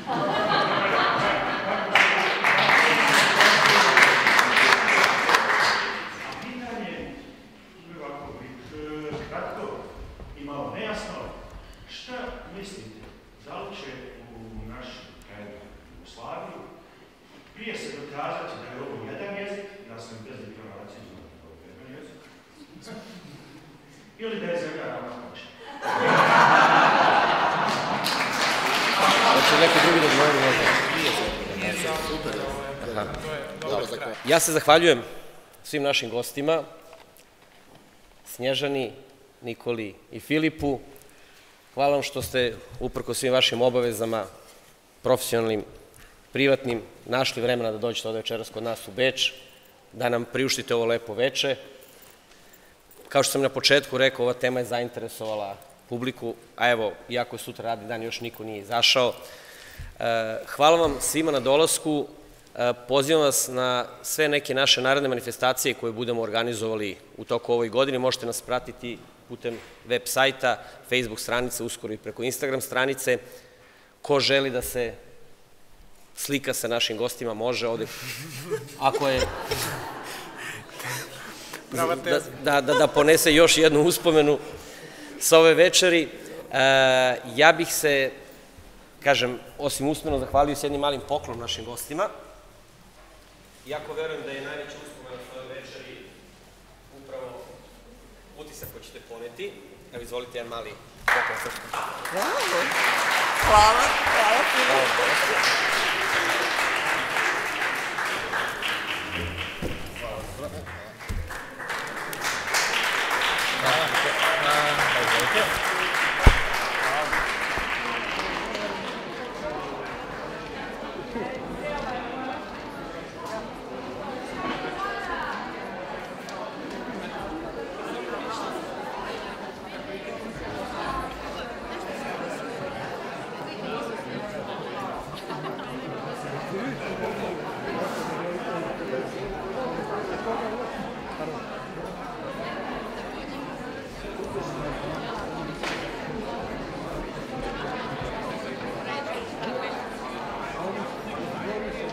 A pitanje je ovako kratko i malo nejasno. Šta mislite, da li će u našoj kraju Jugoslaviju prije se dokazati da je ovo jedan jezik, ja sam bez deklaracije znam da je ovo jedan jezik, ili da je zemlja ravnopravna? Hoće neki drugi da odgovori možda? Ja se zahvaljujem svim našim gostima, Snježani, Nikoli i Filipu. Hvala vam što ste, uprko svim vašim obavezama, profesionalnim, privatnim, našli vremena da dođete ovde večeras kod nas u Beč, da nam priuštite ovo lepo veče. Kao što sam na početku rekao, ova tema je zainteresovala publiku, a evo, iako je sutra radni dan, još niko nije izašao. Hvala vam svima na dolasku. Pozivam vas na sve neke naše naredne manifestacije koje budemo organizovali u toku ovoj godine. Možete nas pratiti putem web sajta, Facebook stranice, uskoro i preko Instagram stranice. Ko želi da se slika sa našim gostima, može ovde, ako je, da ponese još jednu uspomenu sa ove večeri. Ja bih se, kažem, osim usmeno zahvalio s jednim malim poklonom našim gostima. Iako verujem da je najveća uspomena sa ove večeri upravo utisak koji ćete poneti. Evo, izvolite jedan mali poklon. Hvala. Hvala. Hvala.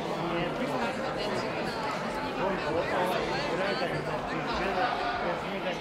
Hvala.